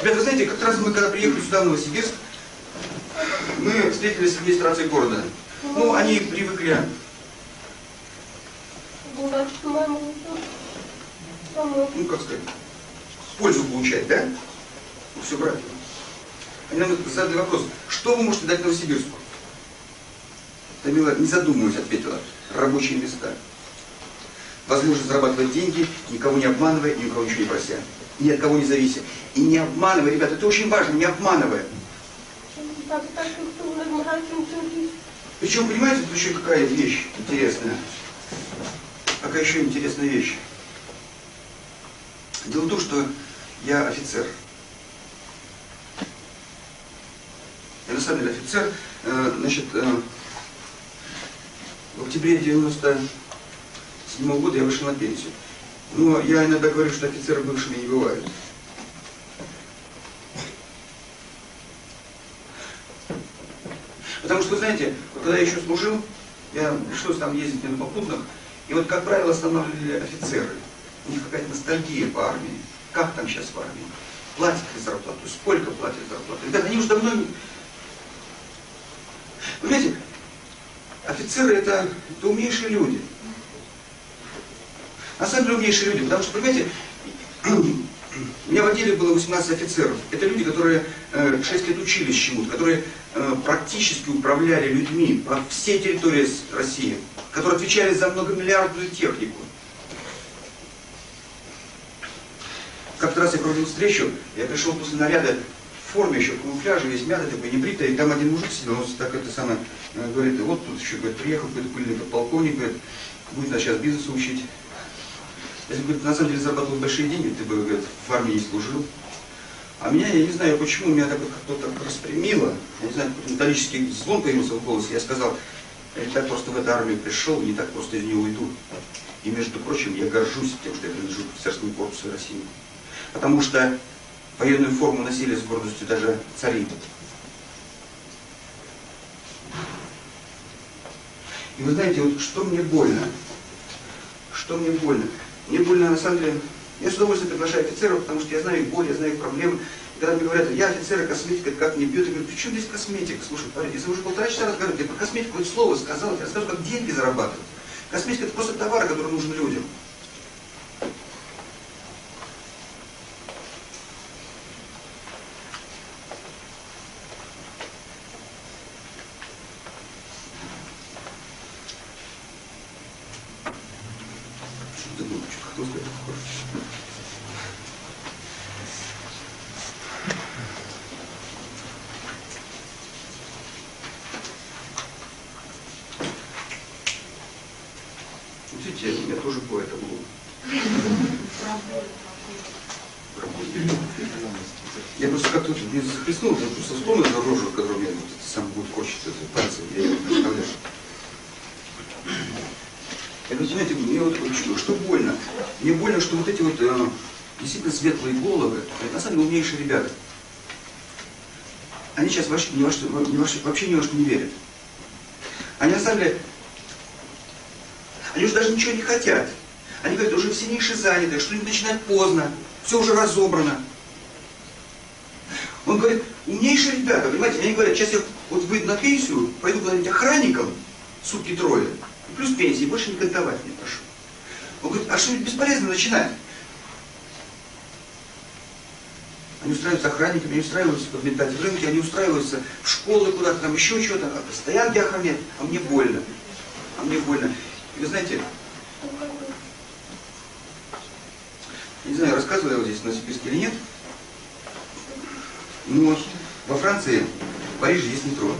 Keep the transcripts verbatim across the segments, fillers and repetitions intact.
Ребята, вы знаете, как раз мы, когда приехали сюда, в Новосибирск, мы встретились с администрацией города. Ну, они привыкли. Ну, как сказать, пользу получать, да? Ну, все правильно. Они нам задали вопрос, что вы можете дать Новосибирску? Тамила, не задумываясь, ответила, рабочие места. Возможность зарабатывать деньги, никого не обманывая и никого ничего не прося. Ни от кого не завися. И не обманывая, ребята, это очень важно, не обманывая. Причем, понимаете, тут еще какая вещь интересная. Какая еще интересная вещь. Дело в том, что я офицер. Я на самом деле офицер. Значит, в октябре девяносто седьмого года я вышел на пенсию. Но я иногда говорю, что офицеры бывшими не бывают. Потому что, знаете, когда я еще служил, я пришлось там ездить на попутных, и вот, как правило, останавливали офицеры. У них какая-то ностальгия по армии. Как там сейчас в армии? Платят ли зарплату? Сколько платят зарплату? Ребята, они уже давно... Понимаете, офицеры это, это умнейшие люди. На самом деле умнейшие люди, потому что, понимаете, у меня в отделе было восемнадцать офицеров. Это люди, которые э, шесть лет учились чему-то, которые э, практически управляли людьми по всей территории России, которые отвечали за многомиллиардную технику. Как-то раз я проводил встречу, я пришел после наряда в форме еще, в камуфляже, весь мятый, такой небритый, и там один мужик сидел, он так это самое, говорит, вот тут еще, говорит, приехал какой-то пыльный подполковник, говорит, будет нас сейчас бизнесу учить. Если бы ты на самом деле зарабатывал большие деньги, ты бы, говорит, в армии не служил. А меня, я не знаю почему, меня так вот как-то так распрямило, я не знаю, какой-то металлический звон появился в голосе, я сказал, я не так просто в эту армию пришел, не так просто из нее уйду. И, между прочим, я горжусь тем, что я принадлежу к офицерскому корпусу России. Потому что военную форму носили с гордостью даже цари. И вы знаете, вот что мне больно? Что мне больно? Мне больно, на самом деле, я с удовольствием приглашаю офицеров, потому что я знаю их боль, я знаю их проблемы. И когда мне говорят, я офицер, и косметика, это как не бьет, я говорю, при чем здесь косметика? Слушай, парень, если вы уже полтора часа разговариваете, я про косметику хоть слово сказал, я расскажу, как деньги зарабатывать. Косметика это просто товар, который нужен людям. Видите, у меня тоже поэт был. Я просто как-то не захлестнул, я просто вспомнил эту рожу, которую мне вот, сам будет корчиться, пальцы, я ее представляю. И вы знаете, мне вот что больно? Мне больно, что вот эти вот э, действительно светлые головы, это на самом деле умнейшие ребята. Они сейчас вообще ни во что, ни во что, вообще ни во что не верят. Они на самом деле, они уже даже ничего не хотят. Они говорят, уже все ниши заняты, что-нибудь начинать поздно, все уже разобрано. Он говорит, умнейшие ребята, понимаете, они говорят, сейчас я вот выйду на пенсию, пойду куда-нибудь охранником, сутки трое, плюс пенсии, больше не кантовать не прошу. Он говорит, а что-нибудь бесполезно начинать? Они устраиваются охранниками, они устраиваются подметать в рынке, они устраиваются в школы куда-то, там еще что-то, а стоянки охранять, а мне больно. А мне больно. И вы знаете, я не знаю, рассказывал я вот здесь в Новосибирске или нет, но во Франции, в Париже есть метро.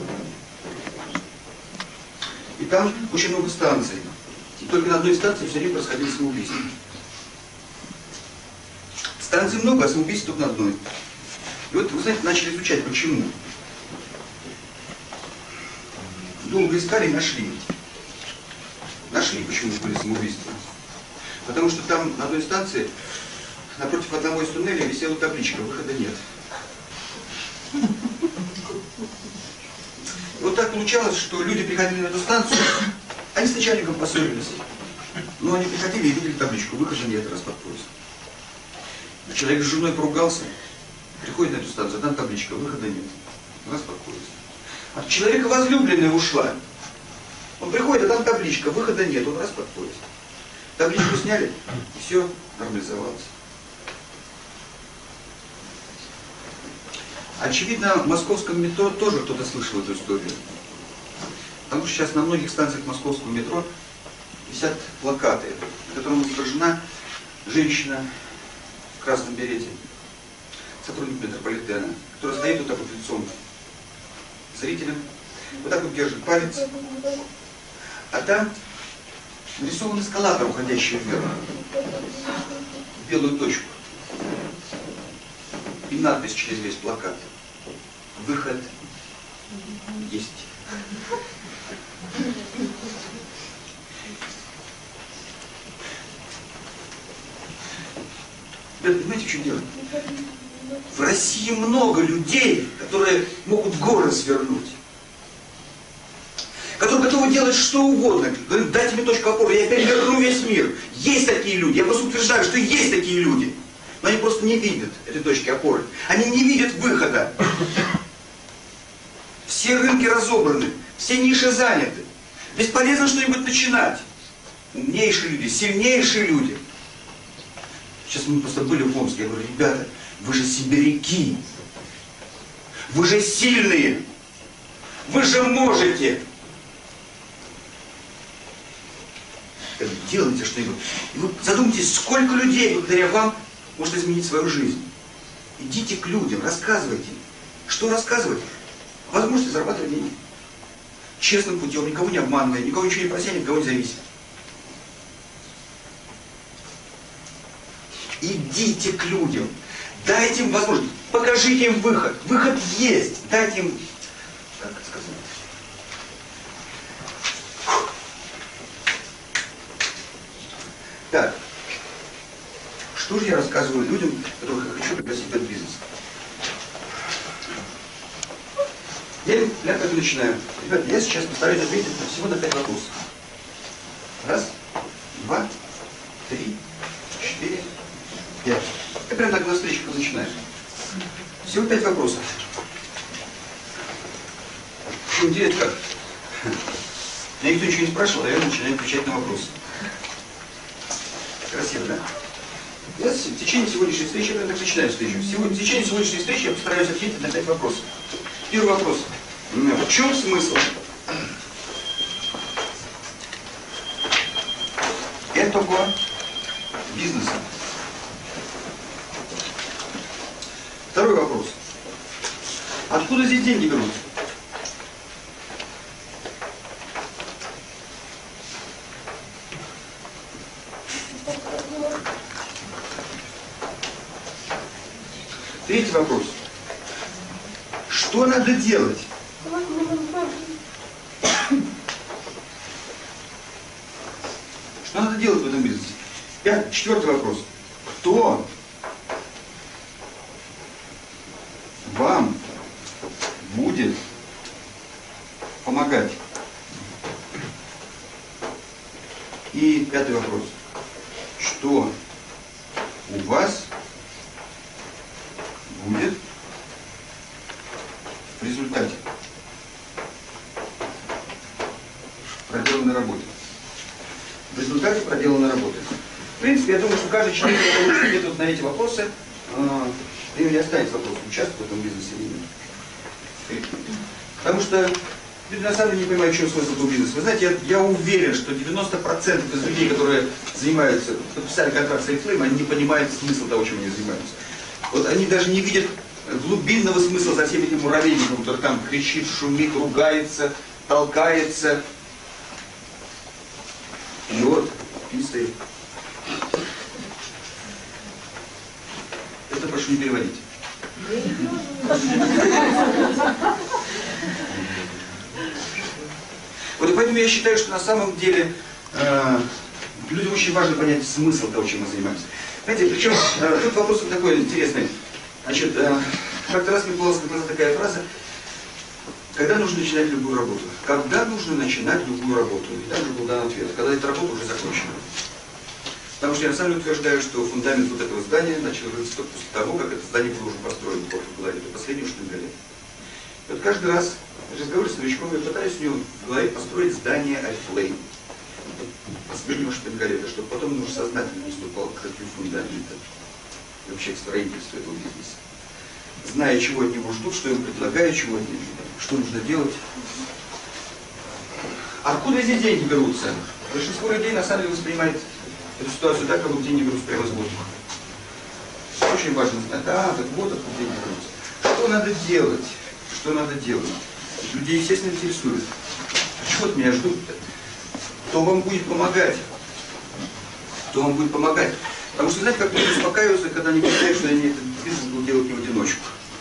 И там очень много станций. И только на одной станции все время происходило самоубийство. Станций много, а самоубийств только на одной. И вот, вы знаете, начали изучать, почему. Долго искали и нашли. Нашли, почему были самоубийства. Потому что там на одной станции, напротив одного из туннелей, висела табличка, выхода нет. Вот так получалось, что люди приходили на эту станцию, они с начальником поссорились. Но они приходили и видели табличку, выхода нет, раз под поезд. Человек с женой поругался, Приходит на эту станцию, там табличка, выхода нет. Распакуется. От человека возлюбленная ушла. Он приходит, а там табличка, выхода нет, он распакуется. Табличку сняли, и все нормализовалось. Очевидно, в московском метро тоже кто-то слышал эту историю. Потому что сейчас на многих станциях московского метро висят плакаты, на котором изображена женщина в красном берете, сотрудник метрополитена, который стоит вот так вот лицом зрителям, вот так вот держит палец, а там нарисован эскалатор, уходящий вверх, в белую точку. И надпись через весь плакат. Выход есть. Ребята, понимаете, что делать? В России много людей, которые могут горы свернуть. Которые готовы делать что угодно. Говорят, дайте мне точку опоры, я переверну весь мир. Есть такие люди. Я просто утверждаю, что есть такие люди. Но они просто не видят этой точки опоры. Они не видят выхода. Все рынки разобраны, все ниши заняты. Бесполезно что-нибудь начинать. Умнейшие люди, сильнейшие люди. Сейчас мы просто были в Омске, я говорю, ребята, вы же сибиряки. Вы же сильные. Вы же можете. Делайте что-нибудь. И вы задумайтесь, сколько людей благодаря вам может изменить свою жизнь. Идите к людям, рассказывайте. Что рассказывать? Возможности зарабатывать деньги. Честным путем, никого не обманывая, никого ничего не прося, ни от кого не зависит. Идите к людям. Дайте им возможность. Покажите им выход. Выход есть. Дайте им... Как это сказать? Так. Что же я рассказываю людям, которых я хочу пригласить в этот бизнес? Я, я как начинаю. Ребята, я сейчас постараюсь ответить всего на пять вопросов. Раз, два, три, четыре, пять. Я прям так на встречках начинаю. Всего пять вопросов. Интересно как? Меня никто ничего не спрашивал, а я начинаю отвечать на вопросы. Красиво, да? Я в течение сегодняшней встречи, я прям так начинаю встречу. Сегодня, в течение сегодняшней встречи я постараюсь ответить на пять вопросов. Первый вопрос. В чем смысл этого бизнеса? Второй вопрос. Откуда здесь деньги берутся? Третий вопрос. Что надо делать? Что надо делать в этом бизнесе? Пятый, четвертый вопрос. Кто вам будет помогать? И пятый вопрос. Что у вас будет в результате проделанной работы? В результате проделанной работы. В принципе, я думаю, что каждый человек, который ответит вот на эти вопросы, э, ему не останется вопрос, участвовать в этом бизнесе или нет. Потому что люди на самом деле не понимают, в чем смысл этого бизнеса. Вы знаете, я, я уверен, что девяносто процентов из людей, которые занимаются, подписали контракт с Oriflame, они не понимают смысл того, чем они занимаются. Вот они даже не видят глубинного смысла за всем этим муравейником, который там кричит, шумит, ругается, толкается. И вот, и стоит. Это прошу не переводить. Вот и поэтому я считаю, что на самом деле э, людям очень важно понять смысл того, чем мы занимаемся. Знаете, причем э, тут вопрос такой интересный. Значит, э, как-то раз мне была сказана такая фраза: когда нужно начинать любую работу? Когда нужно начинать любую работу? И там же был дан ответ: когда эта работа уже закончена. Потому что я на самом деле утверждаю, что фундамент вот этого здания начал рыться только после того, как это здание было уже построено в голове, до последнего шпингаля. И вот каждый раз, в разговоре с новичком, я пытаюсь у него в голове построить здание Альфлейм. Последнего шпингалета, чтобы потом он уже сознательно наступал к таким фундаментам и вообще к строительству этого бизнеса. Зная, чего от него ждут, что ему предлагают, чего от него ждут, что нужно делать. Откуда здесь деньги берутся? Большинство людей на самом деле воспринимает эту ситуацию так, как будто деньги берутся прямо с воздуха. Очень важно знать, да, так вот откуда деньги берутся. Что надо делать? Что надо делать? Людей, естественно, интересует. А чего от меня ждут-то? Кто вам будет помогать? Кто вам будет помогать? Потому что, знаете, как люди успокаиваются, когда они понимают, что они этот бизнес будут делать не в одиночку.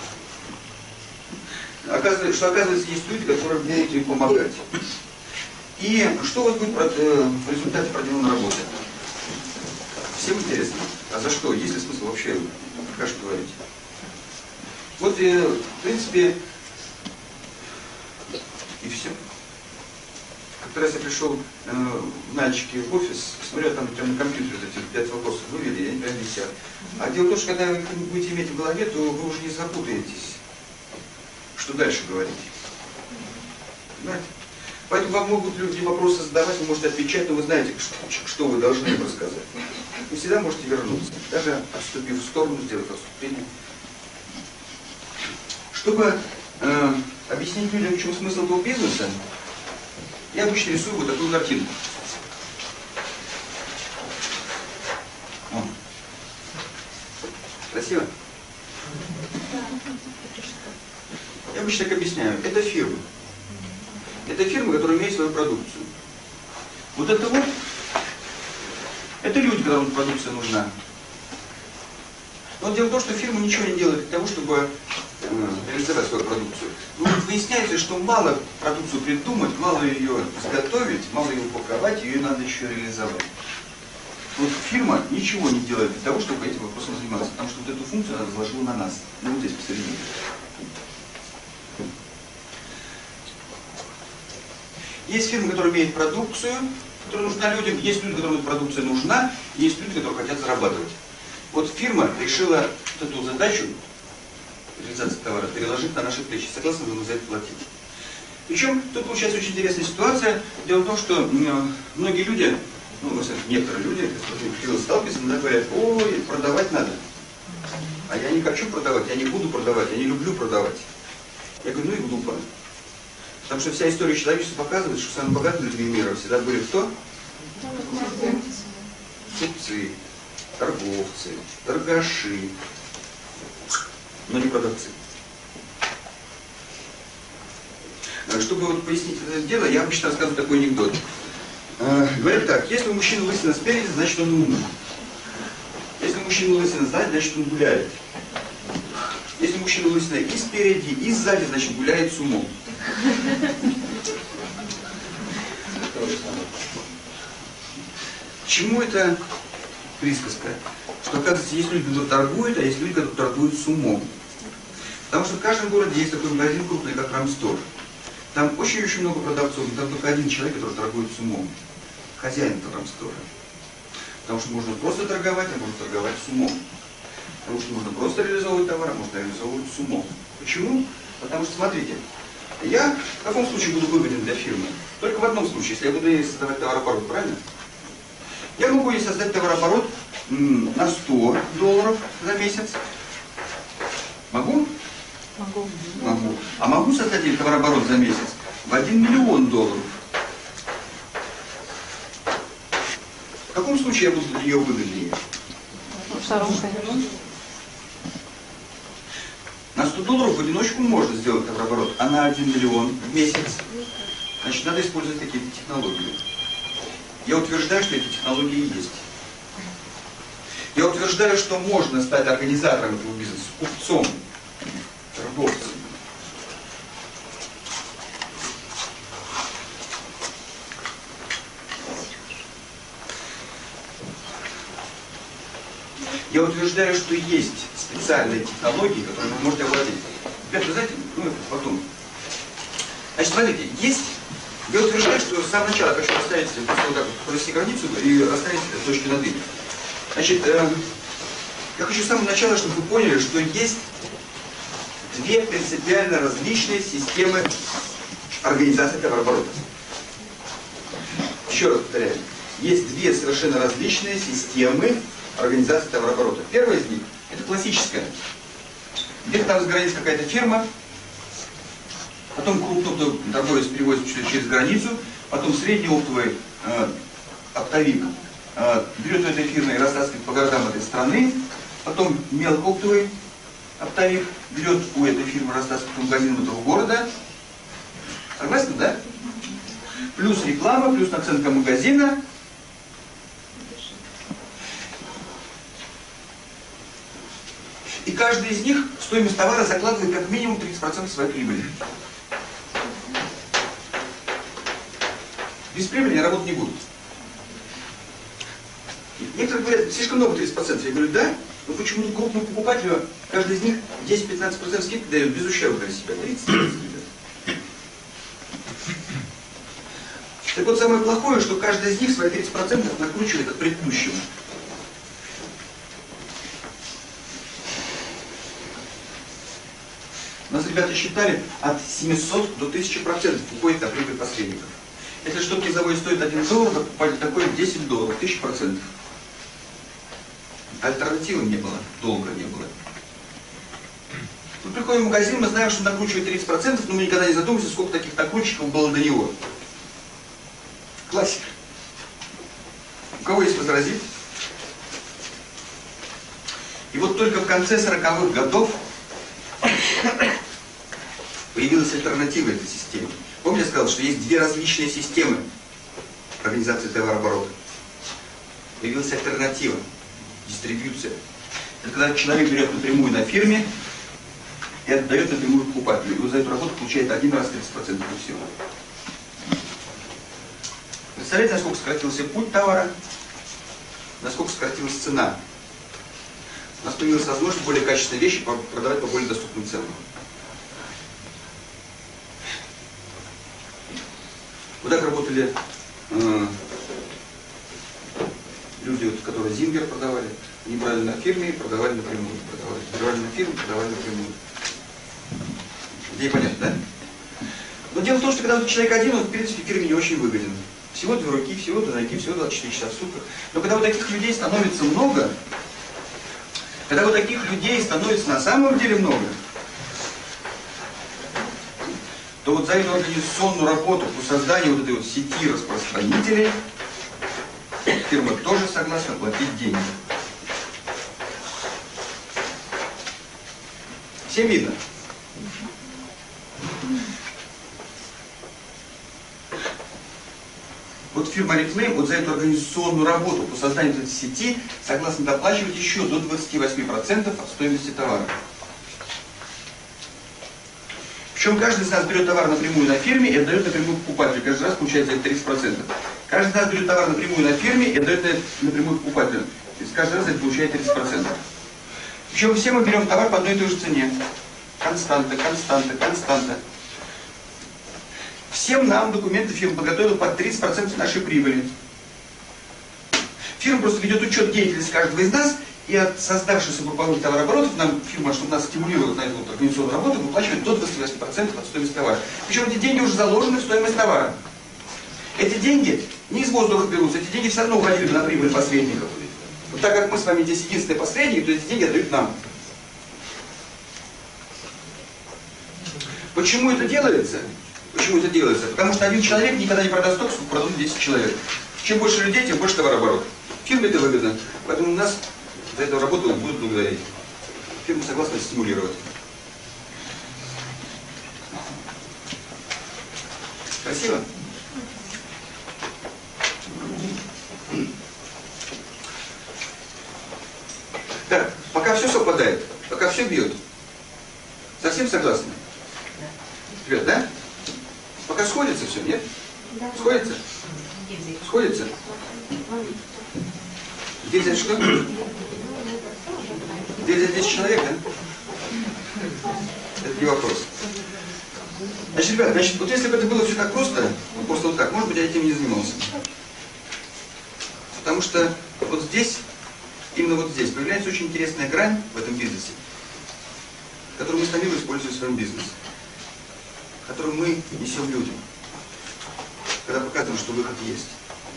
Оказывается, что, оказывается, есть люди, которые будут им помогать. И что у вас будет в результате проделанной работы? Всем интересно. А за что? Есть ли смысл вообще пока что говорить? Вот, в принципе, и все. Как-то раз я пришел э, в Нальчике в офис, посмотрел, там прямо на компьютере эти пять вопросов вывели, и они прям висят. А дело в том, что когда вы будете иметь в голове, то вы уже не запутаетесь, что дальше говорить. Понимаете? Поэтому вам могут люди вопросы задавать, вы можете отвечать, но вы знаете, что, что вы должны им рассказать. Вы всегда можете вернуться, даже отступив в сторону, сделать отступление. Чтобы э, объяснить людям, в чем смысл этого бизнеса, я обычно рисую вот такую картинку. О. Красиво? Я обычно так объясняю. Это фирма. Это фирма, которая имеет свою продукцию. Вот это вот, это люди, которым продукция нужна. Но дело в том, что фирма ничего не делает для того, чтобы э, реализовать свою продукцию. Но вот выясняется, что мало продукцию придумать, мало ее изготовить, мало ее упаковать, ее надо еще реализовать. Вот фирма ничего не делает для того, чтобы этим вопросом заниматься, потому что вот эту функцию она возложила на нас. Ну вот здесь посередине. Есть фирмы, которые имеют продукцию, которая нужна людям, есть люди, которым эта продукция нужна, и есть люди, которые хотят зарабатывать. Вот фирма решила вот эту задачу, реализации товара, переложить на наши плечи. Согласны, мы за это платить. Причем тут получается очень интересная ситуация. Дело в том, что многие люди, ну, некоторые люди, которые сталкиваются, иногда говорят: ой, продавать надо. А я не хочу продавать, я не буду продавать, я не люблю продавать. Я говорю, ну и глупо. Потому что вся история человечества показывает, что самые богатые люди мира всегда были кто? Купцы, торговцы, торгаши, но не продавцы. Чтобы вот пояснить это дело, я обычно рассказываю такой анекдот. Говорят так: если у мужчины лысина спереди, значит он умный. Если у мужчины лысина сзади, значит он гуляет. Если у мужчины лысина и спереди, и сзади, значит гуляет с умом. Чему это присказка? Что, оказывается, есть люди, которые торгуют, а есть люди, которые торгуют с умом. Потому что в каждом городе есть такой магазин крупный, как Рамстор. Там очень-очень много продавцов, там только один человек, который торгует с умом. Хозяин этого Рамстора. Потому что можно просто торговать, а можно торговать с умом. Потому что можно просто реализовывать товар, а можно реализовывать с умом. Почему? Потому что, смотрите, я в каком случае буду выгоден для фирмы? Только в одном случае, если я буду ей создавать товарооборот, правильно? Я могу ей создать товарооборот на сто долларов за месяц. Могу? Могу. Могу. А могу создать ей товарооборот за месяц в один миллион долларов. В каком случае я буду для нее выгоднее? Втором, конечно. На сто долларов в одиночку можно сделать товарооборот, а на один миллион в месяц, значит, надо использовать какие-то технологии. Я утверждаю, что эти технологии есть. Я утверждаю, что можно стать организатором этого бизнеса, купцом, торговцем. Я утверждаю, что есть специальные технологии, которые вы можете овладеть. Ребята, вы знаете, ну это потом. Значит, смотрите, есть... Я утверждаю, что с самого начала хочу расставить, просто вот так вот, провести границу и расставить точки над «и». Значит, э, я хочу с самого начала, чтобы вы поняли, что есть две принципиально различные системы организации товарооборота. Еще раз повторяю. Есть две совершенно различные системы организации товарооборота. Первая из них – это классическая. Где-то там за границей какая-то фирма, потом крупный торговец перевозит через границу, потом средний оптовый э, оптовик э, берет у этой фирмы и растаскивает по городам этой страны, потом мелкооптовый оптовик берет у этой фирмы, растаскивает по магазинам этого города. Согласны, да? Плюс реклама, плюс наценка магазина. И каждый из них в стоимость товара закладывает как минимум тридцать процентов своей прибыли. Без прибыли работать не будут. Некоторые говорят, слишком много тридцать процентов. Я говорю, да, но почему крупному покупателю каждый из них десять-пятнадцать процентов скидки дает без ущерба для себя. тридцать-тридцать. Так вот, самое плохое, что каждый из них свои тридцать процентов накручивает от предыдущего. У нас ребята считали, от семисот до тысячи процентов уходит на прибыль посредников. Если что-то низовое стоит один доллар, то покупатель такой десять долларов, тысяча процентов. Альтернативы не было, долга не было. Мы приходим в магазин, мы знаем, что он накручивает тридцать процентов, но мы никогда не задумываемся, сколько таких накрутчиков было до него. Классика. У кого есть возразить? И вот только в конце сороковых годов появилась альтернатива этой системе. Помните, я сказал, что есть две различные системы организации товарооборота. Появилась альтернатива, дистрибьюция. Это когда человек берет напрямую на фирме и отдает напрямую покупателю. И вот за эту работу получает один раз тридцать процентов и всего. Представляете, насколько сократился путь товара, насколько сократилась цена. У нас появилась возможность более качественные вещи продавать по более доступным ценам. Вот так работали э, люди, вот, которые Зингер продавали. Они брали на фирме и продавали напрямую. Продавали, брали на фирме, продавали напрямую. Идея понятна, да? Но дело в том, что когда вот человек один, он в принципе фирме не очень выгоден. Всего две руки, всего две ноги, всего двадцать четыре часа в сутках. Но когда вот таких людей становится много, когда вот таких людей становится на самом деле много, то вот за эту организационную работу по созданию вот этой вот сети распространителей фирма тоже согласна платить деньги. Всем видно? Вот фирма Reclaim вот за эту организационную работу по созданию этой сети согласна доплачивать еще до двадцати восьми процентов от стоимости товара. Причем каждый из нас берет товар напрямую на фирме и отдает напрямую покупателю. Каждый раз получает за это тридцать процентов. Каждый из нас берет товар напрямую на фирме и отдает напрямую покупателю. То есть каждый раз это получает тридцать процентов. Причем все мы берем товар по одной и той же цене. Константа, константа, константа. Всем нам документы фирма подготовила под тридцать процентов нашей прибыли. Фирма просто ведет учет деятельности каждого из нас, и от создавшихся групповых товарооборотов нам фирма, чтобы нас стимулировать на эту вот организационную работу, выплачивает до двадцати восьми процентов от стоимости товара. Причем эти деньги уже заложены в стоимость товара. Эти деньги не из воздуха берутся, эти деньги все равно уходили на прибыль посредников. Вот так как мы с вами здесь единственные посредники, то эти деньги отдают нам. Почему это делается? Почему это делается? Потому что один человек никогда не продаст столько, сколько продадут десять человек. Чем больше людей, тем больше товарооборот. Фирме это выгодно. Поэтому у нас за эту работу будут благодарить. Фирма согласна стимулировать. Красиво? Так, пока все совпадает, пока все бьет. Совсем согласны? Ребят, да? Пока сходится все, нет? Сходится? Сходится? Здесь взять что? Здесь взять десять человек, да? Это не вопрос. Значит, ребят, значит, вот если бы это было все так просто, ну, просто вот так, может быть, я этим не занимался. Потому что вот здесь именно вот здесь появляется очень интересная грань в этом бизнесе, которую мы сами используем в своем бизнесе, которую мы несем людям, когда показываем, что выход есть.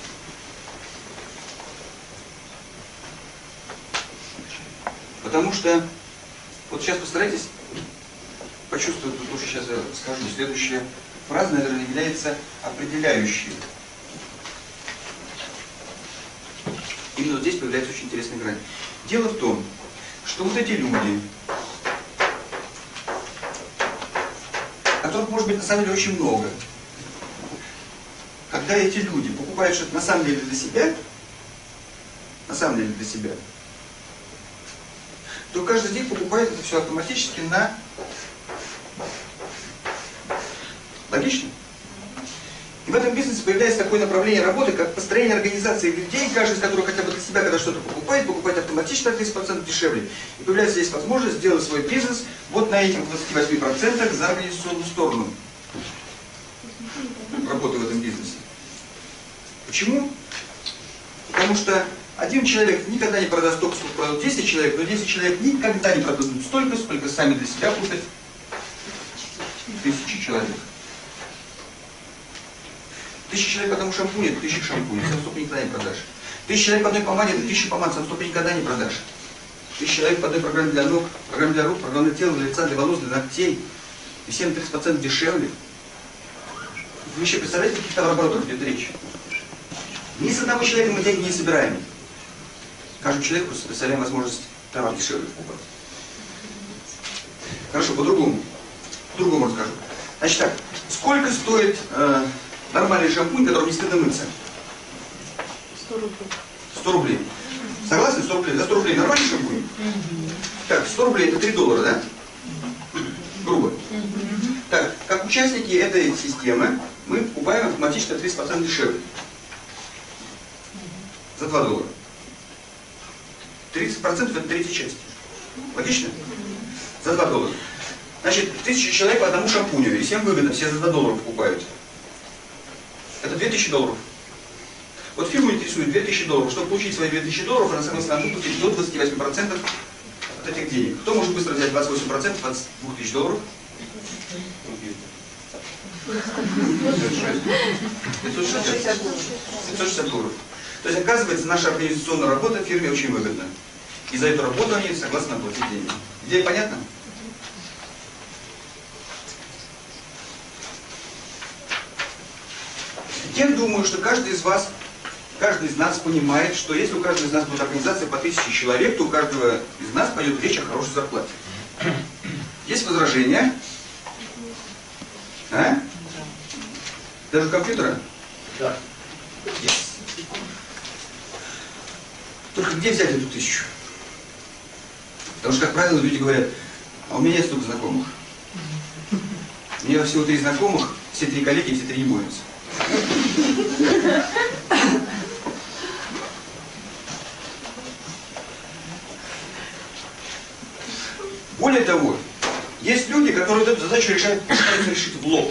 Потому что, вот сейчас постарайтесь почувствовать, то, что сейчас я скажу, следующая фраза, наверное, является определяющей. Именно вот здесь появляется очень интересная грань. Дело в том, что вот эти люди, которых может быть на самом деле очень много, когда эти люди покупают что-то на самом деле для себя, на самом деле для себя, то каждый из них покупает это все автоматически на... Логично? И в этом бизнесе появляется такое направление работы, как построение организации людей, каждый из которых хотя бы для себя, когда что-то покупает, покупает автоматически на тридцать процентов дешевле. И появляется здесь возможность сделать свой бизнес вот на этих двадцати восьми процентах за организационную сторону работы в этом бизнесе. Почему? Потому что один человек никогда не продаст столько, сколько продадут десять человек, но десять человек никогда не продадут столько, сколько сами для себя купят тысячи человек. Тысяча человек по одному шампуню, это тысяча шампуней, сам стоп никогда не продашь. Тысяча человек по одной помаде, это тысяча помад, сам стоп никогда не продашь. Тысяча человек по одной программе для ног, программе для рук, программе для тела, для лица, для волос, для ногтей. И все на тридцать процентов дешевле. Вы еще представляете, каких товарооборотах идет речь? Ни с одного человека мы деньги не собираем. Каждому человеку представляем возможность товар дешевле покупать. Хорошо, по-другому. По-другому расскажу. Значит так, сколько стоит э, нормальный шампунь, которым не стыдно мыться? сто рублей. сто рублей. Согласны? сто рублей. За сто рублей нормальный шампунь? Так, сто рублей это три доллара, да? Грубо. Так, как участники этой системы, мы покупаем автоматически на тридцать процентов дешевле. За два доллара. тридцать процентов это третья часть. Логично? За два доллара. Значит, тысяча человек по одному шампуню, и всем выгодно, все за два доллара покупают. Это две тысячи долларов. Вот фирму интересует две тысячи долларов. Чтобы получить свои две тысячи долларов, она согласна выплатить до двадцати восьми процентов от этих денег. Кто может быстро взять двадцать восемь процентов от двух тысяч долларов? пятьсот шестьдесят долларов. То есть, оказывается, наша организационная работа в фирме очень выгодна. И за эту работу они согласны оплатить деньги. Идея понятна? Я думаю, что каждый из вас, каждый из нас понимает, что если у каждого из нас будет организация по тысяче человек, то у каждого из нас пойдет речь о хорошей зарплате. Есть возражения? А? Даже компьютера? Да. Yes. Только где взять эту тысячу? Потому что, как правило, люди говорят, а у меня нет столько знакомых. У меня всего три знакомых, все три коллеги, все три не борются. Более того, есть люди, которые эту задачу решают, пытаются решить в лоб.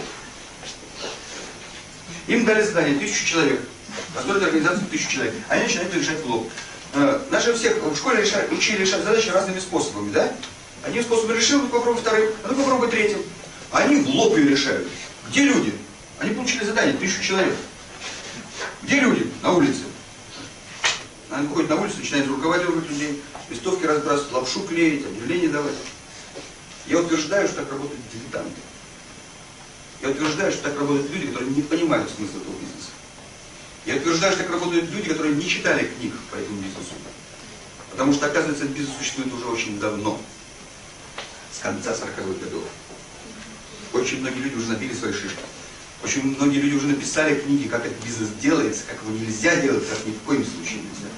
Им дали задание тысячу человек, построить организацию тысячу человек. Они начинают решать в лоб. Наши всех в школе решали, учили решать задачи разными способами, да? Одним способом решил, ну попробуй вторым, а ну попробуй третьим. Они в лоб ее решают. Где люди? Они получили задание тысячу человек. Где люди? На улице. Они выходят на улицу, начинают руководить людей, листовки разбрасывать, лапшу клеить, объявления давать. Я утверждаю, что так работают дилетанты. Я утверждаю, что так работают люди, которые не понимают смысла этого бизнеса. Я утверждаю, что так работают люди, которые не читали книг по этому бизнесу. Потому что, оказывается, этот бизнес существует уже очень давно. С конца сороковых годов. Очень многие люди уже набили свои шишки. Очень многие люди уже написали книги, как этот бизнес делается, как его нельзя делать, как ни в коем случае нельзя.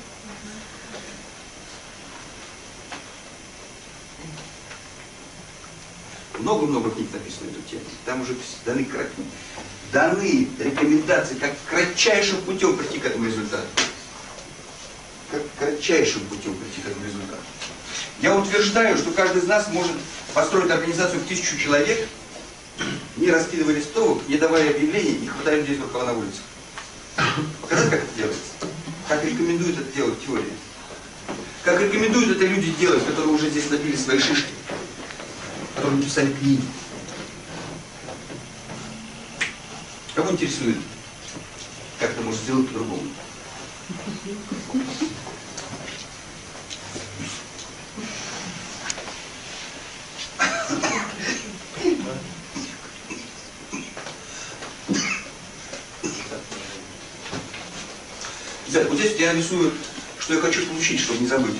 Много-много книг написано на эту тему. Там уже даны, даны рекомендации, как кратчайшим путем прийти к этому результату. Как кратчайшим путем прийти к этому результату. Я утверждаю, что каждый из нас может построить организацию в тысячу человек, не раскидывая листовок, не давая объявлений, не хватая людей с рукава на улицах. Показать, как это делается? Как рекомендует это делать теория? Как рекомендуют это люди делать, которые уже здесь набили свои шишки, которые написали книги. Кого интересует, как это можно сделать по-другому? Ребята, вот здесь я рисую, что я хочу получить, чтобы не забыть.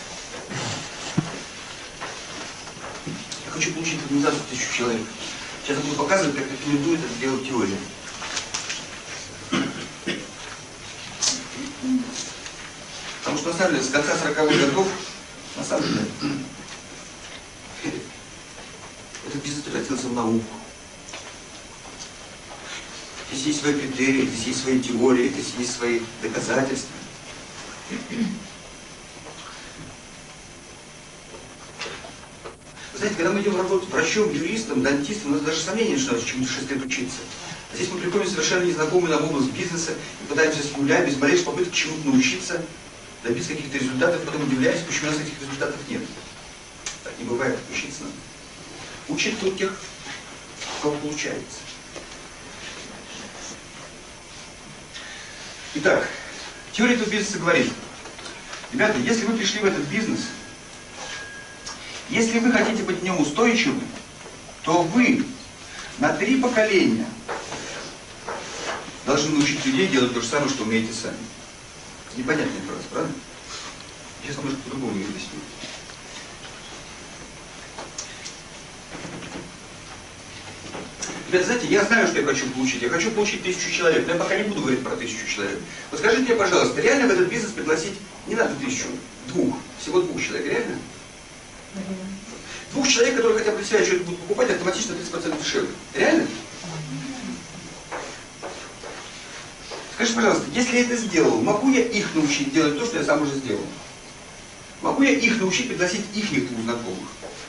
Я хочу получить организацию тысячу человек. Сейчас я буду показывать, как рекомендует это делать теория. Потому что на самом деле с конца сороковых годов, на самом деле, этот бизнес превратился в науку. Здесь есть свои критерии, здесь есть свои теории, здесь есть свои доказательства. Вы знаете, когда мы идем работать врачом, юристом, дантистом, у нас даже сомнений, что надо чему-то шесть лет учиться. А здесь мы приходим совершенно незнакомый нам область бизнеса и пытаемся с нуля, без малейшей попытки чему-то научиться, добиться каких-то результатов, потом удивляясь, почему у нас этих результатов нет. Так не бывает, учиться надо. Учить только тех, у кого получается. Итак, теория этого бизнеса говорит, ребята, если вы пришли в этот бизнес, если вы хотите быть в нем устойчивы, то вы на три поколения должны научить людей делать то же самое, что умеете сами. Непонятная фраза, правда? Сейчас немножко по-другому ее объясню. Ребята, знаете, я знаю, что я хочу получить. Я хочу получить тысячу человек, но я пока не буду говорить про тысячу человек. Вот скажите мне, пожалуйста, реально в этот бизнес пригласить не надо тысячу, двух, всего двух человек, реально? Двух человек, которые хотя бы для себя что-то будут покупать, автоматически тридцать процентов дешевле. Реально? Скажите, пожалуйста, если я это сделал, могу я их научить делать то, что я сам уже сделал? Могу я их научить пригласить их двух знакомых?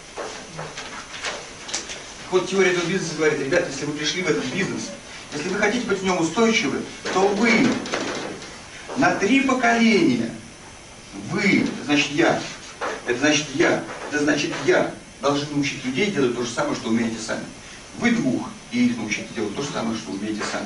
Вот теория этого бизнеса говорит, ребята, если вы пришли в этот бизнес, если вы хотите быть в нем устойчивы, то вы на три поколения, вы, это значит я, это значит я, это значит я, должны научить людей делать то же самое, что умеете сами. Вы двух, и их научите делать то же самое, что умеете сами.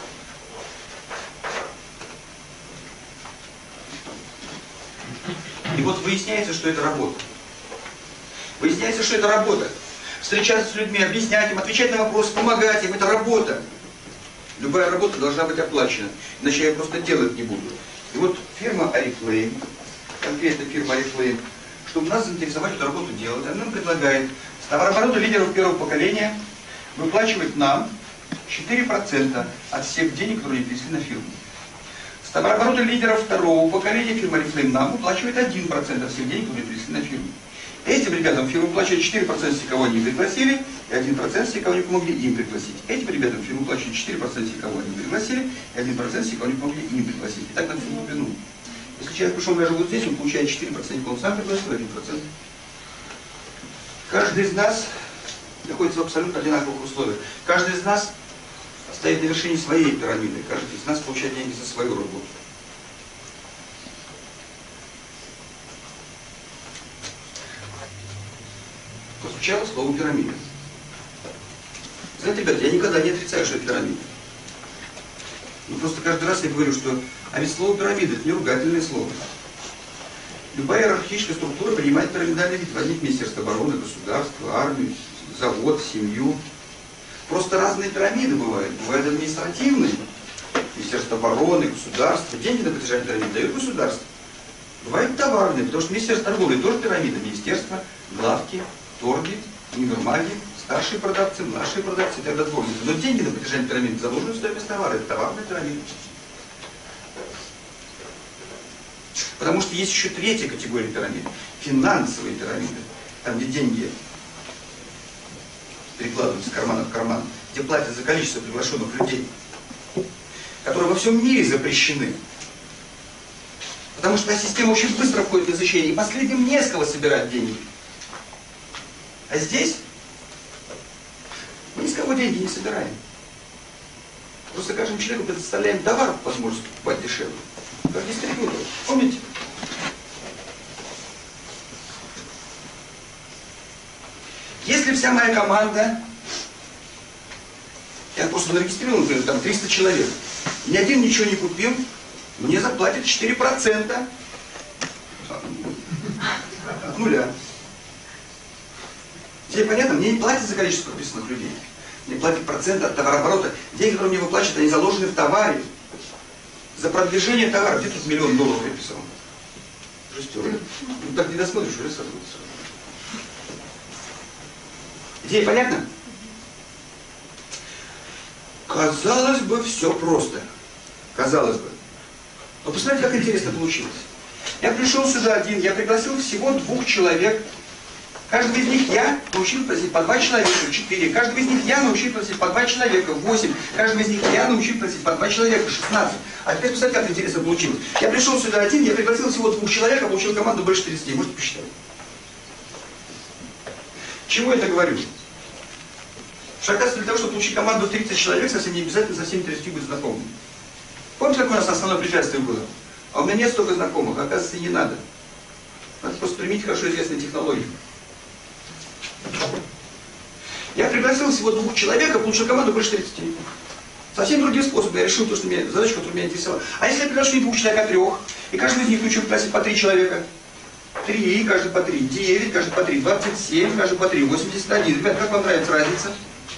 И вот выясняется, что это работа. Выясняется, что это работа. Встречаться с людьми, объяснять им, отвечать на вопросы, помогать им. Это работа. Любая работа должна быть оплачена. Иначе я просто делать не буду. И вот фирма Oriflame, конкретно фирма Oriflame, чтобы нас заинтересовать эту работу делать, она нам предлагает с товарооборота лидеров первого поколения выплачивать нам четыре процента от всех денег, которые они принесли на фирму. С товарооборота лидеров второго поколения фирма Oriflame нам выплачивает один процент от всех денег, которые принесли на фирму. Этим ребятам фирма плачет четыре процента, если кого они пригласили, и один процент, если кого не помогли им пригласить. Этим ребятам фирма плачет четыре процента, если кого они пригласили, и один процент, если кого не помогли им пригласить. И так на всю глубину. Если человек пришел даже вот здесь, он получает четыре процента, он сам пригласил один процент. Каждый из нас находится в абсолютно одинаковых условиях. Каждый из нас стоит на вершине своей пирамиды. Каждый из нас получает деньги за свою работу. Прозвучало слово пирамида. Знаете, ребята, я никогда не отрицаю, что это пирамида. Но просто каждый раз я говорю, что а ведь слово пирамида это не ругательное слово. Любая иерархическая структура принимает пирамидальный вид. Возьмите Министерство обороны, государство, армию, завод, семью. Просто разные пирамиды бывают. Бывают административные. Министерство обороны, государство. Деньги на протяжении пирамиды дает государство. Бывают товарные, потому что Министерство торговли тоже пирамида. Министерство, главки, торги, универмаги, старшие продавцы, младшие продавцы и так далее. Но деньги на протяжении пирамиды заложены в стоимость товара. Это товарная пирамида. Потому что есть еще третья категория пирамид. Финансовые пирамиды. Там, где деньги перекладываются с кармана в карман. Где платят за количество приглашенных людей. Которые во всем мире запрещены. Потому что та система очень быстро входит в изучение. И последним не с кого собирать деньги. А здесь мы ни с кого деньги не собираем. Просто каждому человеку предоставляем товар, возможность покупать дешевле. Как дистрибьютор. Помните? Если вся моя команда, я просто зарегистрировал, например, там триста человек, ни один ничего не купил, мне заплатят четыре процента от нуля. Тебе понятно? Мне не платят за количество подписанных людей. Мне платят процент от товарооборота. Деньги, которые мне выплачивают, они заложены в товаре. За продвижение товара. Где тут миллион долларов я писал? Жестеры. Ну так не досмотришь, уже сразу. Идея понятна? Казалось бы, все просто. Казалось бы. Но посмотрите, как интересно получилось. Я пришел сюда один, я пригласил всего двух человек. Каждый из них я научил просить по два человека, четыре. Каждый из них я научил просить по два человека, восемь. Каждый из них я научил просить по два человека, шестнадцать. А теперь посмотрите, как интересно получилось. Я пришел сюда один, я пригласил всего двух человек, а получил команду больше тридцати. Можете посчитать. Чего я это говорю? Что, оказывается, для того, чтобы получить команду тридцать человек, совсем не обязательно со всеми тридцатью быть знакомыми. Помните, какое у нас основное препятствие было? А у меня нет столько знакомых, оказывается, и не надо. Надо просто применить хорошо известные технологии. Я пригласил всего двух человек, а получил команду больше тридцати. Совсем другим способом я решил то, что меня, задачу, которая меня интересовала. А если я приглашу не двух человек, а трех, и каждый из них научу пригласить по три человека? Три, каждый по три, девять, каждый по три, двадцать семь, каждый по три, восемьдесят один. Ребята, как вам нравится разница?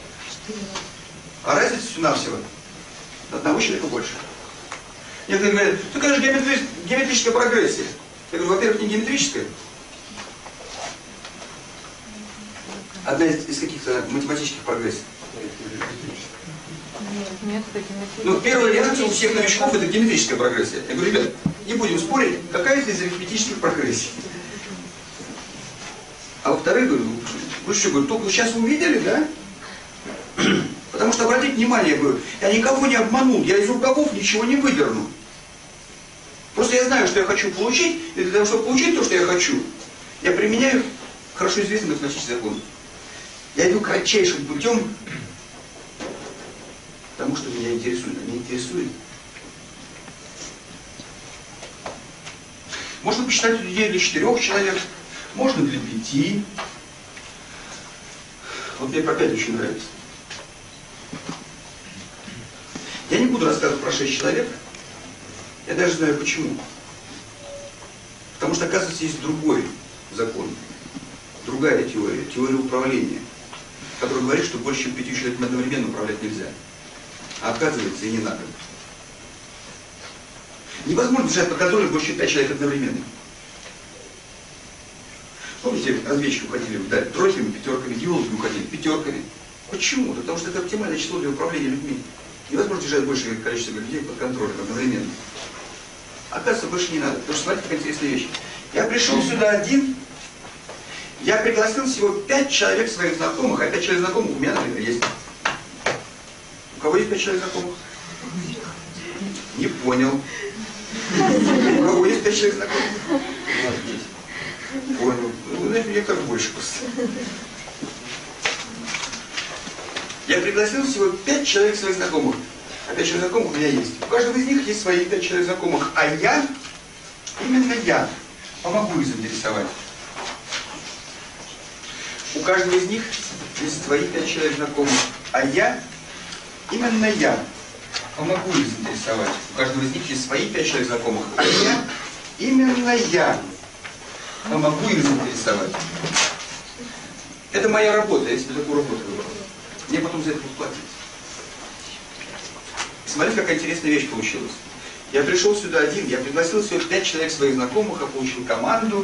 А разница всего-навсего одного человека больше. Некоторые говорят, ну это же геометри... геометрическая прогрессия. Я говорю, во-первых, не геометрическая. Одна из, из каких-то математических прогрессий. Нет, это геометрическая. Ну, первая реакция у всех новичков это геометрическая прогрессия. Я говорю, ребят, не будем спорить, какая это из арифметических прогрессий. А во-вторых, говорю, вы что, говорю, только сейчас увидели, да? Потому что, обратите внимание, говорю, я никого не обманул, я из рукавов ничего не выдерну. Просто я знаю, что я хочу получить, и для того, чтобы получить то, что я хочу, я применяю хорошо известный математический закон. Я иду кратчайшим путем, потому что меня интересует. Меня интересует. Можно посчитать людей для четырех человек, можно для пяти. Вот мне про пять очень нравится. Я не буду рассказывать про шесть человек. Я даже знаю почему. Потому что, оказывается, есть другой закон. Другая теория. Теория управления. Которая говорит, что больше, чем пятью человеками одновременно управлять нельзя. А оказывается, и не надо. Невозможно держать под контролем больше, чем пять человек одновременно. Помните, разведчики уходили вдаль тройками, пятерками, геологи уходили пятерками. Почему? Потому что это оптимальное число для управления людьми. Невозможно держать большее количество людей под контролем одновременно. Оказывается, больше не надо. Потому что смотрите, какая интересная вещь. Я пришел сюда один, я пригласил всего пять человек своих знакомых, а пять человек знакомых у меня, например, есть. У кого есть пять человек знакомых? Не понял. У кого есть пять человек знакомых? Понял. Ну, я как больше просто. Я пригласил всего пять человек своих знакомых. А пять человек знакомых у меня есть. У каждого из них есть свои пять человек знакомых. А я, именно я, помогу их заинтересовать. У каждого из них есть свои пять человек знакомых. А я, именно я, помогу их заинтересовать. У каждого из них есть свои пять человек знакомых. А я, именно я, помогу их заинтересовать. Это моя работа. Я себе такую работу выбрал. Мне потом за это будут платить. Смотрите, какая интересная вещь получилась. Я пришел сюда один, я пригласил всего пять человек своих знакомых, я получил команду.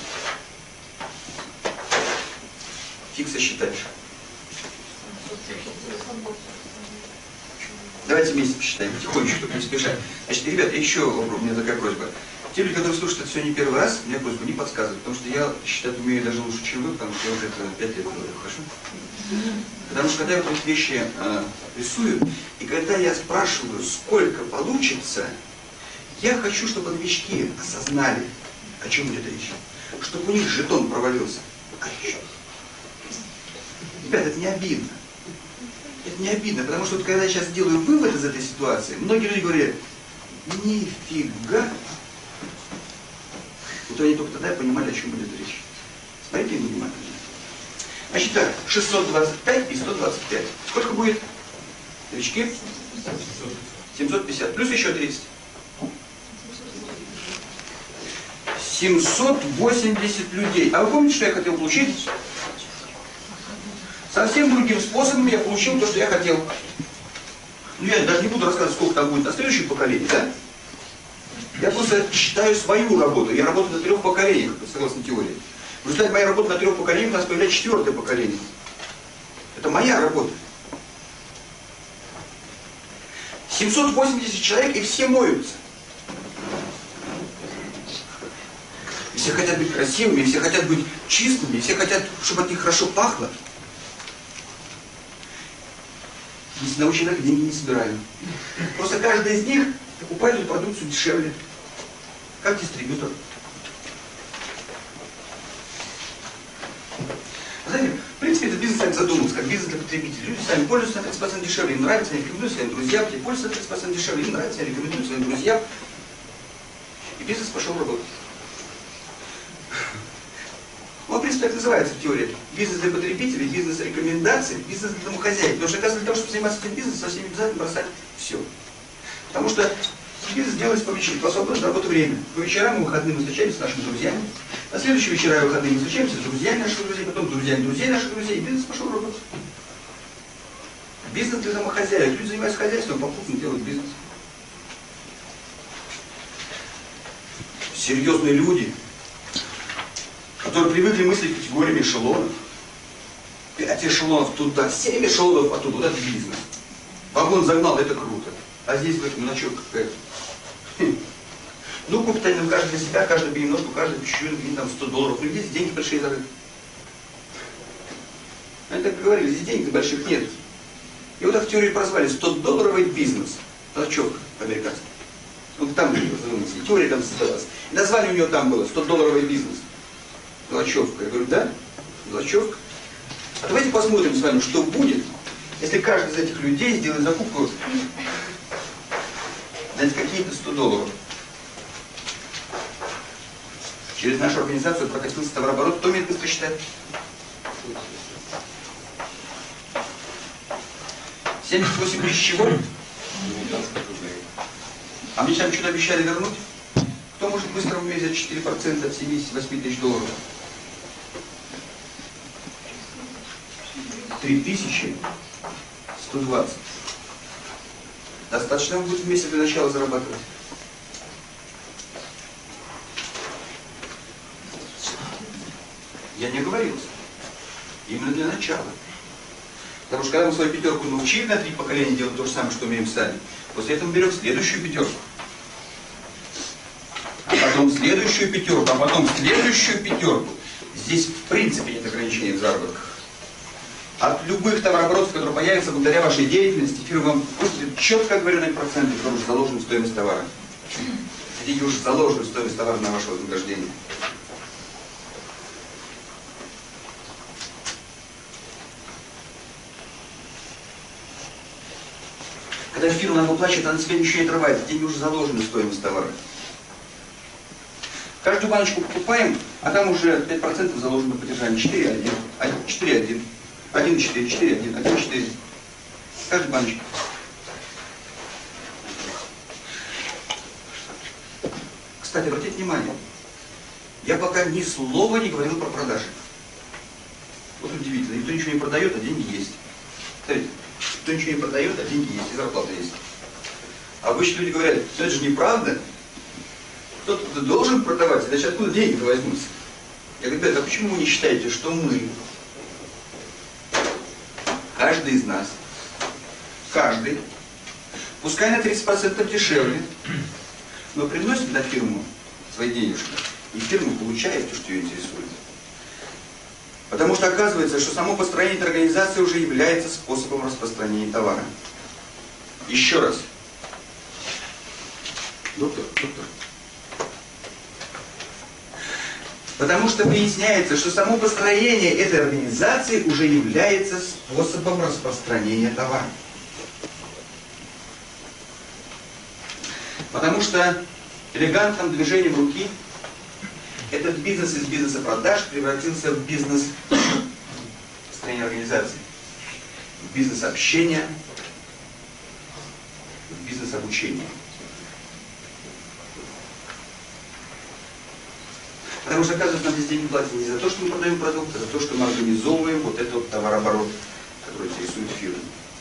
Фиг сосчитаешь. Давайте вместе посчитаем, потихонечку, чтобы не спешать. Значит, ребята, еще у меня такая просьба. Те люди, которые слушают это все не первый раз, мне просьба не подсказывать, потому что я считать умею даже лучше, чем вы, потому что я уже это пять лет говорю, хорошо? Потому что когда я вот эти вещи э, рисую, и когда я спрашиваю, сколько получится, я хочу, чтобы новички осознали, о чем идет речь. Чтобы у них жетон провалился. А еще. Ребята, это не обидно. Это не обидно, потому что вот, когда я сейчас делаю вывод из этой ситуации, многие люди говорят, нифига. Вот они только тогда понимали, о чем идет речь. Смотрите внимательно. Значит так, шестьсот двадцать пять и сто двадцать пять. Сколько будет? Новички? семьсот пятьдесят. Плюс еще тридцать. семьсот восемьдесят людей. А вы помните, что я хотел получить? Совсем другим способом я получил то, что я хотел. Ну, я даже не буду рассказывать, сколько там будет на следующее поколение, да? Я просто считаю свою работу. Я работаю на трех поколениях, согласно теории. В результате моей работы на трех поколениях у нас появляется четвертое поколение. Это моя работа. семьсот восемьдесят человек, и все моются. И все хотят быть красивыми, и все хотят быть чистыми, и все хотят, чтобы от них хорошо пахло. Ни одного человека деньги не собирали. Просто каждый из них покупает эту продукцию дешевле. Как дистрибьютор. Знаете, в принципе, этот бизнес так задумался, как бизнес для потребителей. Люди сами пользуются на тридцать процентов дешевле, им нравится, они рекомендуют своим друзьям, те пользуются на тридцать процентов дешевле, им нравится, они рекомендуют своим друзьям. И бизнес пошел работать. Он, в принципе, так называется в теории. Бизнес для потребителей, бизнес рекомендаций, бизнес для домохозяек. Потому что, оказывается, для того, чтобы заниматься этим бизнесом, совсем не обязательно бросать все. Потому что бизнес делается по вечерам, по свободной работе время. По вечерам и выходным мы встречаемся с нашими друзьями. На следующие вечера и выходные мы встречаемся с друзьями наших друзей, потом с друзьями друзей наших друзей, и бизнес пошел работать. Бизнес для домохозяек. Люди занимаются хозяйством, попутно делают бизнес. Серьезные люди, которые привыкли мыслить категориями эшелонов. Пять эшелонов туда, семь эшелонов оттуда. Вот это бизнес. Вагон загнал, это круто. А здесь, говорит, ну, ночевка какая-то. Хм. Ну, купить они каждый для себя, каждый переноску, каждый по чуть-чуть, там сто долларов. Ну, здесь деньги большие зарыты. Они так говорили, здесь денег больших нет. И вот так в теории прозвали сто-долларовый бизнес. Ночевка по-американски. Вот там были, задумайте, и теория там создалась. И название у него там было сто-долларовый бизнес. Золочевка. Я говорю, да? Золочевка. А давайте посмотрим с вами, что будет, если каждый из этих людей сделает закупку, знаете, какие-то сто долларов. Через нашу организацию прокатился товарооборот. Кто умеет быстро считать? семьдесят восемь тысяч чего? А мне там что-то обещали вернуть? Кто может быстро уметь четыре процента от семидесяти восьми тысяч долларов? три тысячи сто двадцать. Достаточно будет в месяц для начала зарабатывать. Я не оговорился. Именно для начала. Потому что когда мы свою пятерку научили на три поколения делать то же самое, что умеем сами, после этого мы берем следующую пятерку. А потом следующую пятерку, а потом следующую пятерку. Здесь в принципе нет ограничений в заработках. От любых товарооборотов, которые появятся благодаря вашей деятельности, фирма вам будет четко отговоренные проценты, которые уже заложены в стоимость товара. Эти деньги уже заложены в стоимость товара на ваше вознаграждение. Когда фирма нам выплачивает, она себе ничего не отрывает, деньги уже заложены в стоимость товара. Каждую баночку покупаем, а там уже пять процентов заложено поддержание. четыре один, четыре один, один четыре, четыре один, один четыре. Каждая баночка. Кстати, обратите внимание, я пока ни слова не говорил про продажи. Вот удивительно, никто ничего не продает, а деньги есть. Смотрите, никто ничего не продает, а деньги есть, и зарплата есть. А обычно люди говорят, что это же неправда. Кто-то должен продавать, иначе откуда деньги-то возьмутся? Я говорю, ребята, а почему вы не считаете, что мы, каждый из нас, каждый, пускай на тридцать процентов дешевле, но приносит на фирму свои денежки, и фирма получает то, что ее интересует. Потому что оказывается, что само построение этой организации уже является способом распространения товара. Еще раз. Доктор, доктор. Потому что выясняется, что само построение этой организации уже является способом распространения товара. Потому что элегантным движением руки этот бизнес из бизнеса продаж превратился в бизнес построения организации, в бизнес-общения, в бизнес-обучение. Потому что, оказывается, нам здесь деньги платят не за то, что мы продаем продукт, а за то, что мы организовываем вот этот вот товарооборот, который интересует фирму.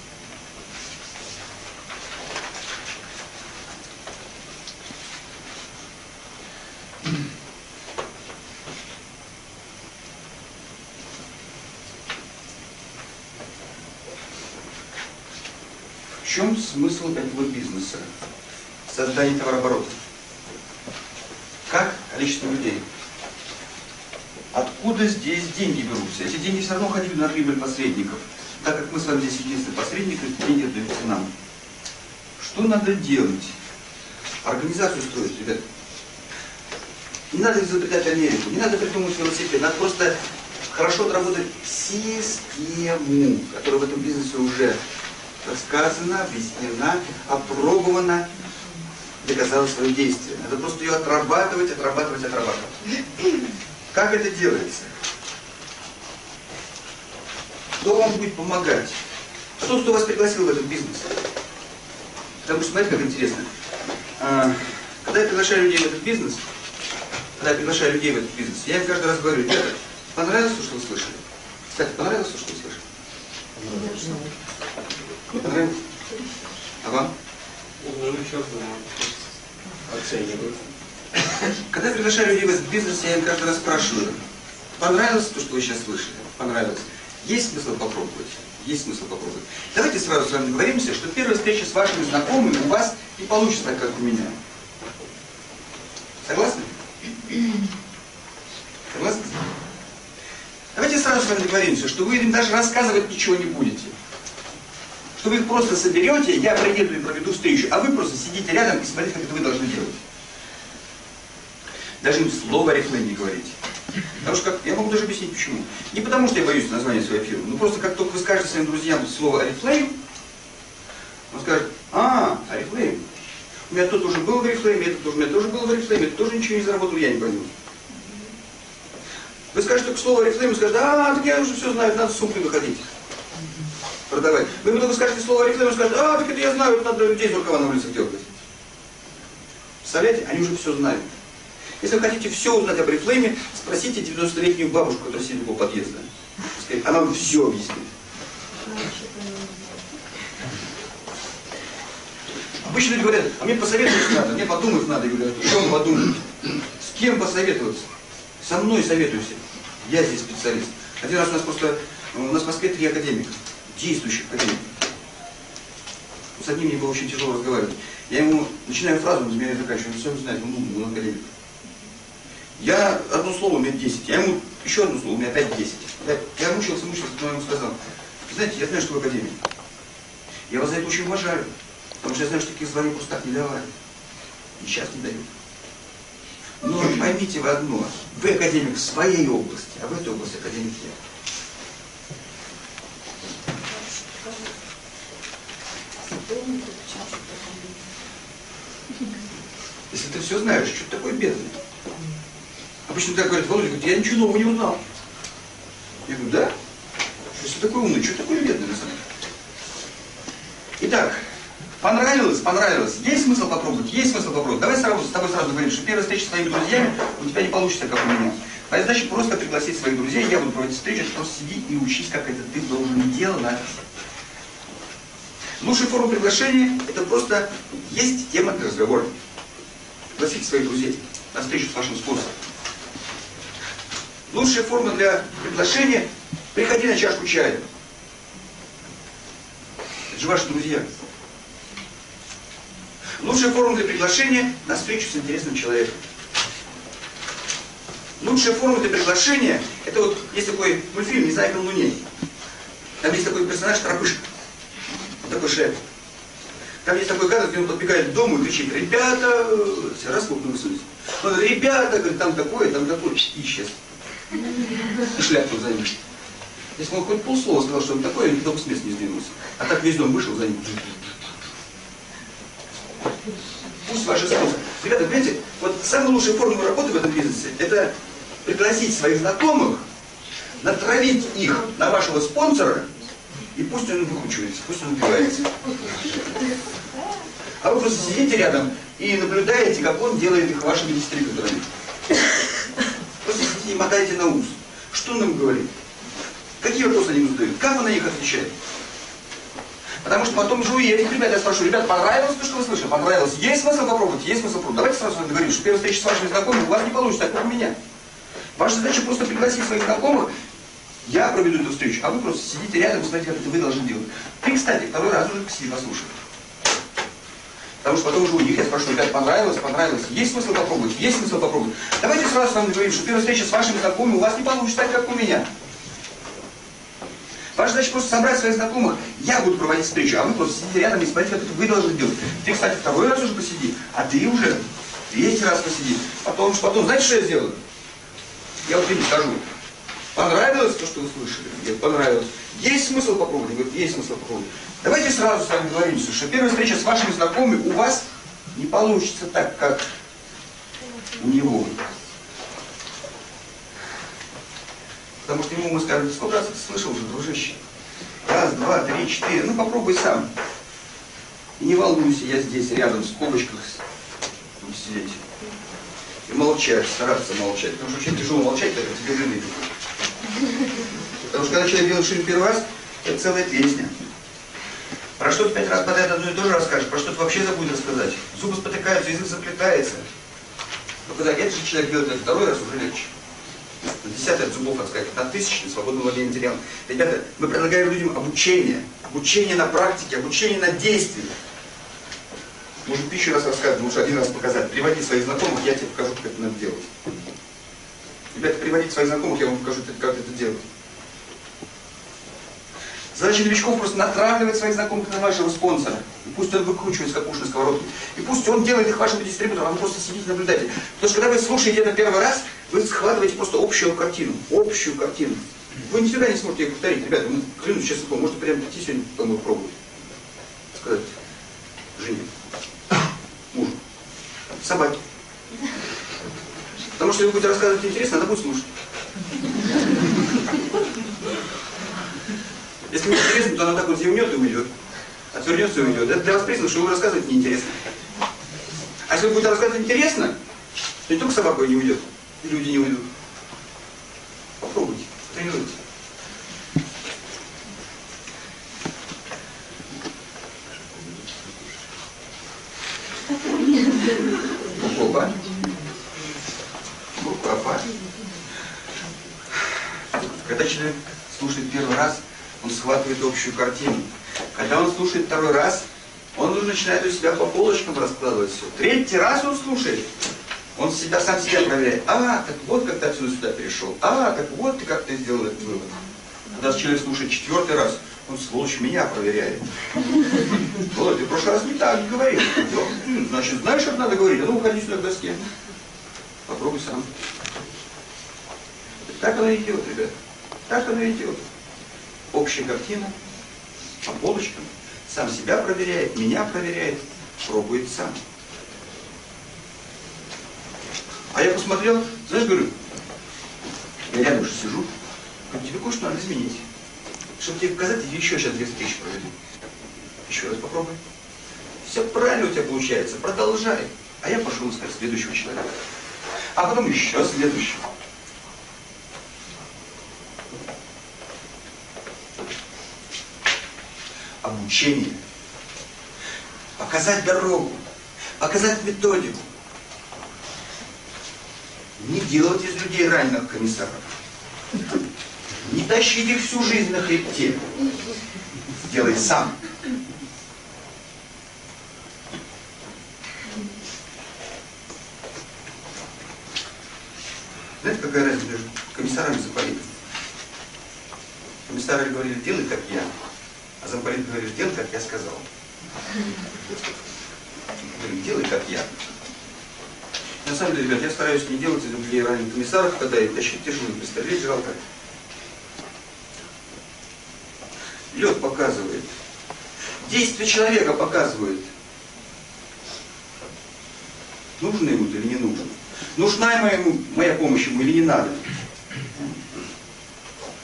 В чем смысл этого бизнеса? Создание товарооборота. Как количество людей? Откуда здесь деньги берутся? Эти деньги все равно ходили на прибыль посредников. Так как мы с вами здесь единственный посредник, эти деньги отдаются нам. Что надо делать? Организацию строить, ребят. Не надо изобретать Америку, не надо придумывать велосипед, надо просто хорошо отработать систему, которая в этом бизнесе уже рассказана, объяснена, опробована, доказала свое действие. Надо просто ее отрабатывать, отрабатывать, отрабатывать. Как это делается? Кто вам будет помогать? Тот, кто вас пригласил в этот бизнес. Потому что, смотрите, как интересно. Когда я приглашаю людей в этот бизнес, когда я приглашаю людей в этот бизнес, я им каждый раз говорю: ребята, понравилось то, что вы слышали? Кстати, понравилось то, что вы слышали? Не понравилось? А вам? Ну, черт, оценивают. Когда я приглашаю людей в этот бизнес, я им каждый раз спрашиваю: понравилось то, что вы сейчас слышали? Понравилось? Есть смысл попробовать? Есть смысл попробовать. Давайте сразу с вами договоримся, что первая встреча с вашими знакомыми у вас не получится так, как у меня. Согласны? Согласны? Давайте сразу с вами договоримся, что вы им даже рассказывать ничего не будете. Что вы их просто соберете, я приеду и проведу встречу, а вы просто сидите рядом и смотрите, как это вы должны делать. Даже им слово Oriflame не говорите. Потому что, как, я могу даже объяснить почему. Не потому что я боюсь названия своей фирмы, но просто как только вы скажете своим друзьям слово Oriflame, он скажет: а, Oriflame. У меня тот уже был в Oriflame, этот у меня тоже был в Oriflame, этот тоже ничего не заработал, я не пойму. Вы скажете только слово Oriflame и скажете: а, так я уже все знаю, надо с сумкой выходить. Продавать. Вы ему только скажете слово Oriflame и скажете: а, так это я знаю, это надо людей за рукава на улицах дергать. Представляете? Они уже все знают. Если вы хотите все узнать об Oriflame, спросите девяностолетнюю бабушку, которая сидит около подъезда. Она вам все объяснит. Обычно люди говорят: а мне посоветоваться надо, мне подумать надо. Я говорю: что вам подумать? С кем посоветоваться? Со мной советуйся. Я здесь специалист. Один раз у нас просто, у нас в Москве три академика, действующих академиков. С одним мне было очень тяжело разговаривать. Я ему начинаю фразу, он за меня заканчиваю, он все знает, он умный, он академик. Я одно слово, у меня десять. Я ему еще одно слово, у меня опять десять. Я, я мучился, мучился, но я ему сказал: знаете, я знаю, что вы академик. Я вас за это очень уважаю. Потому что я знаю, что таких званий просто так не давали. И сейчас не дают. Но поймите вы одно. Вы академик в своей области, а в этой области академик я. Если ты все знаешь, что ты такое бедный? Обычно так говорят: Володя, говорит, я ничего нового не узнал. Я говорю: да? Если ты такой умный, что ты такой бедный на самом деле? Итак, понравилось? Понравилось. Есть смысл попробовать? Есть смысл попробовать. Давай сразу, с тобой сразу говорим, что первая встреча с твоими друзьями у тебя не получится, как у меня. Твоя задача просто пригласить своих друзей, я буду проводить встречу, просто сиди и учись, как это ты должен делать. Лучшая форма приглашения – это просто есть тема для разговора. Пригласите своих друзей на встречу с вашим спонсором. Лучшая форма для приглашения – приходи на чашку чая. Это же ваши друзья. Лучшая форма для приглашения – на встречу с интересным человеком. Лучшая форма для приглашения – это вот есть такой мультфильм «Незнайка на Луне». Там есть такой персонаж Торопышка. Вот такой шеф. Там есть такой кадр, где он подбегает к дому и кричит: ребята, все раз сколько высунулись. Он говорит: ребята, говорит, там такое, там такое, и исчез. И шляпку за ним. Если он хоть полслова сказал, что он такое, никто бы с места не сдвинулся. А так весь дом вышел за ним. Пусть ваши спонсоры. Ребята, понимаете, вот самая лучшая форма работы в этом бизнесе – это пригласить своих знакомых натравить их на вашего спонсора, и пусть он выкручивается, пусть он убивается. А вы просто сидите рядом и наблюдаете, как он делает их вашими дистрибьюторами. Просто сидите и мотаете на ус. Что он нам говорит? Какие вопросы они задают? Как он на них отвечает? Потому что потом же у этих ребят я спрашиваю: ребят, понравилось то, что вы слышали? Понравилось? Есть смысл попробовать? Есть смысл попробовать? Давайте сразу договоримся, что первая встреча с вашими знакомыми у вас не получится, так как у меня. Ваша задача просто пригласить своих знакомых. Я проведу эту встречу, а вы просто сидите рядом и смотрите, как это вы должны делать. Ты, кстати, второй раз уже посиди, послушай. Потому что потом уже у них я спрашиваю: ребят, понравилось? Понравилось? Есть смысл попробовать? Есть смысл попробовать? Давайте сразу с вами договоримся, что первая встреча с вашими знакомыми у вас не получится так, как у меня. Ваша задача просто собрать своих знакомых. Я буду проводить встречу, а вы просто сидите рядом и смотрите, как это вы должны делать. Ты, кстати, второй раз уже посиди, а ты уже третий раз посиди. Потом, потом, знаете, что я сделаю? Я вот им скажу: понравилось то, что вы слышали? Нет, понравилось. Есть смысл попробовать? Я говорю: есть смысл попробовать. Давайте сразу с вами договоримся, что первая встреча с вашими знакомыми у вас не получится так, как у него. Потому что ему мы скажем: сколько раз ты слышал уже, дружище? Раз, два, три, четыре. Ну попробуй сам. И не волнуйся, я здесь рядом, в скобочках буду сидеть. И молчать, стараться молчать. Потому что очень тяжело молчать, так тебе блин идет. Потому что когда человек делает что-нибудь первый раз, это целая песня. Про что ты пять раз подряд одно и то же расскажешь, про что ты вообще забудешь рассказать. Зубы спотыкаются, язык заплетается. Но когда этот же человек делает это второй раз, уже легче. На десятый от зубов отскакивает, на тысячный свободного владения материалом. Ребята, мы предлагаем людям обучение. Обучение на практике, обучение на действии. Может, тысячу раз рассказывать, лучше один раз показать. Приводи своих знакомых, я тебе покажу, как это надо делать. Ребята, приводите своих знакомых, я вам покажу, как это делать. Задача новичков просто натравливать своих знакомых на вашего спонсора. И пусть он выкручивает как уж на сковородке. И пусть он делает их вашим дистрибьютором, а вы просто сидите и наблюдаете. Потому что когда вы слушаете это первый раз, вы схватываете просто общую картину. Общую картину. Вы никогда не сможете ее повторить. Ребята, ну, клянусь честно, можете прямо прийти сегодня домой пробовать. Сказать жене, мужу, собаке. Потому что если вы будете рассказывать интересно, она будет слушать. Если не интересно, то она так вот зевнет и уйдет. Отвернется и уйдет. Это для вас признак, что вы рассказываете неинтересно. А если вы будете рассказывать интересно, то не только собака не уйдет, и люди не уйдут. Попробуйте, тренируйте. Опа. Опа. Когда человек слушает первый раз, он схватывает общую картину. Когда он слушает второй раз, он уже начинает у себя по полочкам раскладывать все. Третий раз он слушает, он себя, сам себя проверяет. А, так вот как ты отсюда сюда перешел. А, так вот ты как ты сделал этот вывод. Когда человек слушает четвертый раз, он, сволочь, меня проверяет. Вот, ты в прошлый раз не так говорил. Значит, знаешь, как надо говорить? А ну, уходи сюда к доске. Попробуй сам. Так оно идет, ребят. Так оно идет. Общая картина, по полочкам, сам себя проверяет, меня проверяет, пробует сам. А я посмотрел, знаешь, говорю, я рядом уже сижу, говорю, тебе кое-что надо изменить. Чтобы тебе показать, я еще сейчас две встречи проведу. Еще раз попробуй. Все правильно у тебя получается, продолжай. А я пошел искать следующего человека. А потом еще следующего. Обучение, показать дорогу, показать методику. Не делать из людей раненых комиссаров. Не тащить их всю жизнь на хребте. Сделай сам. Знаете, какая разница между комиссарами и замполитом? Комиссары говорили: делай, как я. А замполит говорит: делай, как я сказал. Говорит: делай, как я. На самом деле, ребят, я стараюсь не делать из людей раненых комиссаров, когда их тащить тяжело, представлять жалко. Лед показывает. Действие человека показывает. Нужно ему или не нужно. Нужна ему моя помощь ему или не надо.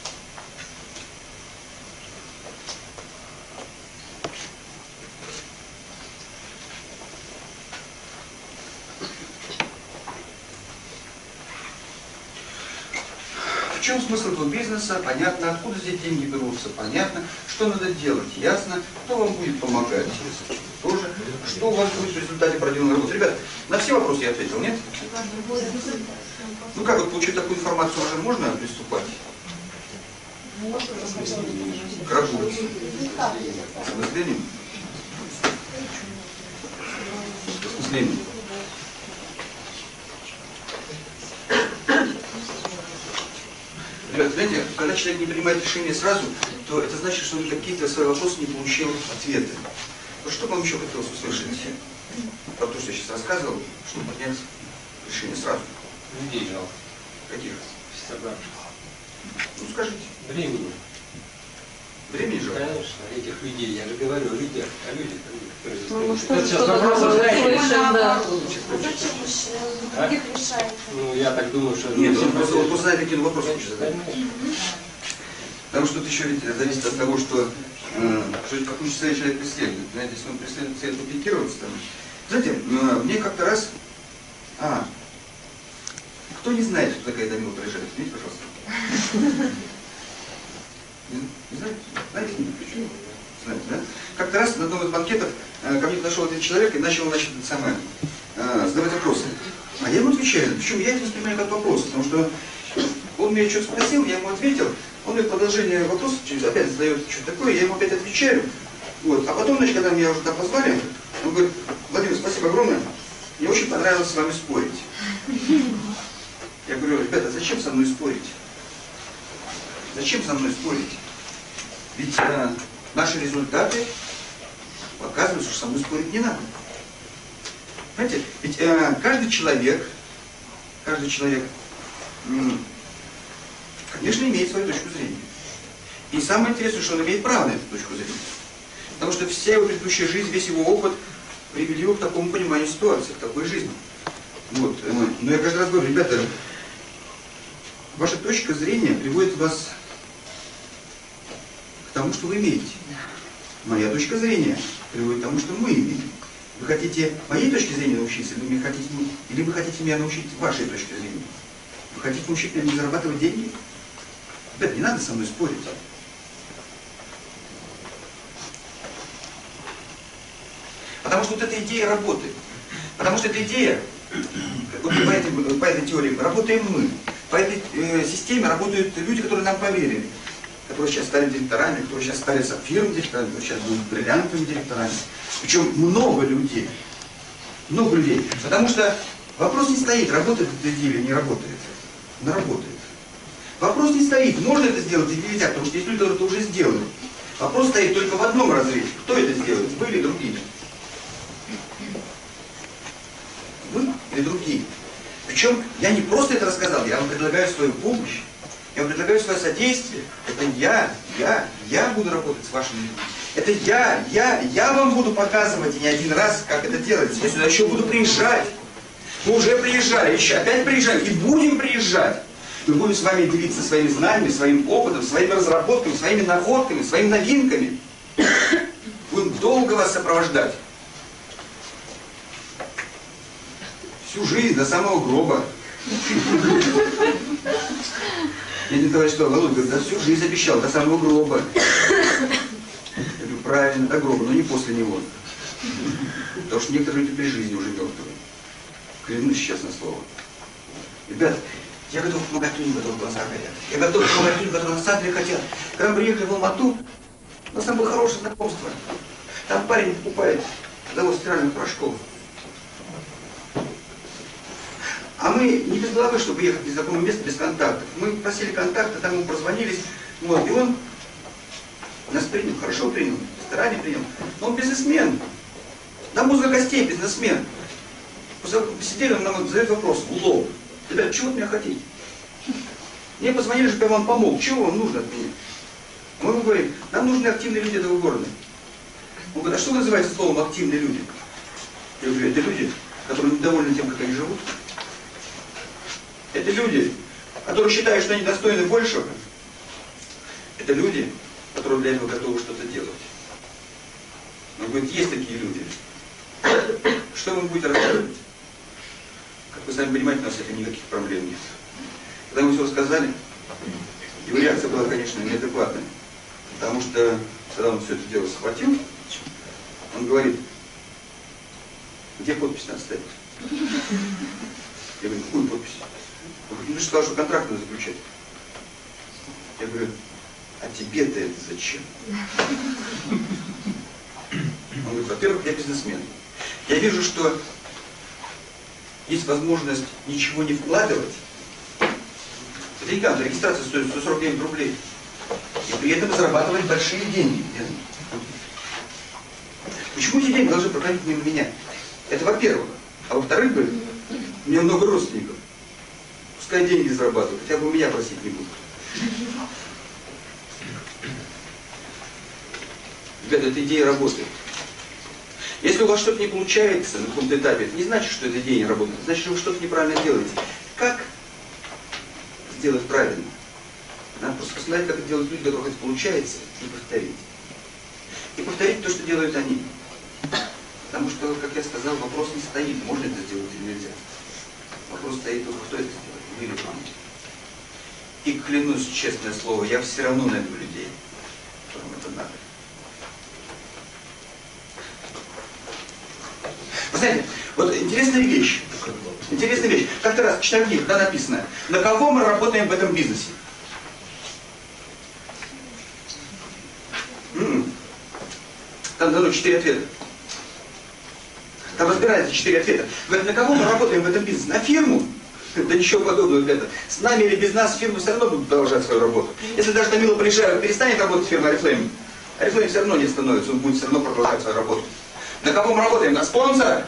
чем смысл этого бизнеса? Понятно. Откуда здесь деньги берутся? Понятно. Что надо делать? Ясно. Кто вам будет помогать? Тоже. Что у вас будет в результате проделанной работы? Ребят, на все вопросы я ответил, нет? Ну как, вот получить такую информацию уже можно приступать? К работе. С мышлением? С мышлением. Ребята, знаете, когда человек не принимает решение сразу, то это значит, что он какие-то свои вопросы не получил ответы. Вот что вам еще хотелось услышать? Про то, что я сейчас рассказывал, чтобы принять решение сразу. Людей жалко. Каких? Собравшихся. Ну скажите. Времени. Времени жалко? Конечно, этих людей. Я же говорю о людях, о людях, о людях, которые здесь Ну, были. что Это же сейчас что-то вопрос такое знаете? слышим, да. Зачем мужчина? Других решает. Ну, я так думаю, что... Нет, ну, он просто, все он просто знает, какие вопросы хочет задать. Конечно. Потому что это еще ведь зависит от того, что, э, что какую цель человек преследует. Знаете, если он преследует цель попикироваться, там. Знаете, э, мне как-то раз... А, кто не знает, что такая Данила Проезжает? Видите, пожалуйста. Не, не знаете? Знаете? Знаете, да? Как-то раз на одном из банкетов э, ко мне подошел один человек и начал, значит, это самое, э, задавать вопросы. А я ему отвечаю. Причем я это воспринимаю как вопрос, потому что он меня что-то спросил, я ему ответил, он мне в продолжение вопроса через опять задает что-то такое, я ему опять отвечаю. Вот. А потом, значит, когда меня уже там позвали, он говорит: Владимир, спасибо огромное, мне очень понравилось с вами спорить. Я говорю: ребята, зачем со мной спорить? Зачем со мной спорить? Ведь э, наши результаты показывают, что со мной спорить не надо. Понимаете, ведь э, каждый человек, каждый человек, м, конечно, имеет свою точку зрения. И самое интересное, что он имеет право на эту точку зрения. Потому что вся его предыдущая жизнь, весь его опыт привели его к такому пониманию ситуации, к такой жизни. Вот. Но я каждый раз говорю: ребята, ваша точка зрения приводит вас к тому, что вы имеете. Моя точка зрения приводит к тому, что мы имеем. Вы хотите моей точки зрения научиться, или вы хотите, или вы хотите меня научить вашей точке зрения? Вы хотите научить меня не зарабатывать деньги? Ребята, не надо со мной спорить. Потому что вот эта идея работает. Потому что эта идея, вот по, этой, по этой теории работаем мы. По этой э, системе работают люди, которые нам поверили. Которые сейчас стали директорами, которые сейчас стали сапфиром директорами, которые сейчас будут бриллиантовыми директорами. Причем много людей. Много людей. Потому что вопрос не стоит, работает эта идея или не работает. Она работает. Вопрос не стоит, можно это сделать или нельзя, потому что есть люди, которые это уже сделали. Вопрос стоит только в одном разрезе. Кто это сделает? Вы или другие? Вы или другие? Причем я не просто это рассказал, я вам предлагаю свою помощь, я вам предлагаю свое содействие. Это я, я, я буду работать с вашими людьми. Это я, я, я вам буду показывать и не один раз, как это делается. Я сюда еще буду приезжать. Мы уже приезжали, еще опять приезжаем и будем приезжать. Мы будем с вами делиться своими знаниями, своим опытом, своими разработками, своими находками, своими новинками. Будем долго вас сопровождать. Всю жизнь, до самого гроба. И один товарищ сказал: Володя, говорит, да всю жизнь обещал, до самого гроба. Я говорю: правильно, до гроба, но не после него. Потому что некоторые люди при жизни уже мертвые. Клянусь сейчас на слово. Ребят, я готов помогать людям, у которых глаза горят. Я готов помогать людям, которые на самом деле хотят. Когда мы приехали в Алмату, у нас там было хорошее знакомство. Там парень покупает завод стиральных порошков. А мы не без головы, чтобы ехать в незнакомое место без контактов. Мы просили контакты, там ему прозвонились. Вот, и он нас принял, хорошо принял, в ресторане принял. Но он бизнесмен. До мозга костей бизнесмен. Посидели, он нам задает вопрос в лоб: ребята, чего от меня хотите? Мне позвонили, чтобы я вам помог. Чего вам нужно от меня? Мы ему говорим: нам нужны активные люди этого города. Он говорит: а что вы называете словом активные люди? Я говорю: это люди, которые недовольны тем, как они живут. Это люди, которые считают, что они достойны большего. Это люди, которые для этого готовы что-то делать. Он говорит: есть такие люди. Что вы будете рассказывать? Как вы сами понимаете, у нас с этим никаких проблем нет. Когда мы все рассказали, Его реакция была, конечно, неадекватной. Потому что, когда он все это дело схватил, он говорит: где подпись надо ставить? Я говорю: какую подпись? Он говорит: ну ты же сказал, что контракт надо заключать. Я говорю: а тебе-то это зачем? Он говорит: во-первых, я бизнесмен. Я вижу, что есть возможность ничего не вкладывать. Деньгам, регистрация стоит сто сорок девять рублей. И при этом зарабатывать большие деньги. Почему эти деньги должны проходить мимо меня? Это во-первых. А во-вторых, говорит, у меня много родственников. Пускай деньги зарабатывают, хотя бы у меня просить не будут. Ребята, эта идея работает. Если у вас что-то не получается на каком-то этапе, это не значит, что эта идея не работает. Это значит, что вы что-то неправильно делаете. Как сделать правильно? Надо просто посмотреть, как это делают люди, у которых это получается, и повторить. И повторить то, что делают они. Потому что, как я сказал, вопрос не стоит, можно это сделать или нельзя. Вопрос стоит только, кто это сделает, вы или вам. И клянусь, честное слово, я все равно найду людей, которым это надо. Вы знаете, вот интересная вещь. Интересная вещь. Как-то раз читаю книгу, да, написано: на кого мы работаем в этом бизнесе? М-м. Там дано четыре ответа. Там разбирается четыре ответа. Говорят, на кого мы работаем в этом бизнесе? На фирму? Да ничего подобного, ребята. С нами или без нас фирмы все равно будут продолжать свою работу. Если даже Томила Полежаева перестанет работать фирма Oriflame, Oriflame все равно не становится, он будет все равно продолжать свою работу. На кого мы работаем? На спонсора?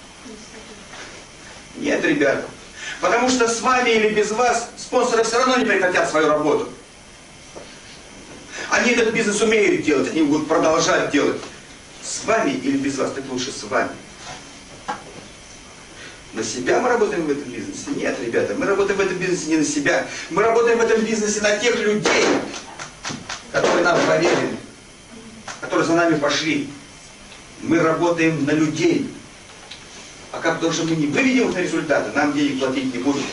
Нет, ребята. Потому что с вами или без вас спонсоры все равно не прекратят свою работу. Они этот бизнес умеют делать, они будут продолжать делать. С вами или без вас, так лучше с вами. На себя мы работаем в этом бизнесе? Нет, ребята, мы работаем в этом бизнесе не на себя. Мы работаем в этом бизнесе на тех людей, которые нам поверили, которые за нами пошли. Мы работаем на людей. А как то, что мы не выведем их на результаты, нам денег платить не будут.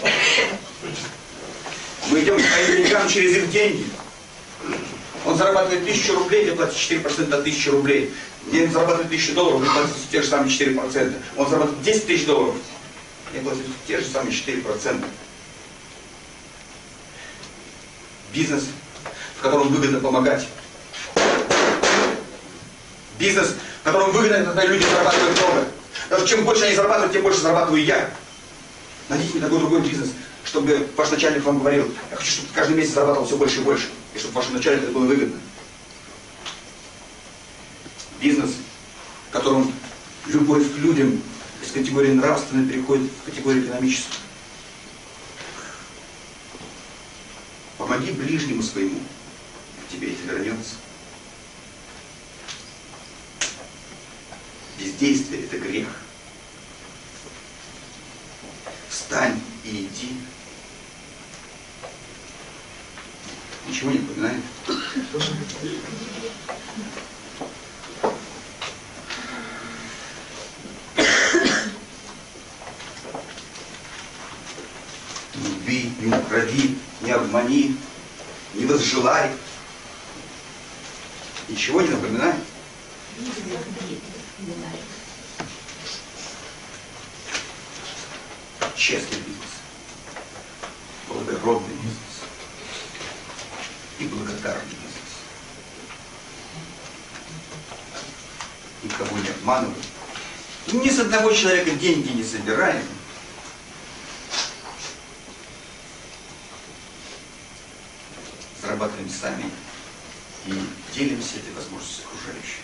Мы идем к своим деньгам через их деньги. Он зарабатывает тысячу рублей, я платить четыре процента от тысячи рублей. Я зарабатываю тысячу долларов, вы платите те же самые четыре процента. Он зарабатывает десять тысяч долларов, я платю те же самые четыре процента. Бизнес, в котором выгодно помогать. Бизнес, в котором выгодно, когда люди зарабатывают много. Даже чем больше они зарабатывают, тем больше зарабатываю я. Найдите мне такой другой бизнес, чтобы ваш начальник вам говорил: я хочу, чтобы каждый месяц зарабатывал все больше и больше. И чтобы вашему начальнику это было выгодно. Бизнес, в котором любовь к людям из категории нравственной переходит в категорию экономическую. Помоги ближнему своему, тебе это вернется. Бездействие – это грех. Встань и иди. Ничего не напоминает? Не убей, не укради, не обмани, не возжелай. Ничего не напоминает? Честный бизнес, благородный бизнес и благодарный бизнес. Никого не обманываем. Ни с одного человека деньги не собираем. Зарабатываем сами и делимся этой возможностью с окружающими.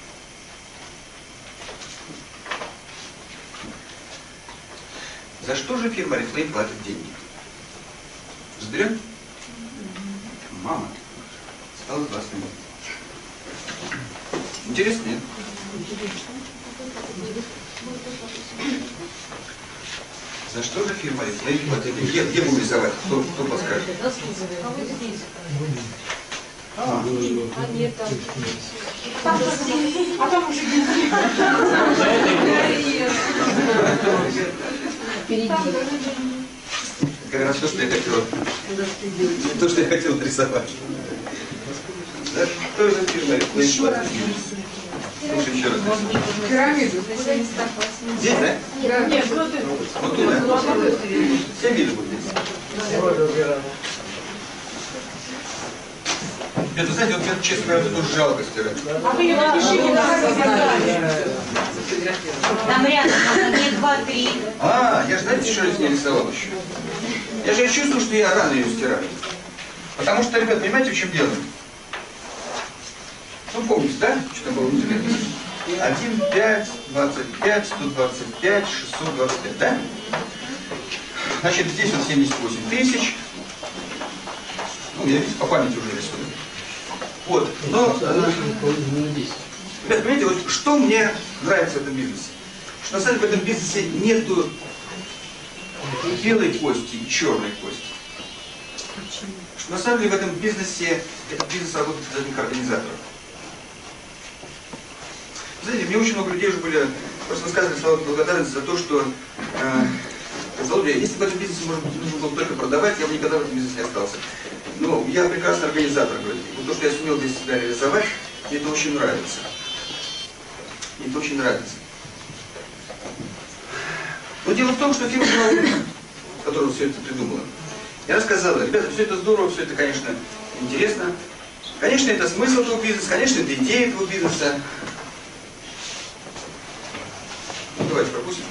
За что же фирма Oriflame платит деньги? Разберем? Мама. Осталось двадцать минут. Интересно, нет? За что же фирма Oriflame платит деньги? Где, где будем рисовать? Кто, кто подскажет? А, А нет, там. А там уже не как раз то, что я хотел, то, что я хотел нарисовать. Да? Кто из фирмы? Еще раз. Слушай, еще раз. Пирамиду. Здесь, да? Да. Нет, вот это. Вот туда. Все виды будут здесь. Это, знаете, вот мне, честно говоря, тут жалко стирать. А вы ее напишите на задание. Там рядом, не два-три. А, я же, знаете, что я с ней рисовал еще? Я же чувствую, что я рано ее стираю. Потому что, ребят, понимаете, в чем дело? Ну, помните, да? Что там было внутри? один, пять, двадцать пять, сто двадцать пять, шестьсот двадцать пять, да? Значит, здесь вот семьдесят восемь тысяч. Ну, я по памяти уже рисую. Вот, но... Э, ребят, понимаете, вот что мне нравится в этом бизнесе? Что на самом деле в этом бизнесе нету и белой кости, и черной кости. Что на самом деле в этом бизнесе, этот бизнес работает для одних организаторов. Знаете, мне очень много людей уже были, просто высказывали слова благодарности за то, что э, Володя, если в этом бизнесе можно, нужно было только продавать, я бы никогда в этом бизнесе не остался. Но я прекрасный организатор, говорит. Вот то, что я сумел здесь себя реализовать, мне это очень нравится. Мне это очень нравится. Но дело в том, что фирма была умная, которая все это придумала. Я рассказала, ребята, все это здорово, все это, конечно, интересно. Конечно, это смысл этого бизнеса, конечно, это идея этого бизнеса. Ну, давайте пропустим.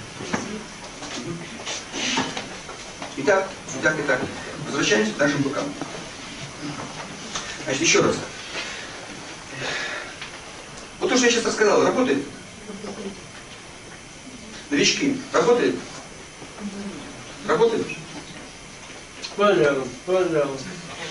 Итак, итак, итак. Возвращаемся к нашим быкам. Значит, еще раз. Вот то, что я сейчас рассказал, работает? Новички, работает? Работает? Пожалуйста, пожалуйста.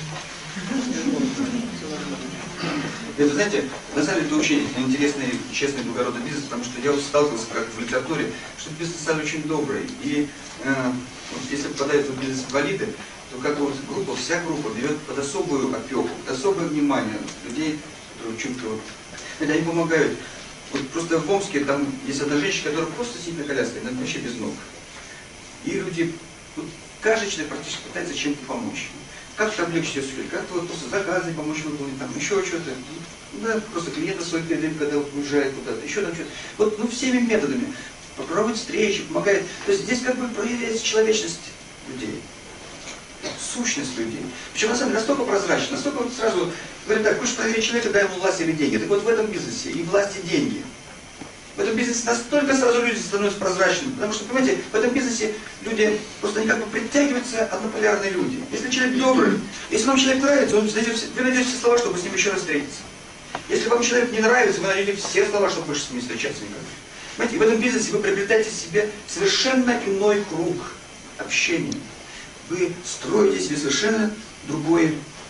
Это, знаете, на самом деле это очень интересный, честный, благородный бизнес, потому что я вот сталкивался как в литературе, что бизнес стал очень добрый. И э, вот, если попадают в бизнес инвалиды, то как бы вот группа, вся группа берет под особую опеку, под особое внимание людей, которые чувствуют. Это они помогают. Вот просто в Омске там есть одна женщина, которая просто сидит на коляске, она вообще без ног. И люди, вот, каждый человек практически пытается чем-то помочь. Как-то облегчить ее судьбу, как-то вот просто заказы помочь выполнить, там еще что-то. Да, просто клиента своих передаем, когда уезжает куда-то, еще там что-то. Вот, ну, всеми методами. Попробовать встречи, помогает. То есть здесь как бы проявляется человечность людей. Сущность людей. Причем на самом деле настолько прозрачно, настолько вот сразу говорят так, хочешь проверить человека, дай ему власть или деньги. Так вот в этом бизнесе и власть, и деньги. В этом бизнесе настолько сразу люди становятся прозрачными. Потому что, понимаете, в этом бизнесе люди, просто они как бы притягиваются однополярные люди. Если человек добрый, если вам человек нравится, он найдет, вы найдете все слова, чтобы с ним еще раз встретиться. Если вам человек не нравится, вы найдете все слова, чтобы больше с ним не встречаться никогда. Понимаете, в этом бизнесе вы приобретаете себе совершенно иной круг общения. Вы строите себе совершенно другое.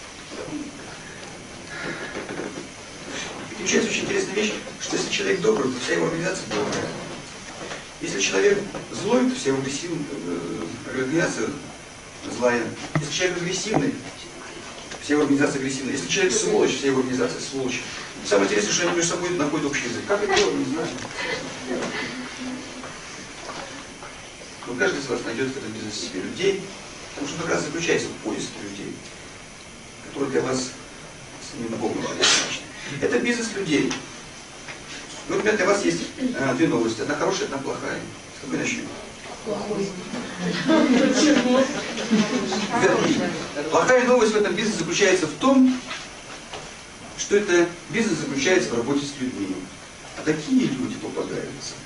И получается очень интересная вещь, что если человек добрый, то вся его организация добрая. Если человек злой, то вся его организация злая. Если человек агрессивный, вся его организация агрессивная. Если человек сволочь, вся его организация сволочь. Самое интересное, что они между собой находят общий язык. Как это делать, не знаю. Но каждый из вас найдет в этом бизнесе себе людей, потому что как раз заключается в поиске людей, которые для вас самим Богом предназначены. Это бизнес людей. Вот, например, для вас есть а, две новости. Одна хорошая, одна плохая. С какой начнем? Плохая новость в этом бизнесе заключается в том, что это бизнес заключается в работе с людьми. А такие люди попадаются.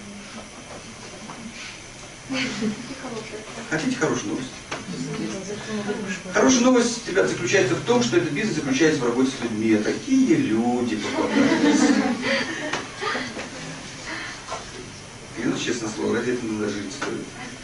Хотите хорошую новость? Хорошая новость, ребят, заключается в том, что этот бизнес заключается в работе с людьми. А такие люди попадаются. Клянусь, честно слово, ради этого надо жить стоит.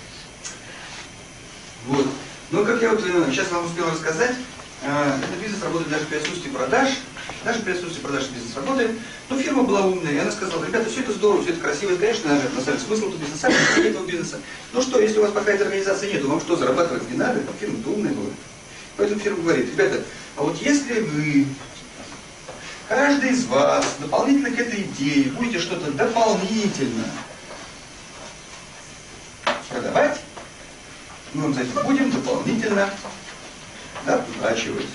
Вот. Но как я вот сейчас вам успел рассказать, этот бизнес работает даже при отсутствии продаж. Даже при отсутствии продаж бизнес работает. Но фирма была умная, и она сказала, ребята, все это здорово, все это красиво, и, конечно, на самом деле смысл этого бизнеса, этого бизнеса. Ну что, если у вас пока этой организации нет, вам что, зарабатывать не надо? Фирма-то умная была. Поэтому фирма говорит, ребята, а вот если вы, каждый из вас, дополнительно к этой идее, будете что-то дополнительно продавать, мы вам за это будем дополнительно доплачивать.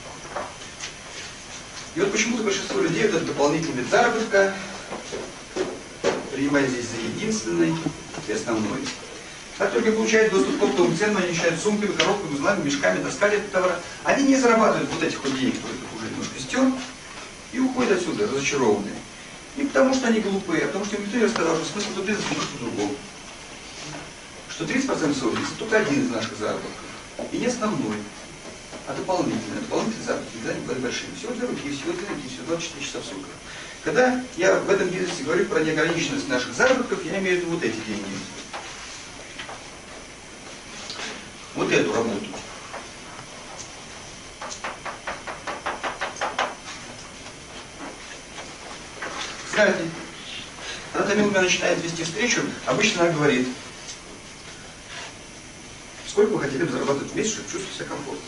И вот почему-то большинство людей этот дополнительный вид заработка принимает здесь за единственный и основной. Как только получают доступ к оптовым ценам, они начинают сумками, коробками, узлами, мешками таскать этот товар. Они не зарабатывают вот этих вот денег, которые уже немножко стер, и уходят отсюда разочарованные. Не потому что они глупые, а потому что им никто не рассказал, что смысл этого бизнеса будет по-другому. Что тридцать процентов своего бизнеса только один из наших заработков. И не основной, а дополнительный. Дополнительный заработок никогда не бывает большим. Всего для руки, всего для ноги, всего двадцать четыре часа в сутках. Когда я в этом бизнесе говорю про неограниченность наших заработков, я имею в виду вот эти деньги. Вот эту работу. Знаете, когда Тамила меня начинает вести встречу, обычно она говорит: сколько вы хотели бы зарабатывать в месяц, чтобы чувствовать себя комфортно?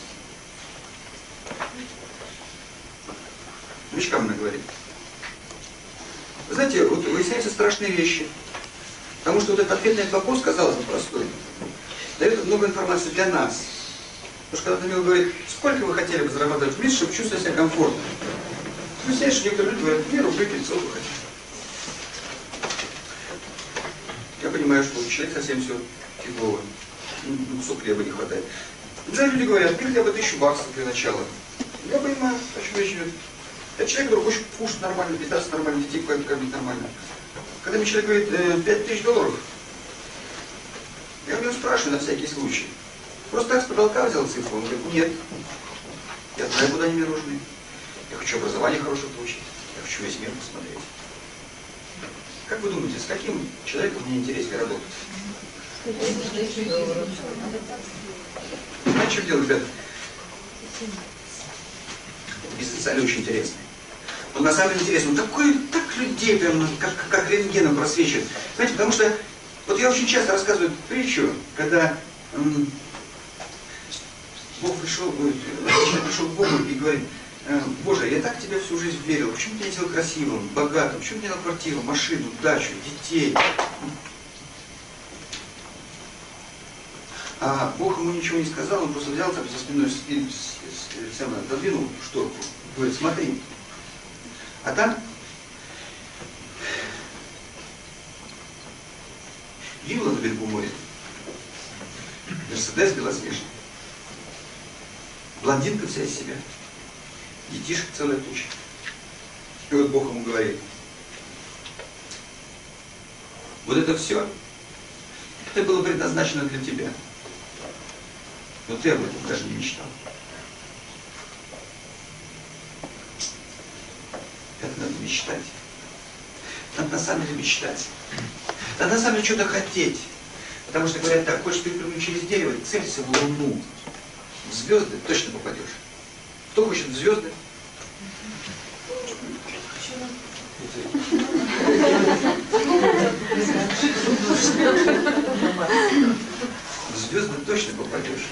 Новичкам она говорит. Вы знаете, вот выясняются страшные вещи. Потому что вот этот ответ на этот вопрос, казалось бы, простой, дает много информации для нас. Потому что когда Тамила говорит, сколько вы хотели бы зарабатывать в месяц, чтобы чувствовать себя комфортно? Выясняешь, что некоторые люди говорят, мне рублей пятьсот вы хотите. Я понимаю, что у человека совсем все фигово. Ну, кусок хлеба не хватает. Иногда люди говорят, хотя бы тысячу баксов для начала. Я понимаю, о чем речь идет. Это человек, который хочет кушать нормально, питаться нормально, детей кормить нормально. Когда мне человек говорит пять тысяч долларов, я у него спрашиваю на всякий случай. Просто так с потолка взял цифру. Он говорит, нет. Я знаю, куда они мне нужны. Я хочу образование хорошее получить. Я хочу весь мир посмотреть. Как вы думаете, с каким человеком мне интереснее работать? Знаете, что делать, ребята? Бизнес-социально очень интересный. Он на самом деле интересный. Он такой, так людей прям, как, как рентгеном просвечивает. Знаете, потому что, вот я очень часто рассказываю притчу, когда м, Бог пришел, человек пришел к Богу и говорит, Боже, я так в тебя всю жизнь верил, почему ты меня делал красивым, богатым, почему ты мне дал квартиру, машину, дачу, детей? А Бог ему ничего не сказал, он просто взял, так, за спиной задвинул шторку, говорит, смотри. А там вилла на берегу моря, Мерседес белоснежный, блондинка вся из себя, детишек целая туча. И вот Бог ему говорит, вот это все, это было предназначено для тебя. Но ты об этом даже не мечтал. Это надо мечтать. Надо на самом деле мечтать. Надо на самом деле что-то хотеть. Потому что говорят, так, хочешь перепрыгнуть через дерево, целься в луну. В звезды точно попадешь. Кто хочет в звезды? В звезды точно попадешь.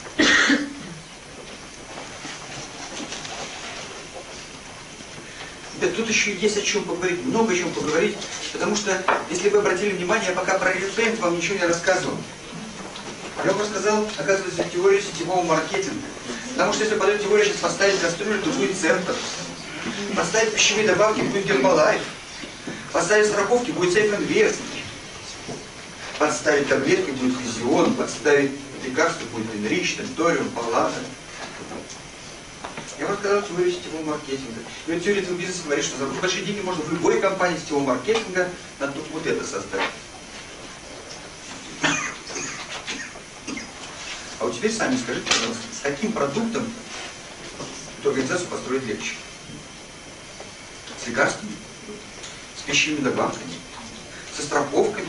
Да, тут еще есть о чем поговорить, много о чем поговорить, потому что, если вы обратили внимание, я пока про рефрейм вам ничего не рассказывал. Я вам рассказал, оказывается, теорию сетевого маркетинга. Потому что если по этой теории сейчас поставить кастрюлю, то будет центр. Поставить пищевые добавки, будет Гербалайф. Поставить страховки, будет Сейф Инвест. Подставить таблетки, будет Физион. Подставить лекарства, будет Энрич, Тенториум, Паллада. Я вам рассказал теорию сетевого маркетинга. И вот теория этого бизнеса говорит, что за большие деньги можно в любой компании сетевого маркетинга надо только вот это создать. А вот теперь сами скажите, пожалуйста, с каким продуктом эту организацию построить легче? С лекарствами? С пищевыми добавками? Со страховками?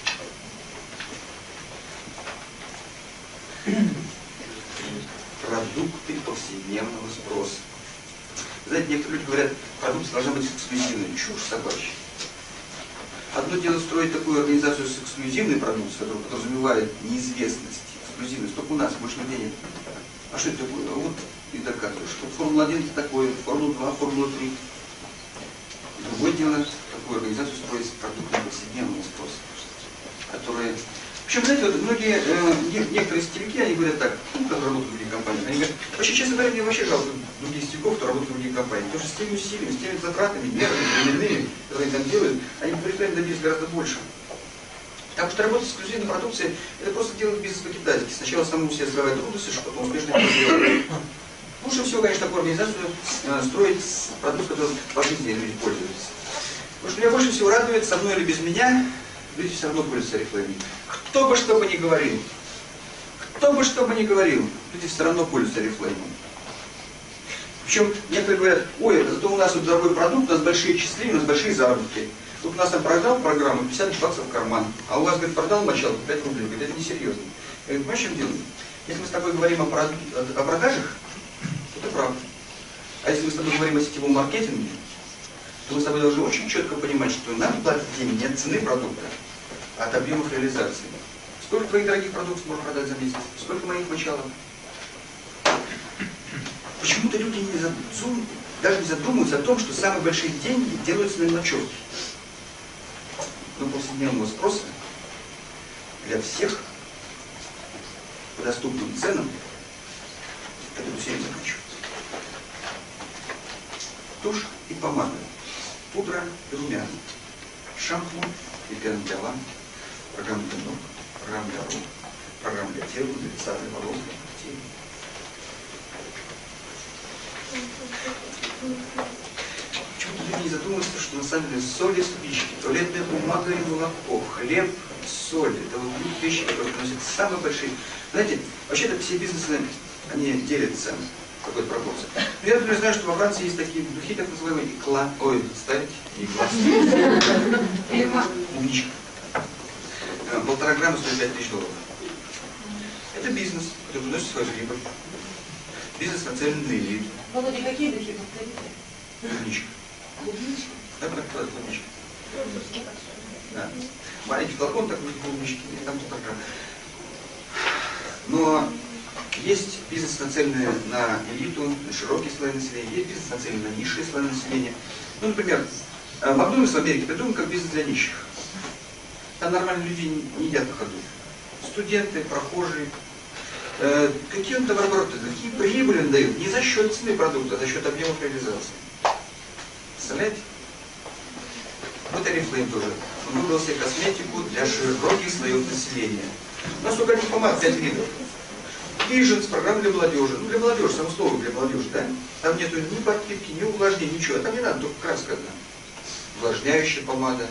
Продукты повседневного спроса. Знаете, некоторые люди говорят, продукты должны быть эксклюзивными. Чушь собачья. Одно дело строить такую организацию с эксклюзивной продукцией, которая подразумевает неизвестность, эксклюзивность. Только у нас, больше нигде нет. А что это такое? Вот и доказываешь, что Формула один это такое, Формула два, Формула три. Другое дело, такую организацию строить с продуктами повседневного спроса, которые Причем, знаете, вот многие, э, не- некоторые сетевики, они говорят так, ну, которые работают в других компаниях, они говорят, вообще, честно говоря, мне вообще жалко других сетевиков, кто работает в других компаниях, потому что с теми усилиями, с теми затратами, нервными, временными, которые они там делают, они в результате добились гораздо больше. Потому что работать с эксклюзивной продукцией, это просто делать бизнес по-китайски. Сначала самому себе сдавать трудности, чтобы потом успешно это сделать. Лучше всего, конечно, такую организацию э, строить продукт, который по жизни люди пользуются. Потому что меня больше всего радует, со мной или без меня, люди все равно пользуются Oriflame. Кто бы что бы ни говорил, кто бы что бы ни говорил, люди все равно пользуются Oriflame. Причем некоторые говорят, ой, зато у нас вот дорогой продукт, у нас большие числения, у нас большие заработки. Тут у нас там продал программу пятьдесят баксов в карман, а у вас, говорит, продал мочалку пять рублей. Говорит, это несерьезно. Я говорю, понимаешь, в чем дело? Если мы с тобой говорим о, прод... о продажах, то ты прав. А если мы с тобой говорим о сетевом маркетинге, то мы с тобой должны очень четко понимать, что нам платят деньги не от цены продукта, а от объемов реализации. Сколько твоих дорогих продуктов можно продать за месяц? Сколько моих мочалок? Почему-то люди не задум... даже не задумываются о том, что самые большие деньги делаются на мелочевке. Но повседневного спроса для всех по доступным ценам эту серию заканчивается. Тушь и помада, пудра и румяна, шампунь и пена для ванн, программа для ног, программа для рук, программа для тела, для лица, для волос, для ногтей. Почему-то люди не задумываются, что на самом деле соль и спички, туалетная бумага и молоко, хлеб, соль, это вот вещи, которые приносят самые большие. Знаете, вообще-то все бизнесы, они делятся в какой-то пропорции. Но я, например, знаю, что во Франции есть такие духи, так называемые икла, ой, ставить, икла, умничка. Полтора грамма стоит пять тысяч долларов. Это бизнес, который приносит свою прибыль. Бизнес нацелен на элиту. Володя, какие духи повторите? Клубничка. Да, как клубничка. Да. Маленький флакон такой клубнички, и там тут такая. Но есть бизнес, нацеленный на элиту, на широкие слои населения, есть бизнес, нацеленный на низшие слои населения. Ну, например, Макдональдс в Америке придуман как бизнес для нищих. Там нормальные люди не едят на ходу. Студенты, прохожие. Э, какие он товарообороты, какие прибыли он дает? Не за счет цены продукта, а за счет объемов реализации. Представляете? Вот Oriflame тоже. Он выбрал себе косметику для широких слоев населения. У нас только один помад, пять видов. Visions, программа для молодежи. Ну, для молодежи, само слово для молодежи, да? Там нету ни подпитки, ни увлажнения, ничего. Там не надо, только краска одна. Увлажняющая помада.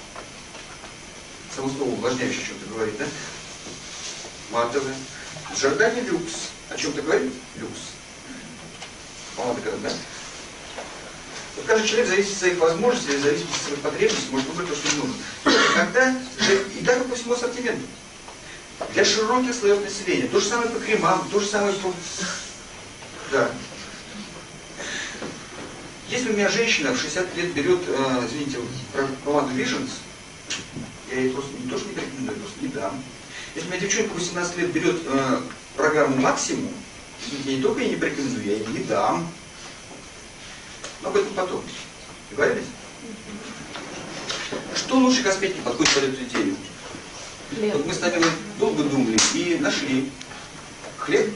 Само слово увлажняющее что-то говорит, да? Матовая. Жордани люкс. О чем-то говорит? Люкс. Помада, да? Вот каждый человек зависит от своих возможностей, зависит от своих потребностей, может выбрать то, что ему нужно. Когда, и так по всему ассортименту. Для широких слоев населения. То же самое по кремам, то же самое по... Да. Если у меня женщина в шестьдесят лет берет, э, извините, помаду Visions, я ей просто не то, что не рекомендую, я просто не дам. Если у меня девчонка восемнадцать лет берет э, программу Максимум, я не только ей не порекомендую, я ей не дам. Но об этом потом. Договорились? Что лучше косметики подходит под эту идею? Хлеб. Вот мы с тобой долго думали и нашли. Хлеб?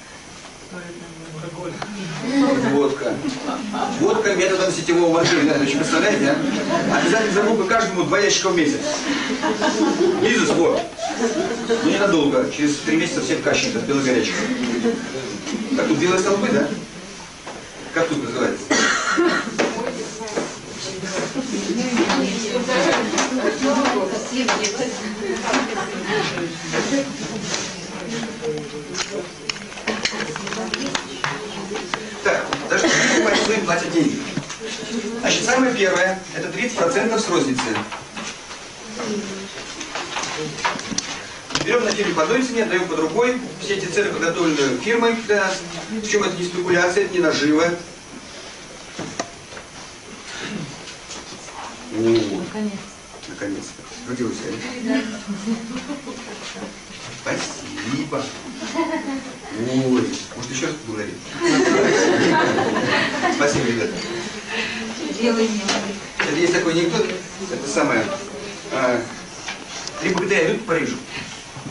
Водка. Водка методом сетевого маркетинга. Вы представляете, а? Обязательно замолка каждому два ящика в месяц. Бизнес, вот. Ну ненадолго. Через три месяца всех кащит от белой горячки. Как тут, белые столбы, да? Как тут называется? Так, за что Oriflame платят деньги? Значит, самое первое, это тридцать процентов с розницы. Берем на фирме по одной цене, отдаем по другой. Все эти цены подготовлены фирмой для нас. Причем это не спекуляция, это не нажива. Наконец. Наконец-то. Родилась я. Спасибо. Ой, может еще раз поговорить? Спасибо, ребята. Это есть такой анекдот, это самое. А, три богатыря идут по Парижу.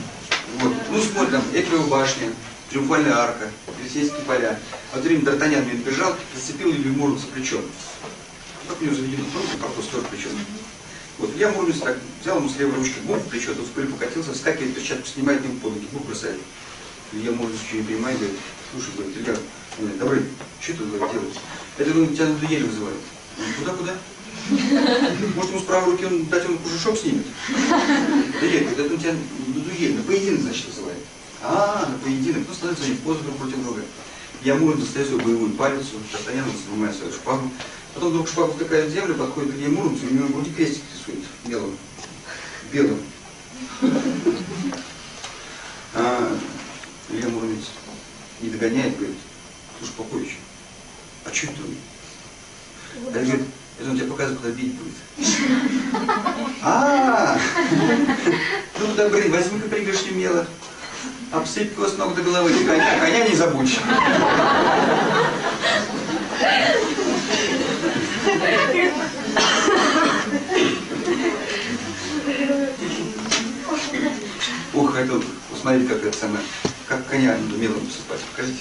Ну, смотрим, там, Эйфелева башня, Триумфальная арка, Елисейские поля. А вот время Д'Артаньян мне бежал, зацепил Лилию Муромец за плечо. Как у него заведено, просто портос тоже плечо. Вот, я Муромец так взял ему с левой ручки бомбу в плечо, тот в пыль покатился, вскакивает, перчатку снимает, ему под ноги, бомбу бросает. Илья Муромец ничего не понимает, говорит, слушай, говорит, ребят, давай, что ты говорит, делаешь? Это он тебя на дуэль вызывает. Куда-куда? Может, ему с правой руки он дать ему кожушок снимет? Да нет, это он тебя на дуэль, на поединок, значит, вызывает. А, на поединок, ну, становится они в позу друг против друга. Я Муромец достаю свою боевую палицу, Д'Артаньян снимает свою шпагу. Потом вдруг шпагу втыкает в землю, подходит к Илье Муромцу, и у него на груди крестик рисует белым. Белым. А Илья Муромец не догоняет, говорит, слушай, Попович, а что это он? А я говорю, это он тебе показывает, куда бить будет. А, ну да, блин, возьми-ка пригоршню мела, обсыпь его с ног до головы, и коня, коня не забудь. Ох, хотел посмотреть, как это самое, как коня мелом посыпать. Покажите.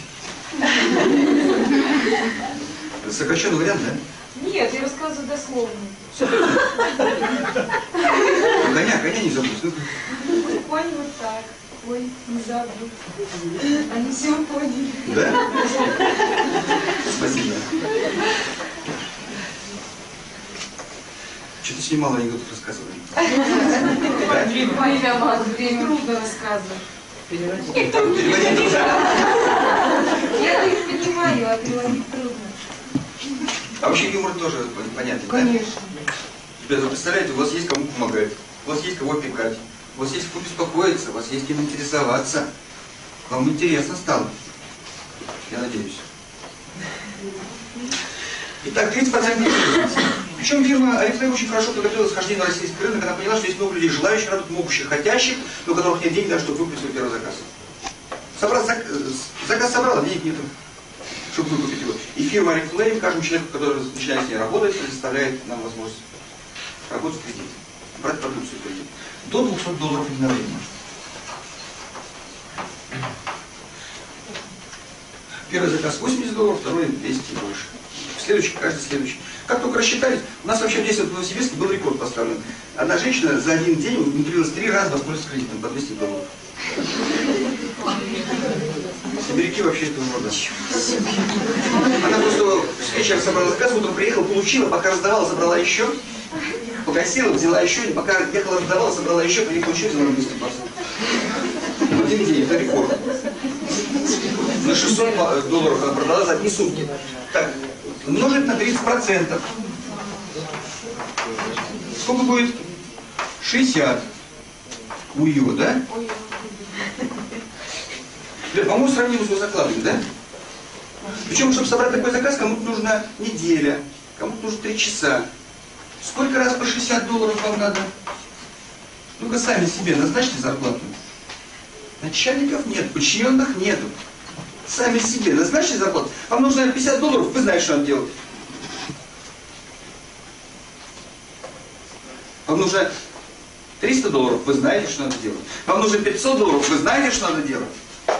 Сокращенный вариант, да? Нет, я рассказываю дословно. Коня, коня не забудь. Ну, Конь вот так. Ой, не забудь. Они все поняли. да? Спасибо. Что-то очень мало анекдотов рассказывали. Да? Время мало, время трудно рассказывать. Там переводить тоже. Я их понимаю, а переводить трудно. А вообще юмор тоже понятен, да? Конечно. Ребята, вы представляете, у вас есть кому помогать, у вас есть кого опекать, у вас есть кто беспокоиться, у вас есть кем интересоваться. Вам интересно стало. Я надеюсь. Итак, тридцать процентов недвижимости. Причем фирма Арифлейм очень хорошо подготовилась к хождению на российский рынок. Она поняла, что есть много людей, желающих работать, могущих, хотящих, но у которых нет денег, даже чтобы выкупить свой первый заказ. Собрал, зак, заказ собрал, а денег нет, чтобы выкупить его. И фирма Арифлейм каждому человеку, который начинает с ней работать, предоставляет нам возможность работать в кредит, брать продукцию в кредит. До двухсот долларов единовременно. Первый заказ восемьдесят долларов, второй двести и больше. Следующий, каждый следующий. Как только рассчитались, у нас вообще здесь в Новосибирске был рекорд поставлен. Одна женщина за один день умудрилась три раза воспользоваться кредитом по двести долларов. Сибиряки вообще этого не могут. Она просто вечером собрала заказ, утром приехала, получила, пока раздавала, забрала еще. Погасила, взяла еще, и пока ехала, раздавала, собрала еще, при получила, взяла на двести баксов. В один день, это рекорд. На шестьсот долларов она продала за одни сутки. Так, умножить на тридцать процентов. Сколько будет? шестьдесят. У ее, да? По-моему, сравнимо с его закладами, да? Причем, чтобы собрать такой заказ, кому-то нужна неделя, кому-то нужно три часа. Сколько раз по шестьдесят долларов вам надо? Ну-ка сами себе назначьте зарплату. Начальников нет, подчиненных нету. Сами себе назначьте зарплату. Вам нужно пятьдесят долларов, вы знаете, что надо делать. Вам нужно триста долларов, вы знаете, что надо делать. Вам нужно пятьсот долларов, вы знаете, что надо делать.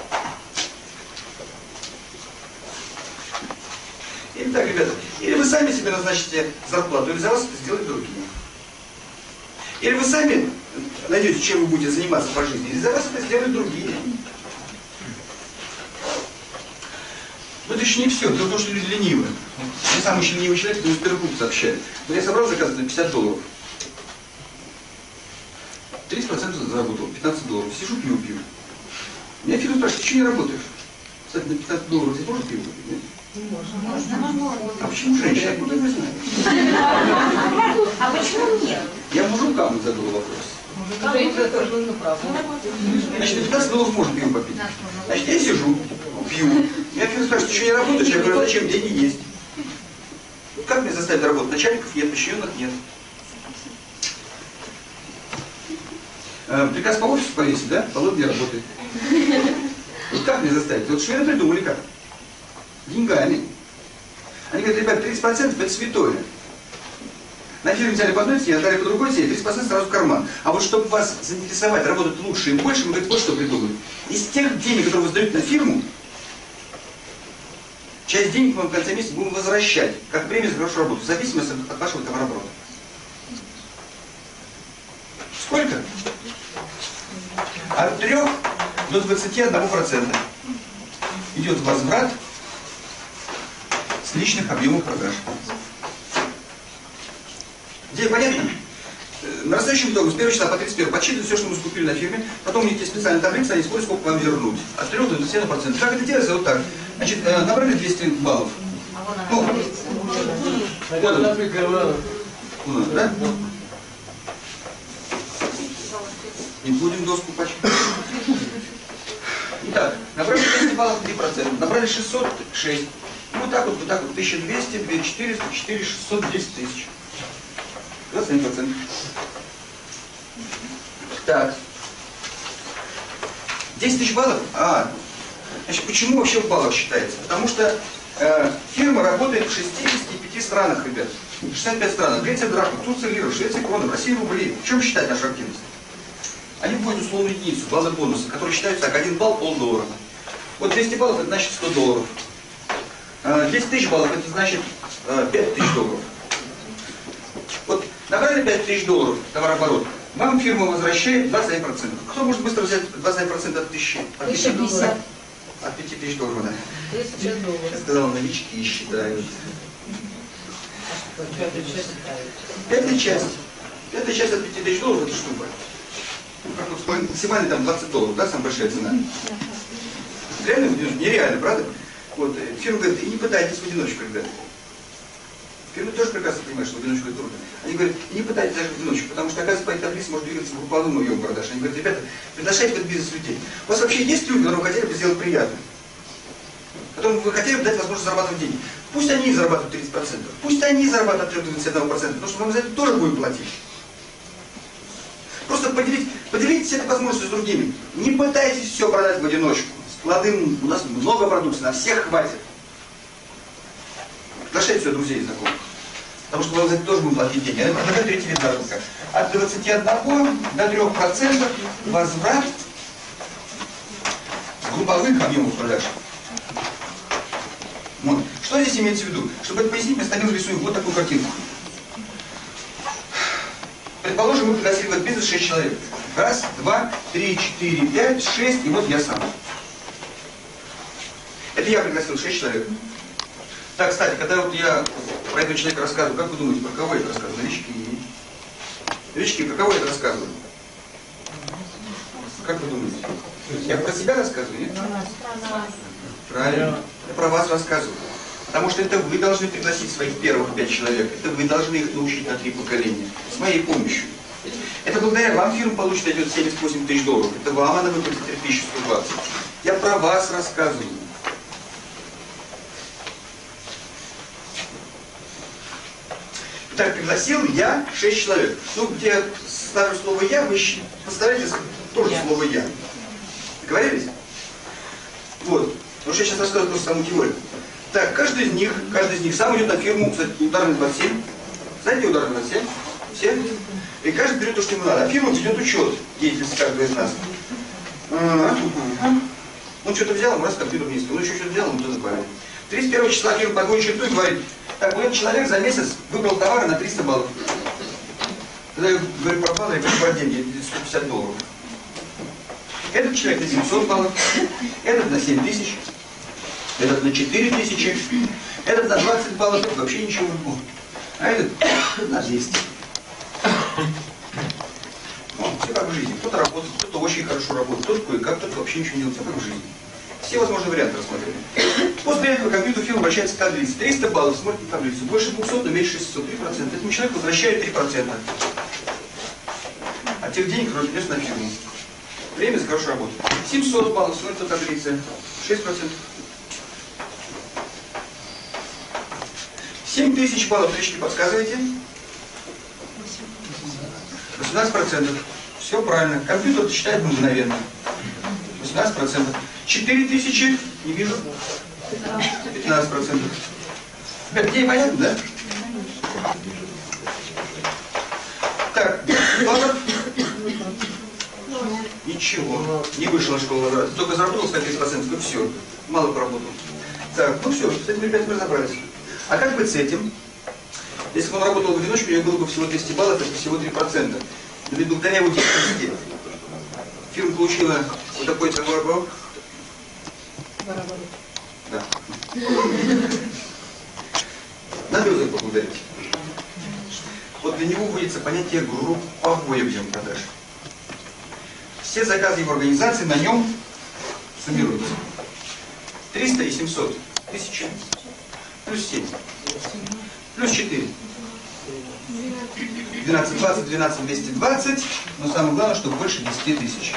Итак, ребята, или вы сами себе назначите зарплату, или за вас это сделают другие. Или вы сами найдете, чем вы будете заниматься по жизни, или за вас это сделают другие. Но это еще не все, это то, что люди ленивы. Я самый еще ленивый человек, который из Петербурга сообщает. Вот я собрал заказ на пятьдесят долларов. тридцать процентов заработал, пятнадцать долларов. Сижу, пиво пью. Меня фирма спрашивает, ты что не работаешь? Кстати, на пятнадцать долларов здесь можно пиво купить, нет? Можно. А почему женщина? Откуда вы знаете? А почему нет? Я мужикам задал вопрос. Значит, на пятнадцать долларов можно пиво попить. Значит, я сижу, пью. Меня фирма спрашивает, ты что не работаешь? Я говорю, зачем? Деньги есть. Как меня заставить работать? Начальников нет, подчиненных нет. Приказ по офису повесить, да? Полот не работает. Вот как меня заставить? Вот шведы придумали как? Деньгами. Они говорят, ребят, тридцать процентов это святое. На фирме взяли по одной цене, отдали по другой цене, тридцать процентов сразу в карман. А вот чтобы вас заинтересовать, работать лучше и больше, мы говорим, вот что придумали. Из тех денег, которые вы сдаете на фирму, часть денег мы в конце месяца будем возвращать, как премию за хорошую работу, в зависимости от вашего товарооборота. Сколько? От трёх до двадцати одного процента идет возврат с личных объемов продаж. Идея понятна? Нарастающим итогом с первого числа по тридцать первое подсчитывают все, что мы скупили на фирме, потом у них есть специальная таблица, они смотрят, сколько вам вернуть. От трёх до двадцати процентов. Как это делается? Вот так. Значит, набрали двести баллов. Ну, вот, да? Не будем доску пачкать. Итак, набрали двести баллов, три процента. Набрали шестьсот, шесть. И вот так вот, вот так вот. тысяча двести, две тысячи четыреста, четыре тысячи шестьсот, десять тысяч. двадцать один процент. Так. десять тысяч баллов? А, значит, почему вообще в баллах считается? Потому что э, фирма работает в шестидесяти пяти странах, ребят. шестьдесят пять стран. Греция, драхма, Турция, лира, Швеция, крона, Россия, рубли. В чем считать нашу активность? Они вводят условную единицу, баллы бонуса, которые считаются как один балл полдоллара. Вот двести баллов это значит сто долларов. десять тысяч баллов это значит пять тысяч долларов. Вот набрали пять тысяч долларов товарооборот, вам фирма возвращает двадцать один процент. Кто может быстро взять двадцать один процент от тысячи? От тысяча пятьдесят. От пяти тысяч долларов, да. тысяча долларов. Я сказал, новички считают. Пятая часть. Пятая часть от пяти тысяч долларов это штука. Максимально там двадцать долларов, да, самая большая цена. Реально, нереально, правда? Вот, фирма говорит, и не пытайтесь в одиночку, ребята. Фирма тоже прекрасно понимает, что в одиночку это трудно. Они говорят, и не пытайтесь даже в одиночку, потому что, оказывается, по этой таблице может двигаться групповым объем продаж. Они говорят, ребята, приглашайте в этот бизнес людей. У вас вообще есть люди, которым вы хотели бы сделать приятно? Которым вы хотели бы дать возможность зарабатывать деньги. Пусть они зарабатывают тридцать процентов, пусть они зарабатывают от трёх до двадцати одного процента, потому что мы за это тоже будем платить. Просто поделить, поделитесь этой возможностью с другими. Не пытайтесь все продать в одиночку. Склады, у нас много продукции, на всех хватит. Приглашайте все друзей и знакомых. Потому что мы за это тоже будем платить деньги. Я предлагаю третий вид заработка. От двадцати одного до трёх процентов возврат с групповых объемов продаж. Вот. Что здесь имеется в виду? Чтобы это пояснить, мы стабильно рисуем вот такую картинку. Предположим, мы пригласили в этот бизнес шесть человек. Раз, два, три, четыре, пять, шесть, и вот я сам. Это я пригласил шесть человек. Так, кстати, когда вот я про этого человека рассказываю, как вы думаете, про кого я это рассказываю? Новички. Новички, про кого я это рассказываю? Как вы думаете? Я про себя рассказываю, нет? Правильно. Я про вас рассказываю. Потому что это вы должны пригласить своих первых пять человек. Это вы должны их научить на три поколения. С моей помощью. Это благодаря вам фирма получит идет семьдесят восемь тысяч долларов. Это вам она выплатит три тысячи сто двадцать. Я про вас рассказываю. Так, пригласил я шесть человек. Ну, где ставлю слово «я», вы поставляете тоже слово «я». Договорились? Вот. Потому что я сейчас рассказываю просто саму теорию. Так, каждый из них, каждый из них сам идет на фирму, кстати, ударный двадцать семь. Знаете ударный двадцать семь? Все? И каждый берет то, что ему надо. А фирма ведет учет деятельности каждого из нас. Он что-то взял, ему раз компьютер вниз. Он еще что-то взял, ему туда добавил. тридцать первого числа фирма подводит черту и говорит, так, вот этот человек за месяц выбрал товары на триста баллов. Когда я говорю про баллы, я говорю про деньги, сто пятьдесят долларов. Этот человек на семьсот баллов, этот на семь тысяч, этот на четыре тысячи, этот на двадцать баллов, этот вообще ничего не будет. А этот на двести. Ну, все как в жизни. Кто-то работает, кто-то очень хорошо работает, кто-то кое-как, кто-то вообще ничего не делает. Все как в жизни. Все возможные варианты рассмотрели. После этого компьютер фирмы обращается к таблице. триста баллов, смотрит на таблицу. Больше двухсот, но меньше шестисот. три процента. Этому человеку возвращает три процента. От тех денег, которые принес на фирму. Время за хорошую работу. семьсот баллов, смотрит на таблице. шесть процентов. семь тысяч баллов, тречки подсказывайте. восемнадцать процентов. Все правильно. Компьютер считает мгновенно. восемнадцать процентов. четыре тысячи, не вижу. пятнадцать процентов. Идея понятна, да? Так, донор? Ничего, не вышел на школу возврата. Только заработал сто тридцать процентов, и все. Мало поработал. Так, ну все, с этим ребятами разобрались. А как быть с этим? Если бы он работал в одиночку, у него было бы всего двести баллов, это всего три процента. Но ведь благодаря его деятельности фирма получила вот такой товар. Да. Надо его поблагодарить. Вот для него вводится понятие групповой объем продаж. Все заказы его организации на нем суммируются. триста и семьсот. Тысяча. Плюс семь. Плюс четыре. двенадцать, двадцать, двенадцать, двести двадцать. Но самое главное, что больше десяти тысяч.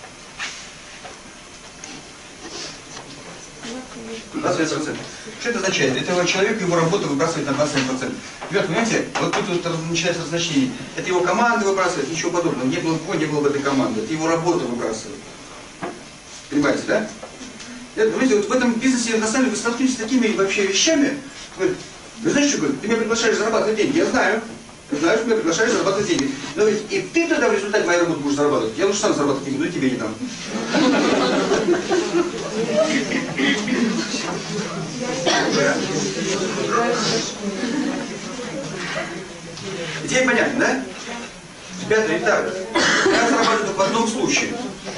двадцать пять процентов. Что это означает? Этого человека его работа выбрасывает на двадцать пять процентов. Ребята, понимаете, вот тут вот начинается значение. Это его команда выбрасывает, ничего подобного. Не было бы, не было бы этой команды. Это его работа выбрасывает. Понимаете, да? Это, понимаете, вот в этом бизнесе на самом деле вы столкнетесь с такими вообще вещами. Вы, вы знаете, что говорит? Ты меня приглашаешь зарабатывать деньги. Я знаю. Ты знаешь, что меня приглашаешь зарабатывать деньги. Но ведь и ты тогда в результате моей работы будешь зарабатывать. Я лучше сам зарабатывать деньги, но и тебе не дам. Идея понятна, да? Ребята, итак, я зарабатываю только в одном случае.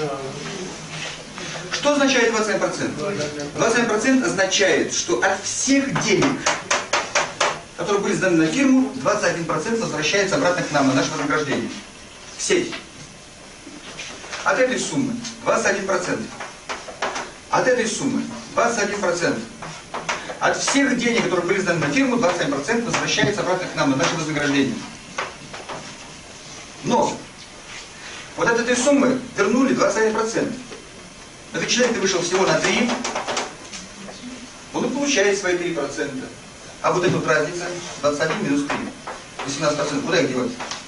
Что означает двадцать один процент? двадцать один процент означает, что от всех денег, которые были сданы на фирму, двадцать один процент возвращается обратно к нам, на наше вознаграждение. В сеть. От этой суммы двадцать один процент. От этой суммы двадцать один процент. От всех денег, которые были сданы на фирму, двадцать один процент возвращается обратно к нам, на наше вознаграждение. Но вот от этой суммы вернули двадцать один процент. Этот человек вышел всего на три, он и получает свои три процента. А вот эта вот разница, двадцать один минус три, восемнадцать процентов, куда их девать?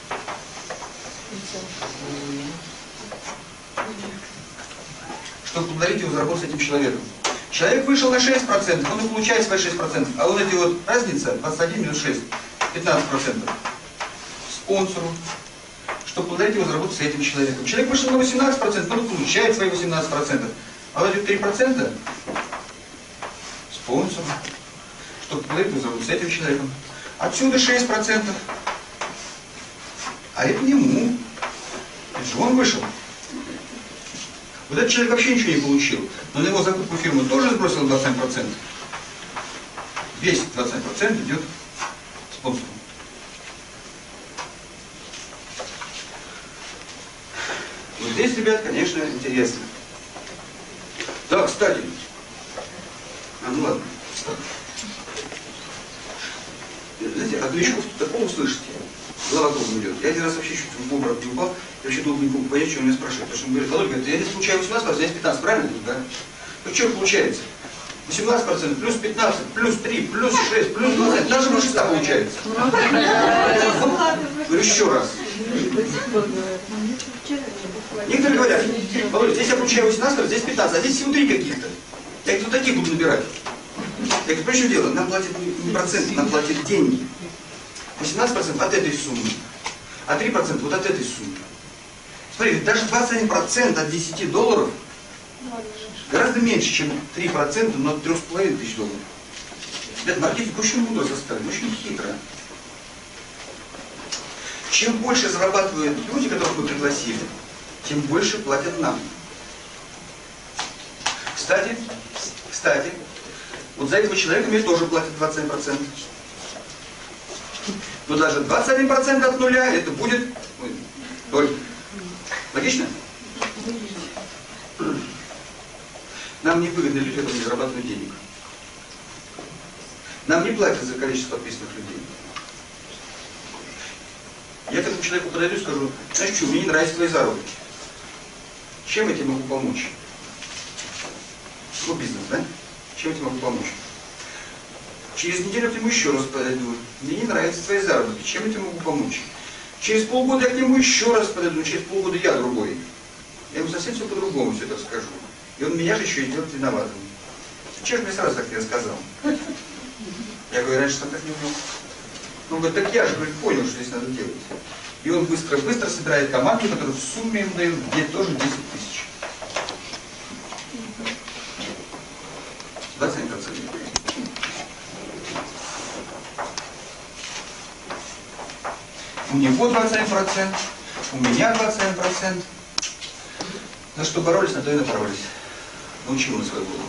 Чтобы поблагодарить его за работу с этим человеком. Человек вышел на шесть процентов, он и получает свои шесть процентов. А вот эти вот разница, двадцать один минус шесть, пятнадцать процентов. Спонсору. Чтобы поблагодарить его за работу с этим человеком. Человек вышел на восемнадцать процентов, он и получает свои восемнадцать процентов. А вот эти три процента спонсору. Чтобы поблагодарить его за работу с этим человеком. Отсюда шесть процентов. А это ему. Это же он вышел. Вот этот человек вообще ничего не получил. Но на его закупку фирмы тоже сбросил двадцать один процент. Весь двадцать один процент идет спонсору. Вот здесь, ребят, конечно, интересно. Да, кстати. А, ну ладно. Знаете, от новичков такого услышите. Голова кругом идет. Я один раз вообще чуть в обморок не упал. Я вообще долго не помню понять, что он меня спрашивает. Потому что он говорит: Володя, говорит, я здесь получаю восемнадцать процентов, я здесь пятнадцать процентов, правильно? Да? Ну что получается? восемнадцать процентов, плюс пятнадцать, плюс три, плюс шесть, плюс двадцать, даже больше ста получается. Говорю еще раз. Некоторые говорят: Володя, здесь я получаю восемнадцать, здесь пятнадцать, а здесь всего три каких-то. Я говорю, вот таких буду набирать. Я говорю, понимаешь, что дело? Нам платят не проценты, нам платят деньги. восемнадцать процентов от этой суммы, а три процента вот от этой суммы. Смотрите, даже двадцать один процент от десяти долларов гораздо меньше, чем три процента, но от трёх с половиной тысяч долларов. Этот маркетинг очень мудро составлен, очень хитро. Чем больше зарабатывают люди, которых мы пригласили, тем больше платят нам. Кстати, кстати, вот за этого человека мне тоже платят двадцать один процент. Но даже двадцать один процент от нуля это будет ноль. Логично? Нам не выгодны люди, которые не зарабатывают денег. Нам не платят за количество подписанных людей. Я к этому человеку подойду и скажу: знаешь что, мне не нравятся твои заработки. Чем я тебе могу помочь? Ну, бизнес, да? Чем я тебе могу помочь? Через неделю к нему еще раз подойду. Мне не нравятся твои заработки. Чем я тебе могу помочь? Через полгода я к нему еще раз подойду. Через полгода я другой. Я ему совсем все по-другому все это скажу. И он меня же еще и делает виноватым. Чего же мне сразу так не рассказал? Я говорю, раньше сам так не умел. Он говорит: так я же говорит, понял, что здесь надо делать. И он быстро-быстро собирает команду, которая в сумме ему дает где тоже десять тысяч. двадцать семь процентов. У него двадцать один процент, у меня двадцать один процент. За что боролись, на то и напоролись. Научил на свою голову.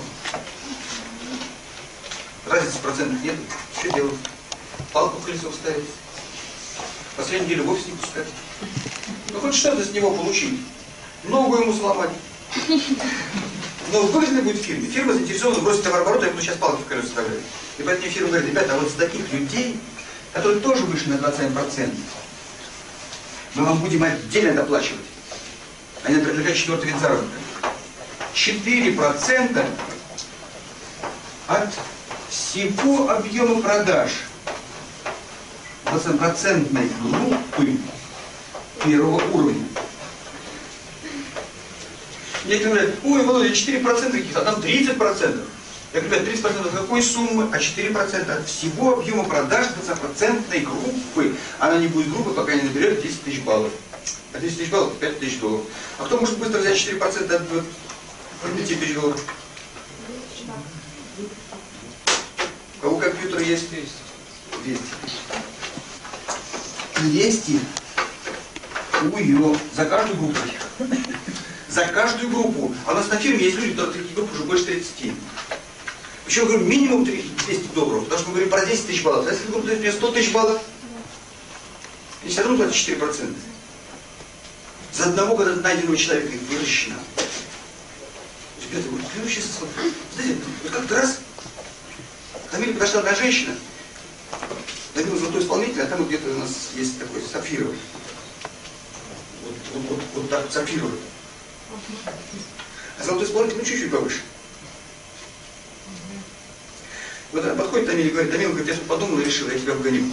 Разницы в процентах нет. Что делать? Палку в колесо вставить. Последнюю неделю вовсе не пускать. Ну хоть что-то с него получить. Ногу ему сломать. Но выгодно будет фирме. Фирма заинтересована бросить товарооборот, я буду сейчас палки в колесо вставлять. И поэтому фирма говорит, ребята, а вот с таких людей, которые тоже вышли на двадцать один процент, мы вам будем отдельно доплачивать. Они предлагают четвертый вид заработка. четыре процента от всего объема продаж двадцатипроцентной группы первого уровня. Некоторые говорят, ой, Володя, четыре процента каких-то, а там тридцать процентов. Я говорю, тридцать процентов от какой суммы, а четыре процента от всего объема продаж двадцатипроцентной группы. Она не будет группой, пока не наберет десять тысяч баллов. А десять тысяч баллов — пять тысяч долларов. А кто может быстро взять четыре процента от пяти тысяч долларов? У кого компьютер есть? двести. двести у ее за каждую группу. За каждую группу. А у нас на фирме есть люди, которые таких групп уже больше тридцати. Причем, говорю, минимум двести долларов, потому что мы говорим про десять тысяч баллов. А если группа дает мне сто тысяч баллов, и все равно платят четыре процента. За одного года найденного человека их выращено. Ребята, вот я вообще смотрю. Знаете, вот как-то раз ко мне подошла одна женщина, Данила золотой исполнитель, а там вот где-то у нас есть такой сапфировый. Вот, вот, вот, вот так сапфировый. А золотой исполнитель, ну чуть-чуть повыше. Вот она подходит к Тамиле и говорит, Тамила, говорит, я тут подумала и решила, я тебя вгоню.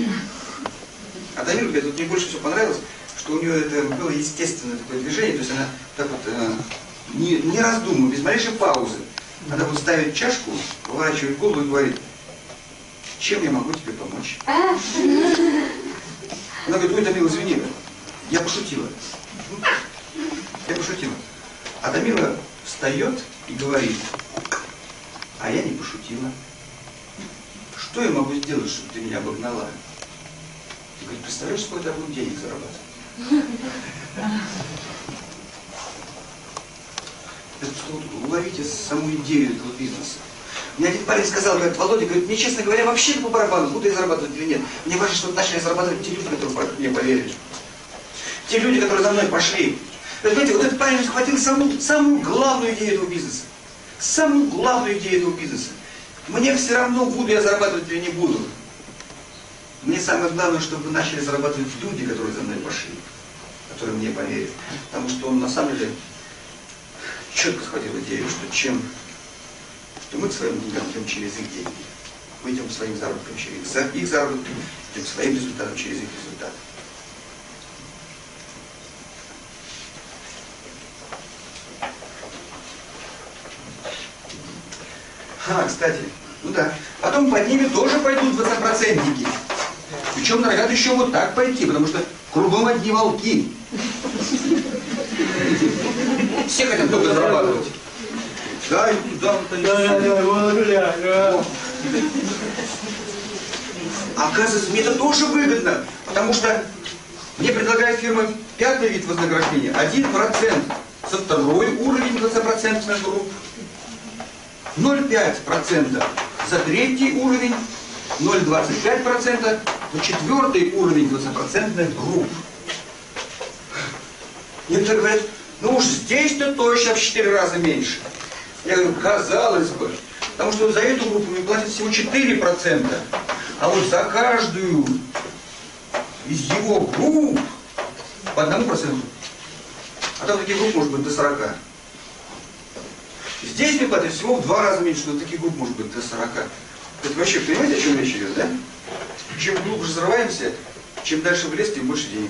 А Тамила, говорит, вот мне больше всего понравилось, что у нее это было естественное такое движение, то есть она так вот, э, не, не раздумывая, без малейшей паузы, она вот ставит чашку, поворачивает голову и говорит, чем я могу тебе помочь? Она говорит, ой, Тамила, извини, я пошутила. Я пошутила. А Тамила встает и говорит, а я не пошутила. Что я могу сделать, чтобы ты меня обогнала? Ты говоришь, представляешь, сколько я буду денег зарабатывать? Это что, уловите саму идею этого бизнеса. Мне один парень сказал, говорит, Володя, говорит, мне, честно говоря, вообще по барабану, буду я зарабатывать или нет. Мне важно, чтобы начали зарабатывать те люди, которые мне поверили. Те люди, которые за мной пошли. Вы понимаете, вот этот парень схватил саму, самую главную идею этого бизнеса. Самую главную идею этого бизнеса. Мне все равно, буду я зарабатывать или не буду. Мне самое главное, чтобы начали зарабатывать люди, которые за мной пошли, которые мне поверят. Потому что он на самом деле четко схватил идею, что чем что мы к своим деньгам идем через их деньги. Мы идем к своим заработкам через их заработки, идем к своим результатам через их результаты. А, кстати, ну да. Потом под ними тоже пойдут двадцатипроцентники. Причем норовят еще вот так пойти, потому что кругом одни волки. Все хотят только зарабатывать. Да, и туда, вот оказывается, мне это тоже выгодно, потому что мне предлагает фирма пятый вид вознаграждения, один процент за второй уровень двадцатипроцентных групп, ноль целых пять десятых процента за третий уровень, ноль целых двадцать пять сотых процента за четвертый уровень двадцатипроцентных групп. Некоторые говорят, ну уж здесь-то точно в четыре раза меньше. Я говорю, казалось бы, потому что за эту группу мне платят всего четыре процента, а вот за каждую из его групп по одному проценту. А там таких групп может быть до сорока. Здесь мне платят всего в два раза меньше, но таких групп может быть до сорока. Это вообще, понимаете, о чем речь идет, да? Чем глубже взрываемся, чем дальше в лес, тем больше денег.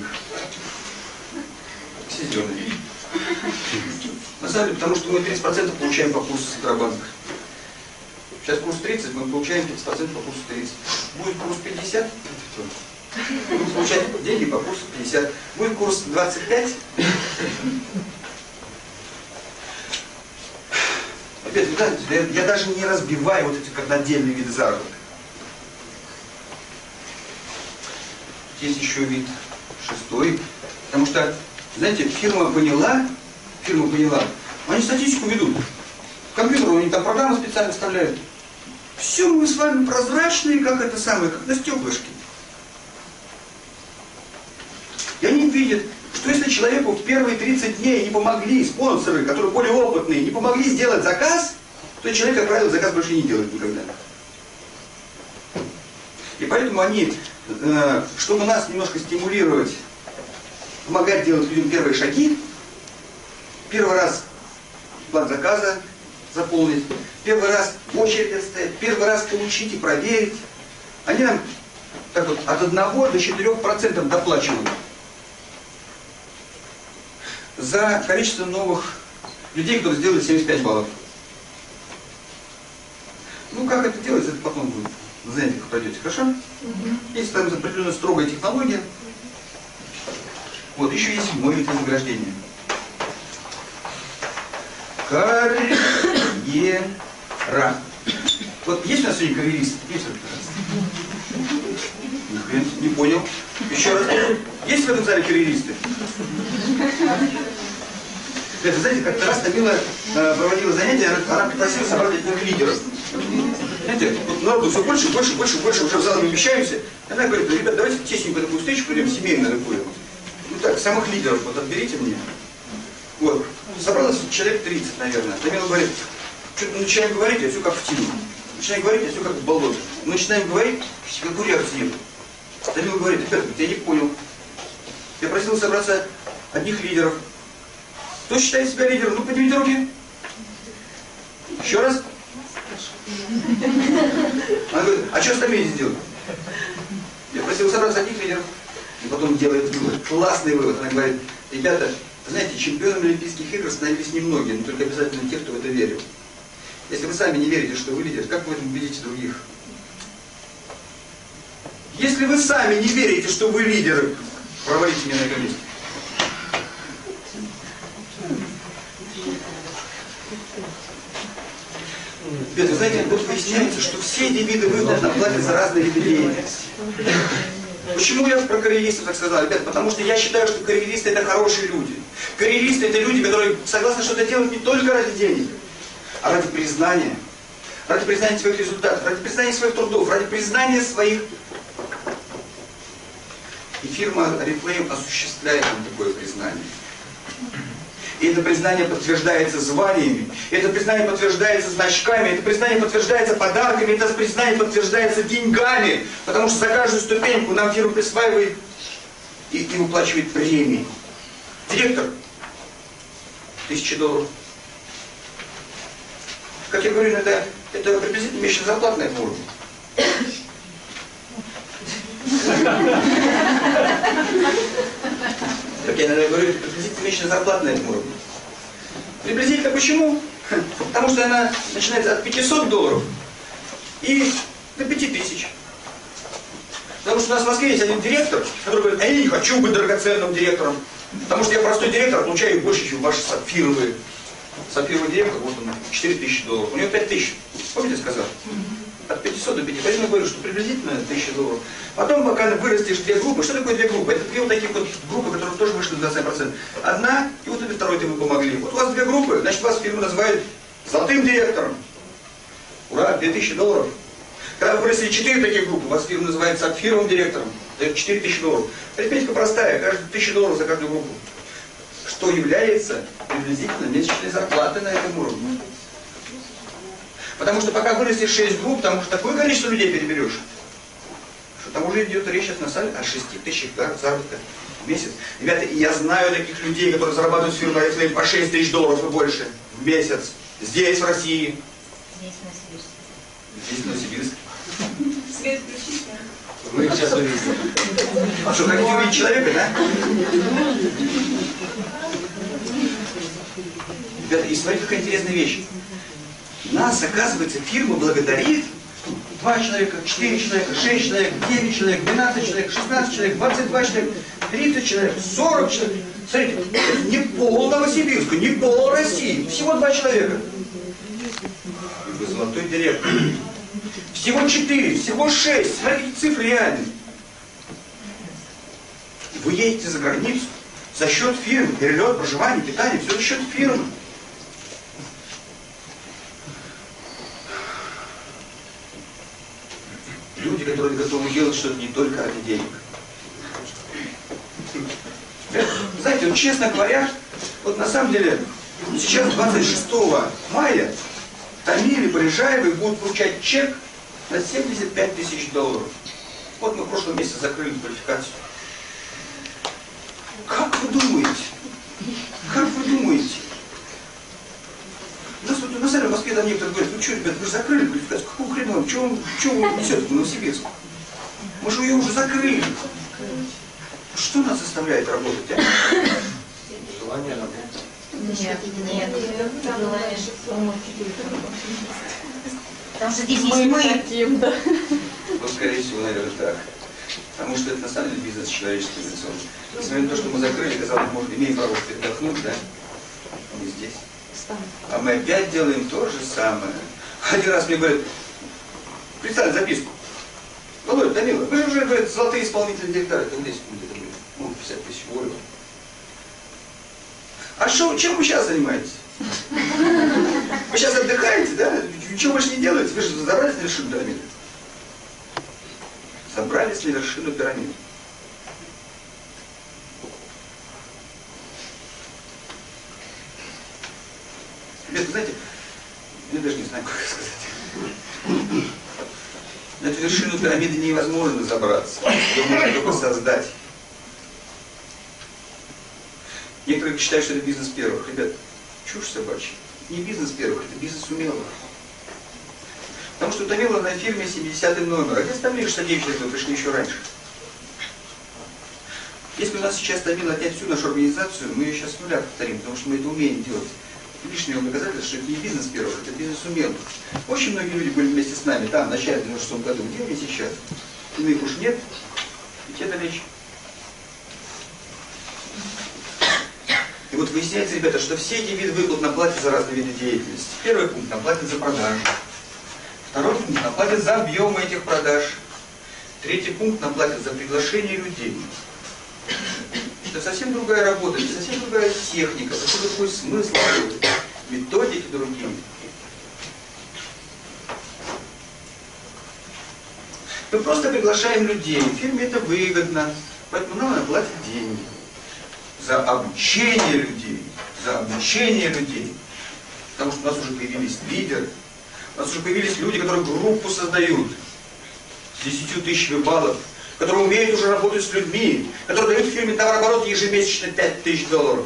Все зеленые. На самом деле, потому что мы тридцать процентов получаем по курсу Центробанка. Сейчас курс тридцать, мы получаем тридцать процентов по курсу тридцать. Будет курс пятьдесят, Будем получать деньги по курсу пятьдесят. Будет курс двадцать пять. Опять, вы знаете, я, я даже не разбиваю вот эти как отдельные виды заработка. Есть еще вид шестой. Потому что, знаете, фирма поняла, фирма поняла, они статистику ведут. В компьютеру они там программы специально вставляют. Все, мы с вами прозрачные, как это самое, как на стеклышке. И они видят, что если человеку в первые тридцать дней не помогли спонсоры, которые более опытные, не помогли сделать заказ, то человек, как правило, заказ больше не делает никогда. И поэтому они, э, чтобы нас немножко стимулировать, помогать делать людям первые шаги, первый раз план заказа заполнить, первый раз очередь отстоять, первый раз получить и проверить, они нам так вот, от одного до четырёх процентов доплачивают за количество новых людей, которые сделали семьдесят пять баллов. Ну, как это делается, это потом будет на занятиях пройдете, хорошо? Угу. Есть там определенная строгая технология. Вот, еще есть седьмой вид вознаграждения. Карьера. Вот есть у нас сегодня карьеристы? Есть вот, не понял. Еще раз. Есть в этом зале карьеристы? Вы знаете, как-то раз Тамила э, проводила занятия, она, она попросила собрать одних лидеров. Знаете, вот народу все больше, больше, больше, больше, уже в зале умещаемся. Она говорит: ребят, давайте тесненькую такую встречу пойдем, семейную такую. Ну так, самых лидеров вот отберите мне. Вот. Собралось человек тридцать, наверное. Тамила говорит: что-то мы начинаем говорить, а все как в тину. Начинаем говорить, а все как в болоте. Мы начинаем говорить, какую реакцию нет. Тамила говорит: ребята, я не понял. Я просил собраться одних лидеров. Кто считает себя лидером? Ну, поднимите руки. Еще раз. Она говорит: а что остальные сделают? Я просил собраться одних лидеров. И потом делает вывод. Классный вывод. Она говорит: ребята, знаете, чемпионами Олимпийских игр становились немногие, но только обязательно те, кто в это верил. Если вы сами не верите, что вы лидер, как вы в этом убедите других? Если вы сами не верите, что вы лидеры, провалите меня на этом месте. Ребята, вы знаете, вот выясняется, что все эти виды выплат нам платят за разные виды деятельности. Почему я про карьеристов так сказал? Ребята, потому что я считаю, что карьеристы это хорошие люди. Карьеристы это люди, которые согласны что-то делать не только ради денег, а ради признания. Ради признания своих результатов, ради признания своих трудов, ради признания своих... И фирма Oriflame осуществляет нам такое признание. И это признание подтверждается званиями, это признание подтверждается значками, это признание подтверждается подарками, это признание подтверждается деньгами, потому что за каждую ступеньку нам фирма присваивает и, и выплачивает премии. Директор — тысяча долларов. Как я говорю, это, это приблизительно месячная зарплата на этом уровне. Как я иногда говорю, это приблизительно месячная зарплата на этом уровне. Приблизительно почему? Потому что она начинается от пятисот долларов и до пяти тысяч. Потому что у нас в Москве есть один директор, который говорит: а я не хочу быть драгоценным директором, потому что я простой директор, получаю больше, чем ваши сапфировые. Сапфировый директор, вот он, четыре тысячи долларов. У него пять тысяч. Помните, я сказал? От пятисот до пяти. Поэтому я говорю, что приблизительно тысяча долларов. Потом, пока вырастешь две группы, что такое две группы? Это две вот таких вот группы, которые тоже вышли на двадцать процентов. Одна, и вот этой второй вы помогли. Вот у вас две группы, значит, вас фирма называют золотым директором. Ура, две тысячи долларов. Когда вы выросли четыре таких группы, вас фирма называет сапфировым директором. Дает четыре тысячи долларов. Арифметика простая, каждая тысяча долларов за каждую группу. Что является приблизительно месячной зарплатой на этом уровне. Потому что пока вырастешь шесть групп, там уже такое количество людей переберешь, что там уже идет речь на самом деле о шести тысячах заработка в месяц. Ребята, я знаю таких людей, которые зарабатывают в фирме Oriflame по шесть тысяч долларов и больше в месяц. Здесь, в России. Здесь, в Новосибирске. Здесь, в Новосибирске. Свет включите. Вы их сейчас увидите. А что, хотите увидеть человека, да? Ребята, и смотрите, какая интересная вещь. Нас, оказывается, фирма благодарит два человека, четыре человека, шесть человек, девять человек, двенадцать человек, шестнадцать человек, двадцать два человека, тридцать человек, сорок человек. Смотрите, не пол Новосибирска, не пол России, всего два человека. Вы золотой директор. Всего четыре, всего шесть. Смотрите, цифры реальные. Вы едете за границу за счет фирмы. Перелет, проживание, питание, все за счет фирмы. Люди, которые готовы делать что-то не только ради денег. Знаете, вот, честно говоря, вот на самом деле, сейчас двадцать шестого мая Тамиле Полежаевой будут получать чек на семьдесят пять тысяч долларов. Вот мы в прошлом месяце закрыли квалификацию. Как вы думаете? Как вы думаете? У нас вот, на самом деле, в Москве там некоторые говорят, ну что, ребят, вы же закрыли квалификацию, какого хрена вам? Чего, чего вы несете в Новосибирск? Мы же ее уже закрыли. Что нас заставляет работать, а? Желание работать. Нет, нет. Желание помочь. Потому что здесь есть мы. хотим, да. Ну, скорее всего, наверное, так. Потому что это на самом деле бизнес человеческий инновационный. Несмотря на то, что мы закрыли, казалось, может, имеем право передохнуть, да? Мы здесь. А мы опять делаем то же самое. Один раз мне говорят, представь записку. Володя, Тамила, вы же уже, говорят, золотые исполнители директора. Это десять секунд, это будет. Ну, пятьдесят тысяч волю. А шо, чем вы сейчас занимаетесь? Вы сейчас отдыхаете, да? Ничего больше не делаете? Вы же забрались на вершину пирамиды. Забрались на вершину пирамиды. Ребята, знаете, я даже не знаю, как сказать. На эту вершину пирамиды невозможно забраться. Ее можно только создать. Некоторые считают, что это бизнес первых. Ребят, чушь собачья. Не бизнес первых, это бизнес умелых. Потому что Тамила на фирме семидесятый номер. А где остальные шестьдесят девять человек, которые пришли еще раньше? Если у нас сейчас Тамила отнять всю нашу организацию, мы ее сейчас с нуля повторим, потому что мы это умеем делать. Лишнее вам доказательство, что это не бизнес первых, это бизнес умелых. Очень многие люди были вместе с нами там, в начале девяносто шестом году. Где они сейчас? Ну их уж нет. Ведь это речь. И вот выясняется, ребята, что все эти виды выплат нам платят за разные виды деятельности. Первый пункт нам платят за продажу. Второй пункт нам платят за объемы этих продаж. Третий пункт нам платят за приглашение людей. Это совсем другая работа, это совсем другая техника, совсем другой смысл работы, методики другие. Мы просто приглашаем людей, фирме это выгодно, поэтому нам она платит деньги. За обучение людей, за обучение людей. Потому что у нас уже появились лидеры, у нас уже появились люди, которые группу создают с десятью тысячами баллов, которые умеют уже работать с людьми, которые дают фирме товарооборот ежемесячно пять тысяч долларов.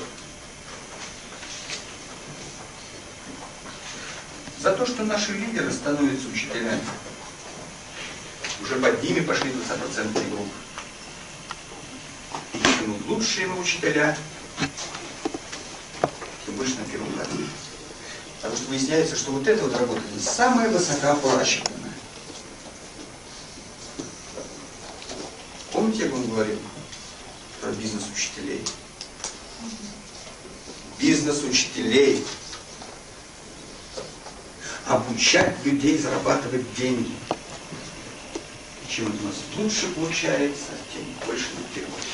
За то, что наши лидеры становятся учителями. Уже под ними пошли двадцатипроцентные группы. И чем лучшие мы учителя, тем больше на первом году. Потому что выясняется, что вот эта вот работа самая высокооплачиваемая. Помните, как он говорил про бизнес учителей? Бизнес учителей. Обучать людей зарабатывать деньги. И чем у нас лучше получается, тем больше мы переводим.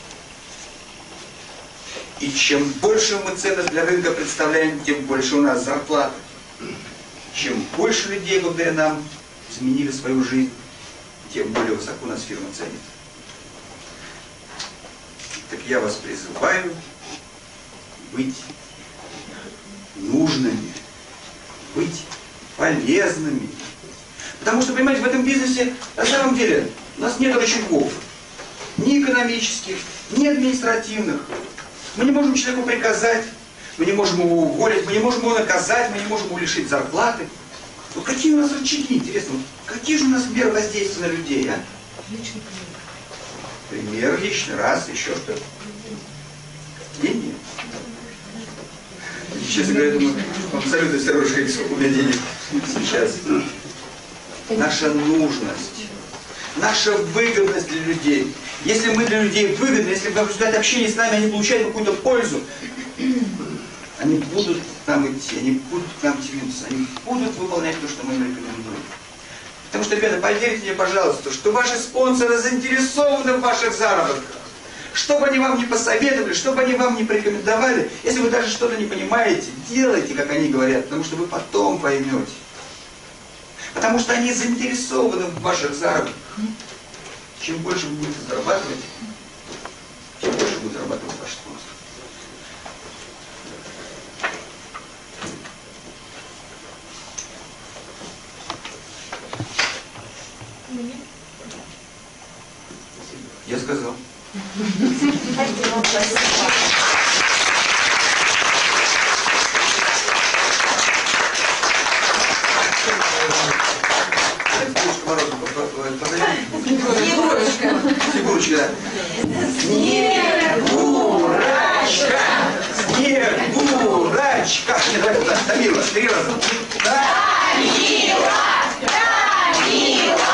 И чем больше мы ценность для рынка представляем, тем больше у нас зарплаты. Чем больше людей благодаря нам изменили свою жизнь, тем более высоко нас фирма ценит. Так я вас призываю быть нужными, быть полезными. Потому что, понимаете, в этом бизнесе на самом деле у нас нет рычагов. Ни экономических, ни административных. Мы не можем человеку приказать, мы не можем его уволить, мы не можем его наказать, мы не можем его лишить зарплаты. Вот какие у нас рычаги, интересно, вот какие же у нас меры воздействия на людей, а? Пример личный, раз, еще что-то. Деньги? Честно говоря, думаю, абсолютно все равно, сколько у меня денег сейчас. наша нужность, наша выгодность для людей. Если мы для людей выгодны, если в результате общения с нами они получают какую-то пользу, они будут к нам идти, они будут к нам тянуться, они будут выполнять то, что мы им рекомендуем. Потому что, ребята, поверьте мне, пожалуйста, что ваши спонсоры заинтересованы в ваших заработках. Что бы они вам не посоветовали, что бы они вам не порекомендовали, если вы даже что-то не понимаете, делайте, как они говорят, потому что вы потом поймете. Потому что они заинтересованы в ваших заработках. Чем больше вы будете зарабатывать, тем больше будет зарабатывать ваш спонсор. Я сказал. Снегурочка. Снегурочка, да. Снегурочка! Снегурочка! Не, давай туда. Тамила, три раза. Тамила! Тамила!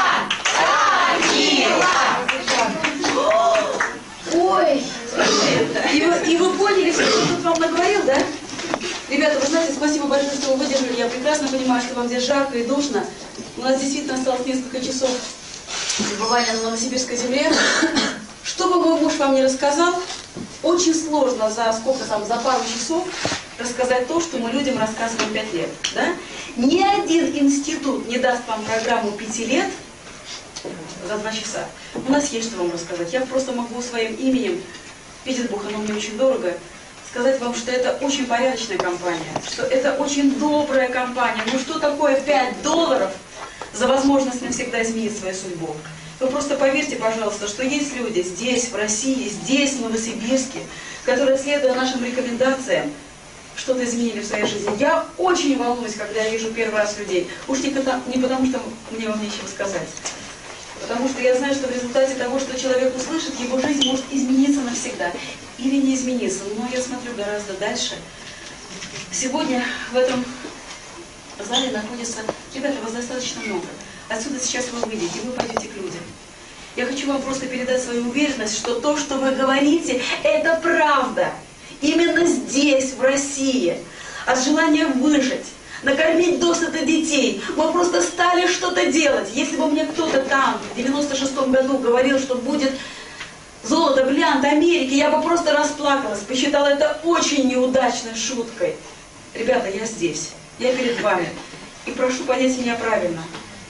Тамила! Ой! И вы, и вы поняли, что я тут вам наговорил, да? Ребята, вы знаете, спасибо большое, что вы выдержали. Я прекрасно понимаю, что вам здесь жарко и душно. У нас действительно осталось несколько часов пребывания на Новосибирской земле. Что бы мой муж вам не рассказал, очень сложно за сколько там, за пару часов рассказать то, что мы людям рассказываем пять лет. Да? Ни один институт не даст вам программу пяти лет за два часа. У нас есть что вам рассказать. Я просто могу своим именем, Петербург, оно мне очень дорого, сказать вам, что это очень порядочная компания, что это очень добрая компания. Ну что такое пять долларов за возможность навсегда изменить свою судьбу? Вы просто поверьте, пожалуйста, что есть люди здесь, в России, здесь, в Новосибирске, которые, следуя нашим рекомендациям, что-то изменили в своей жизни. Я очень волнуюсь, когда я вижу первый раз людей. Уж не потому, не потому что мне вам нечего сказать. Потому что я знаю, что в результате того, что человек услышит, его жизнь может измениться навсегда. Или не измениться. Но я смотрю гораздо дальше. Сегодня в этом зале находится... Ребята, вас достаточно много. Отсюда сейчас вы выйдете, вы пойдете к людям. Я хочу вам просто передать свою уверенность, что то, что вы говорите, это правда. Именно здесь, в России, от желания выжить, накормить досыта детей, мы просто стали что-то делать. Если бы мне кто-то там в девяносто шестом году говорил, что будет золото, бриллиант Америки, я бы просто расплакалась, посчитала это очень неудачной шуткой. Ребята, я здесь, я перед вами. И прошу понять меня правильно.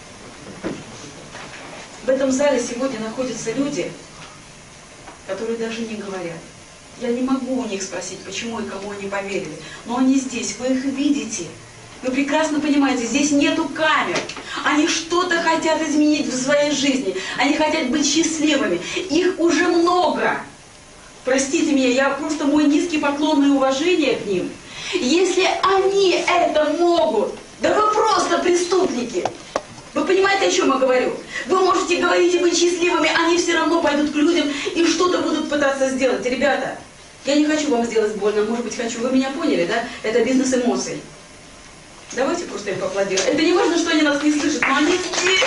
В этом зале сегодня находятся люди, которые даже не говорят. Я не могу у них спросить, почему и кому они поверили. Но они здесь, вы их видите. Вы прекрасно понимаете, здесь нету камер. Они что-то хотят изменить в своей жизни. Они хотят быть счастливыми. Их уже много. Простите меня, я просто мой низкий поклон и уважение к ним. Если они это могут, да вы просто преступники. Вы понимаете, о чем я говорю? Вы можете говорить и быть счастливыми, они все равно пойдут к людям и что-то будут пытаться сделать. Ребята, я не хочу вам сделать больно, может быть, хочу. Вы меня поняли, да? Это бизнес эмоций. Давайте просто им поаплодируем. Это не важно, что они нас не слышат, но они здесь.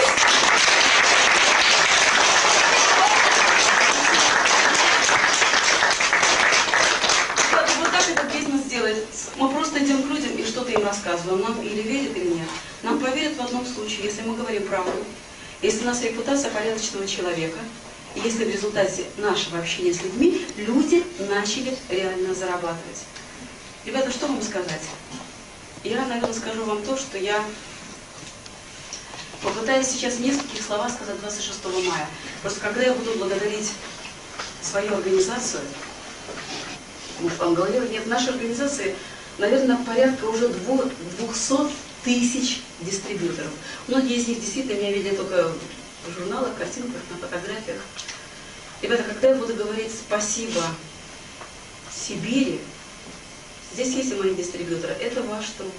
Вот так этот бизнес делает. Мы просто идем к людям и что-то им рассказываем. Нам или верят, или нет. Нам поверят в одном случае, если мы говорим правду, если у нас репутация порядочного человека, и если в результате нашего общения с людьми люди начали реально зарабатывать. Ребята, что вам сказать? Я, наверное, скажу вам то, что я попытаюсь сейчас в нескольких словах сказать двадцать шестого мая. Просто когда я буду благодарить свою организацию, может, вам говорила, нет, в нашей организации, наверное, порядка уже двухсот тысяч дистрибьюторов. Многие из них действительно меня видели только в журналах, картинках, на фотографиях. Ребята, когда я буду говорить спасибо Сибири, здесь есть и мои дистрибьюторы, это ваш труд.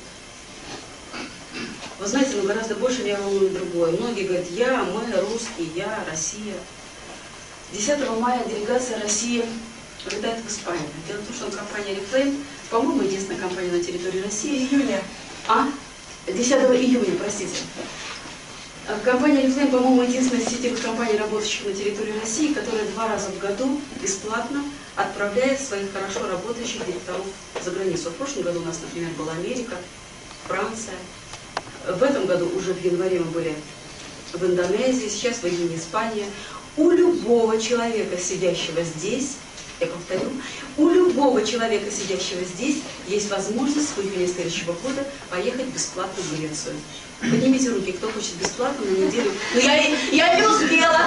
Вы знаете, но гораздо больше меня волнует другое. Многие говорят, я, мы, русские, я, Россия. десятого мая делегация России летает в Испанию. Дело в том, что компания Reflame, по-моему, единственная компания на территории России. Июня. А? десятого июня, простите. Компания Oriflame, по-моему, единственная из сетевых компаний, работающих на территории России, которая два раза в году бесплатно отправляет своих хорошо работающих директоров за границу. В прошлом году у нас, например, была Америка, Франция. В этом году уже в январе мы были в Индонезии, сейчас в июне Испания. У любого человека, сидящего здесь, я повторю, у любого человека, сидящего здесь, есть возможность в июне следующего года поехать бесплатно в Грецию. Поднимите руки, кто хочет бесплатно на неделю. Но я, я не успела.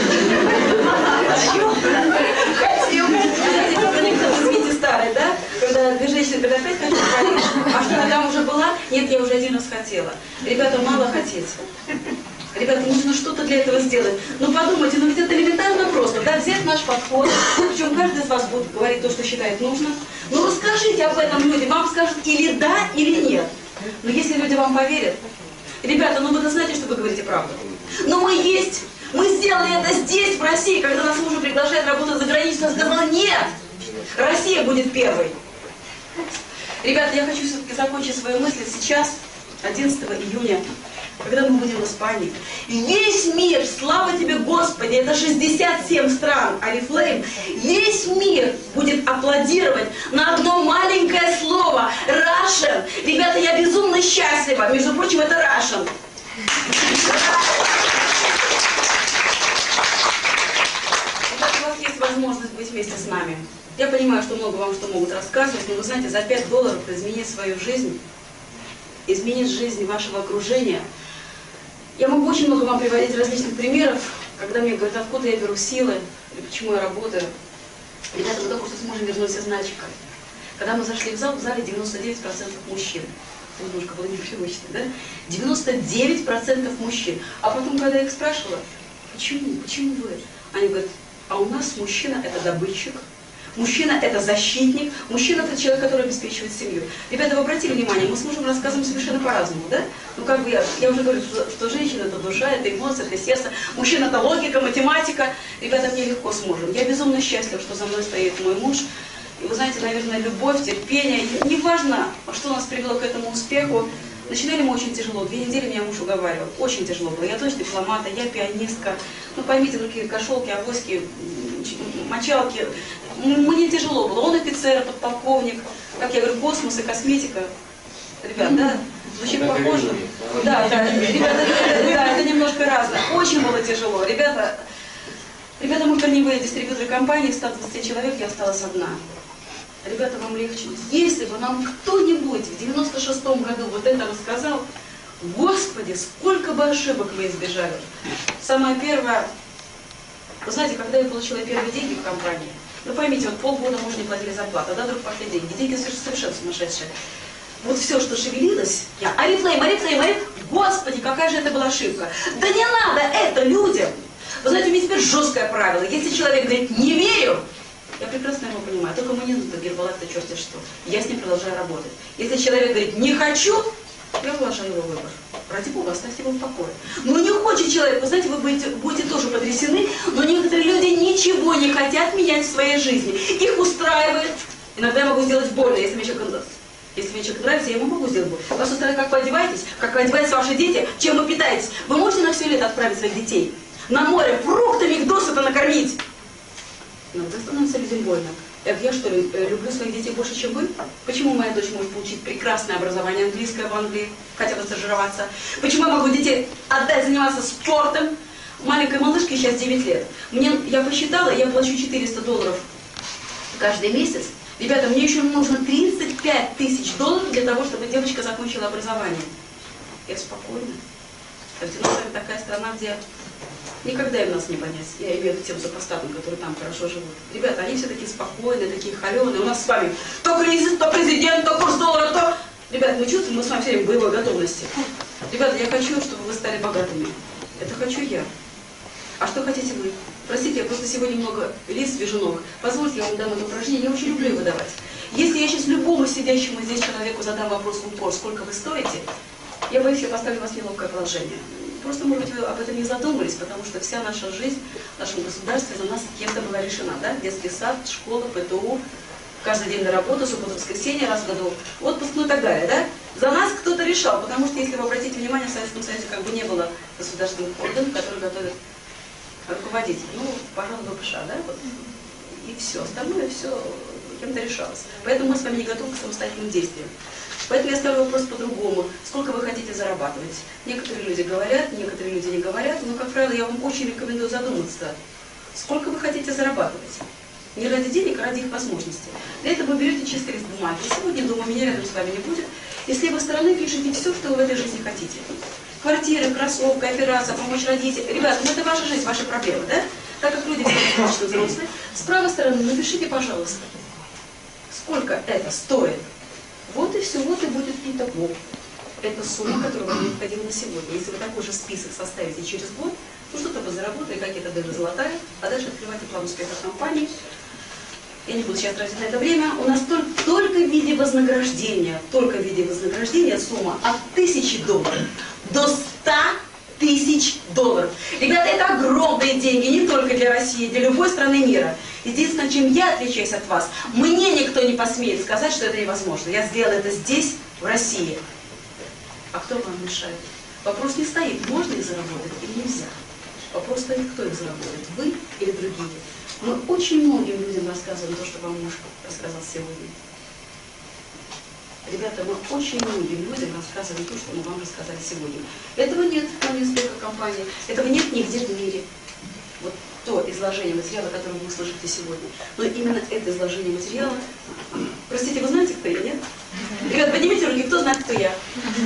Хотел. Извините, старый, да? Когда две женщины, когда опять хочу в Париж. А что, я там уже была? Нет, я уже один раз хотела. Ребята, мало хотеть. Ребята, нужно что-то для этого сделать. Ну подумайте, ну ведь это элементарно просто, да, взять наш подход, причем каждый из вас будет говорить то, что считает нужным. Ну расскажите об этом людям, вам скажут или да, или нет. Но если люди вам поверят, ребята, ну вы знаете, что вы говорите правду. Но мы есть, мы сделали это здесь, в России, когда нас мужа приглашают работать за границей, она сказала нет, Россия будет первой. Ребята, я хочу все-таки закончить свою мысль сейчас, одиннадцатого июня. Когда мы будем в Испании. Весь мир, слава тебе, Господи, это шестьдесят семь стран, Oriflame, весь мир будет аплодировать на одно маленькое слово Russian. Ребята, я безумно счастлива. Между прочим, это Russian. Ребята, у вас есть возможность быть вместе с нами. Я понимаю, что много вам что могут рассказывать, но вы знаете, за пять долларов изменить свою жизнь, изменить жизнь вашего окружения. Я могу очень много вам приводить различных примеров, когда мне говорят, откуда я беру силы, или почему я работаю. Ребята, мы только что с мужем вернулись из Начика. Когда мы зашли в зал, в зале девяносто девять процентов мужчин. Это немножко было непривычно, да? девяносто девять процентов мужчин. А потом, когда я их спрашивала, почему, почему вы? Они говорят, а у нас мужчина это добытчик. Мужчина – это защитник, мужчина – это человек, который обеспечивает семью. Ребята, вы обратили внимание, мы с мужем рассказываем совершенно по-разному, да? Ну, как бы я, я уже говорю, что, что женщина – это душа, это эмоции, это сердце, мужчина – это логика, математика. Ребята, мне легко с мужем. Я безумно счастлива, что за мной стоит мой муж. И вы знаете, наверное, любовь, терпение. Неважно, что нас привело к этому успеху. Начинали мы очень тяжело. Две недели меня муж уговаривал. Очень тяжело было. Я дочь дипломата, я пианистка. Ну, поймите, такие кошелки, авоськи, мочалки. Мне тяжело было. Он офицер, подполковник. Как я говорю, космос и косметика. Ребят, да? Звучит похоже. Да, да, ребята, да, это немножко разное. Очень было тяжело. Ребята, ребята, мы корневые дистрибьюторы компании, ста двадцати человек, я осталась одна. Ребята, вам легче. Если бы нам кто-нибудь в девяносто шестом году вот это рассказал, Господи, сколько бы ошибок мы избежали. Самое первое, вы знаете, когда я получила первые деньги в компании, ну поймите, вот полгода муж не платили зарплату, а да, вдруг пошли деньги. Деньги совершенно сумасшедшие. Вот все, что шевелилось, я, Oriflame, Oriflame, Oriflame, Господи, какая же это была ошибка. Да не надо это людям. Вы знаете, у меня теперь жесткое правило. Если человек говорит, не верю, я прекрасно его понимаю, только мне нужно Гербалайф, это черти что. Я с ним продолжаю работать. Если человек говорит, не хочу, я уважаю его выбор. Ради Бога, оставьте его в покое. Но не хочет человек, вы знаете, вы будете, будете тоже потрясены, но некоторые люди ничего не хотят менять в своей жизни. Их устраивает. Иногда я могу сделать больно, если мне человек, если мне человек нравится, я ему могу сделать больно. Вас устраивает, как вы одеваетесь, как вы одеваетесь ваши дети, чем вы питаетесь. Вы можете на все лето отправить своих детей на море, фруктами их досыта накормить. Иногда становится людям больно. Это я что ли люблю своих детей больше, чем вы? Почему моя дочь может получить прекрасное образование английское в Англии, хотя бы стажироваться? Почему я могу детей отдать заниматься спортом? Маленькой малышке сейчас девять лет. Мне, я посчитала, я плачу четыреста долларов каждый месяц. Ребята, мне еще нужно тридцать пять тысяч долларов для того, чтобы девочка закончила образование. Я спокойна. Костяногория такая страна, где никогда им нас не понять. Я имею в виду тем супостатам, которые там хорошо живут. Ребята, они все такие спокойные, такие холеные. У нас с вами то кризис, то президент, то курс доллара, то... Ребята, мы чувствуем, мы с вами все время в боевой готовности. Ребята, я хочу, чтобы вы стали богатыми. Это хочу я. А что хотите вы? Простите, я просто сегодня много лист вижу ног. Позвольте, я вам дам это упражнение. Я очень люблю его давать. Если я сейчас любому сидящему здесь человеку задам вопрос в упор, сколько вы стоите, я боюсь, я поставлю вас в неловкое положение. Просто, может быть, вы об этом не задумались, потому что вся наша жизнь в нашем государстве за нас кем-то была решена, да? Детский сад, школа, ПТУ, каждый день на работу, субботу, воскресенье, раз в году, отпуск, ну и так далее, да? За нас кто-то решал, потому что, если вы обратите внимание, в Советском Союзе как бы не было государственных органов, которые готовят руководителей. Ну, пожалуй, ВПШ, да? Вот. И все. Остальное все кем-то решалось. Поэтому мы с вами не готовы к самостоятельным действиям. Поэтому я ставлю вопрос по-другому. Сколько вы хотите зарабатывать? Некоторые люди говорят, некоторые люди не говорят, но, как правило, я вам очень рекомендую задуматься. Сколько вы хотите зарабатывать? Не ради денег, а ради их возможностей. Для этого вы берете чистый лист бумаги. Сегодня, думаю, меня рядом с вами не будет. И с левой стороны пишите все, что вы в этой жизни хотите. Квартиры, кроссовка, операция, помочь родителям. Ребята, ну это ваша жизнь, ваши проблемы, да? Так как люди все достаточно взрослые. С правой стороны напишите, пожалуйста, сколько это стоит. Вот и все, вот и будет итого. Это сумма, которая вам необходима на сегодня. Если вы такой же список составите через год, ну что-то вы заработали, какие-то дыры золотая, а дальше открывайте план успеха компании. Я не буду сейчас тратить на это время. У нас только, только в виде вознаграждения, только в виде вознаграждения сумма от тысячи долларов до ста тысяч долларов. Ребята, это огромные деньги, не только для России, для любой страны мира. Единственное, чем я отличаюсь от вас, мне никто не посмеет сказать, что это невозможно. Я сделала это здесь, в России. А кто вам мешает? Вопрос не стоит, можно их заработать или нельзя. Вопрос стоит, кто их заработает, вы или другие. Мы очень многим людям рассказываем то, что вам муж рассказал сегодня. Ребята, мы очень многим людям рассказываем то, что мы вам рассказали сегодня. Этого нет на неуспехах компании, этого нет нигде в мире. Вот то изложение материала, которое вы слышите сегодня. Но именно это изложение материала... Простите, вы знаете, кто я, нет? Ребята, поднимите руки, кто знает, кто я?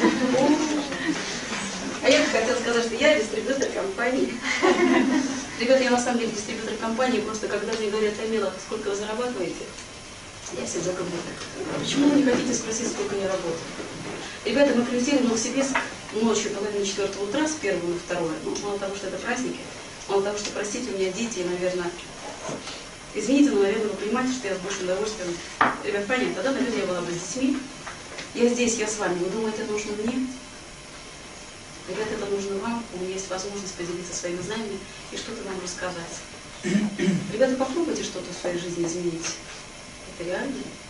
А я хотела сказать, что я дистрибьютор компании. Ребята, я на самом деле дистрибьютор компании, просто когда мне говорят, Тамила, сколько вы зарабатываете, я всегда говорю, почему вы не хотите спросить, сколько я работаю? Ребята, мы прилетели в Новосибирск ночью, половина четвертого утра, с первого на второе. Ну, мало того, что это праздники, мало того, что, простите, у меня дети, наверное, извините, но, наверное, вы понимаете, что я с большим удовольствием... Ребят, понятно, тогда, наверное, я была бы с детьми. Я здесь, я с вами. Вы думаете, это нужно мне? Ребята, это нужно вам. У меня есть возможность поделиться своими знаниями и что-то вам рассказать. Ребята, попробуйте что-то в своей жизни изменить. Это реально.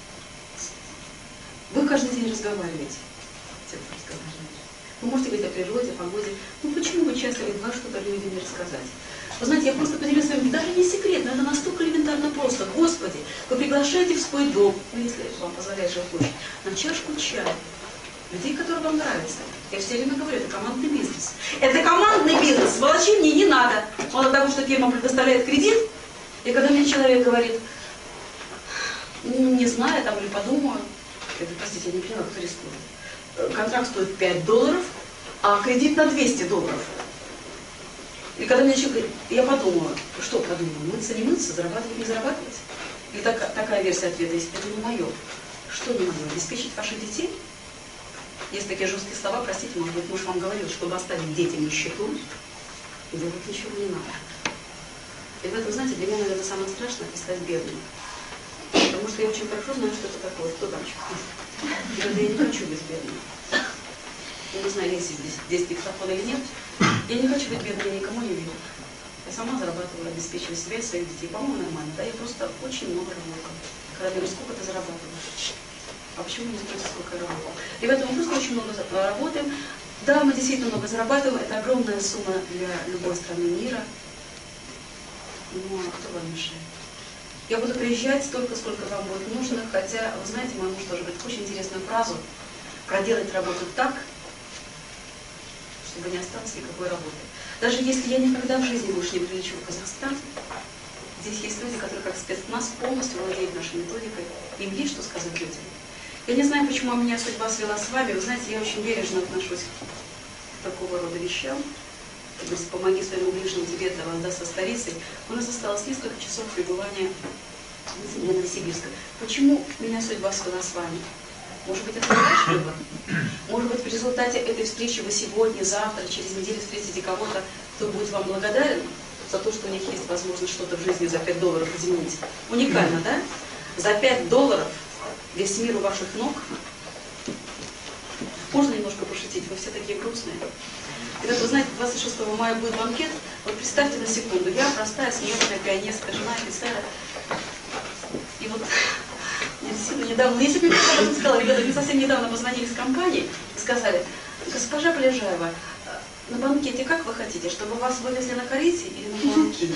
Вы каждый день разговариваете. Вы можете говорить о природе, о погоде. Ну почему вы счастливы два что-то людям не рассказать? Вы знаете, я просто поделюсь с вами, даже не секрет, но это настолько элементарно просто. Господи, вы приглашаете в свой дом, ну если вам позволяет жилплощадь, на чашку чая. Людей, которые вам нравятся. Я все время говорю, это командный бизнес. Это командный бизнес, сволочи мне не надо. Мало того, что фирма предоставляет кредит, и когда мне человек говорит, ну, не знаю, там или подумаю, это, простите, я не поняла, кто рискует. Контракт стоит пять долларов, а кредит на двести долларов. И когда мне человек говорит, я подумаю, что подумаю, мыться, не мыться, зарабатывать, не зарабатывать? И так, такая версия ответа есть, это не мое. Что не мое? Обеспечить ваших детей? Есть такие жесткие слова, простите, может быть, муж вам говорил, чтобы оставить детям нищету, делать ничего не надо. И в этом, знаете, для меня, наверное, самое страшное — это стать бедным. Потому что я очень хорошо знаю, что это такое. Кто там что-то? Я не хочу быть бедным. Я не знаю, есть здесь, здесь диктофон или нет. Я не хочу быть бедной, я никому не верю. Я сама зарабатываю, обеспечиваю себя и своих детей. По-моему, нормально, да? Я просто очень много работаю. Когда говорю, сколько ты зарабатываешь? А почему не спросите, сколько я работаю? Ребята, мы просто очень много работаем. Да, мы действительно много зарабатываем. Это огромная сумма для любой страны мира. Но кто вам мешает? Я буду приезжать столько, сколько вам будет нужно. Хотя, вы знаете, мой муж тоже говорит очень интересную фразу. Проделать работу так, чтобы не осталось никакой работы. Даже если я никогда в жизни больше не прилечу в Казахстан, здесь есть люди, которые как спецназ полностью владеют нашей методикой. Им есть что сказать людям. Я не знаю, почему меня судьба свела с вами. Вы знаете, я очень бережно отношусь к такого рода вещам. Как говорится, помоги своему ближнему, тебе это воздастся старицей. У нас осталось несколько часов пребывания на земле Новосибирска. Почему меня судьба свела с вами? Может быть, это ваш выбор? Может быть, в результате этой встречи вы сегодня, завтра, через неделю встретите кого-то, кто будет вам благодарен за то, что у них есть возможность что-то в жизни за пять долларов изменить. Уникально, да? За пять долларов весь мир у ваших ног. Можно немножко пошутить? Вы все такие грустные. Когда вы знаете, двадцать шестого мая будет банкет, вот представьте на секунду, я простая, смертная, пионерская жена офицера. И вот относительно недавно, если бы я об этом сказала, ребята, мне совсем недавно позвонили с компании и сказали: госпожа Полежаева, на банкете как вы хотите, чтобы вас вывезли на карете или на паланкине?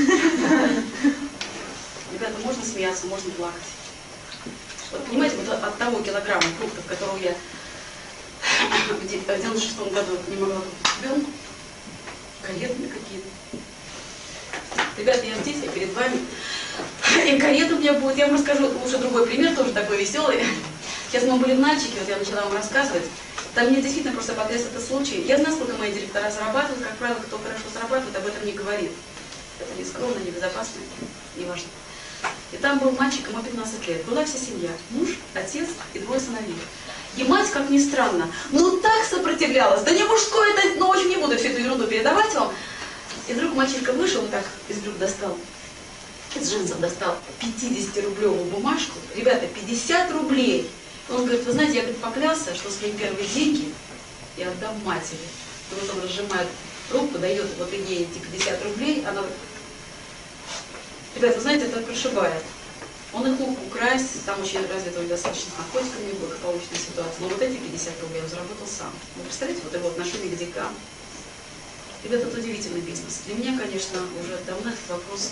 Ребята, можно смеяться, можно плакать. Вот, понимаете, вот от того килограмма фруктов, которого я в девяносто шестом году не могла купить ребенку, каретные какие-то. Ребята, я здесь, я перед вами. И карета у меня будет. Я вам расскажу лучше другой пример, тоже такой веселый. Сейчас мы были в Нальчике, вот я начала вам рассказывать. Там мне действительно просто потряс этот случай. Я знаю, сколько мои директора зарабатывают. Как правило, кто хорошо зарабатывает, об этом не говорит. Это не скромно, не безопасно, не важно. И там был мальчик, ему пятнадцать лет. Была вся семья. Муж, отец и двое сыновей. И мать, как ни странно, ну так сопротивлялась. Да не мужской это, ну, в общем, не буду всю эту ерунду передавать вам. И вдруг мальчишка вышел, он так из брюк достал, из джинсов достал пятидесятирублевую бумажку. Ребята, пятьдесят рублей. Он говорит: вы знаете, я, говорит, поклялся, что свои первые деньги я отдам матери. И вот он разжимает руку, дает вот ей эти пятьдесят рублей, она... Ребята, вы знаете, это прошибает. Он их мог украсть, там очень развито достаточно с наркотиками, благополучная ситуация. Но вот эти пятьдесят рублей он заработал сам. Вы представляете, вот его отношение к деньгам. Ребята, это удивительный бизнес. Для меня, конечно, уже давно этот вопрос...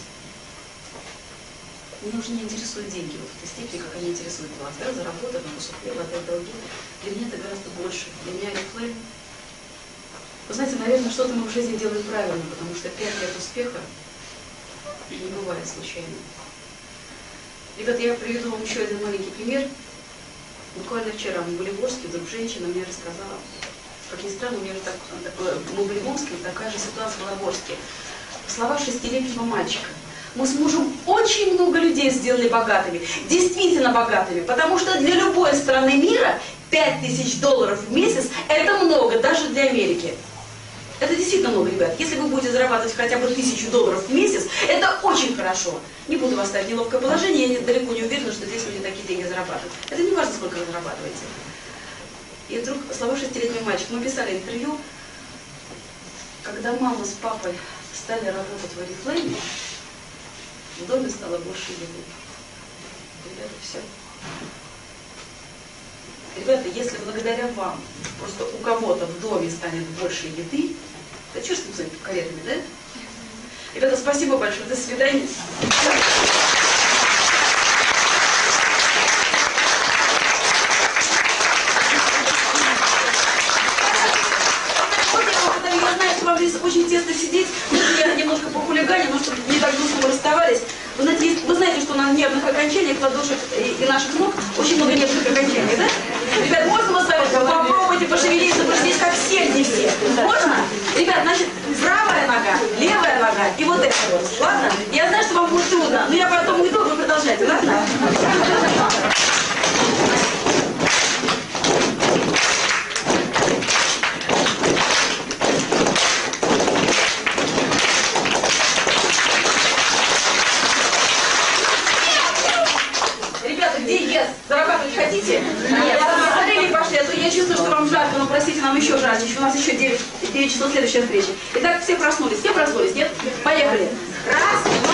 Меня уже не интересуют деньги вот в той степени, как они интересуют вас. Да, заработать, на посуплел, отдать долги. Для меня это гораздо больше. Для меня Oriflame... Вы знаете, наверное, что-то мы в жизни делаем правильно, потому что пять лет успеха не бывает случайно. Ребята, я приведу вам еще один маленький пример. Буквально вчера мы были в Орске, вдруг женщина мне рассказала, как ни странно, у меня же так, мы были в Омске, такая же ситуация была в Орске. Слова шестилетнего мальчика. Мы с мужем очень много людей сделали богатыми, действительно богатыми, потому что для любой страны мира пять тысяч долларов в месяц – это много, даже для Америки. Это действительно много, ребят. Если вы будете зарабатывать хотя бы тысячу долларов в месяц, это очень хорошо. Не буду вас ставить в неловкое положение, я далеко не уверена, что здесь люди такие деньги зарабатывают. Это не важно, сколько вы зарабатываете. И вдруг слова шестилетнего мальчика. Мы писали интервью, когда мама с папой стали работать в Oriflame, в доме стало больше еды. Ребята, все. Ребята, если благодаря вам просто у кого-то в доме станет больше еды, да что ж с этими каретами, да? Ребята, спасибо большое, до свидания. Я знаю, что вам здесь очень тесно сидеть, я немножко похулиганю, но чтобы не так грустно мы расставались. Вы знаете, есть, вы знаете, что на нервных окончаниях ладошек и, и наших ног очень много нервных окончаний, да? Ребят, можно мы с вами попробуйте пошевелиться, вы же здесь как все, не все. Можно? Ребят, значит, правая нога, левая нога и вот это вот. Ладно? Я знаю, что вам будет трудно, но я потом уйду, вы продолжайте, ладно? Зарабатывать хотите? Нет. Посмотрели и пошли, а то я чувствую, что вам жарко, но простите, нам еще жарче, еще у нас еще девять часов следующая встреча. Итак, все проснулись, все проснулись, нет? Поехали. Раз, два.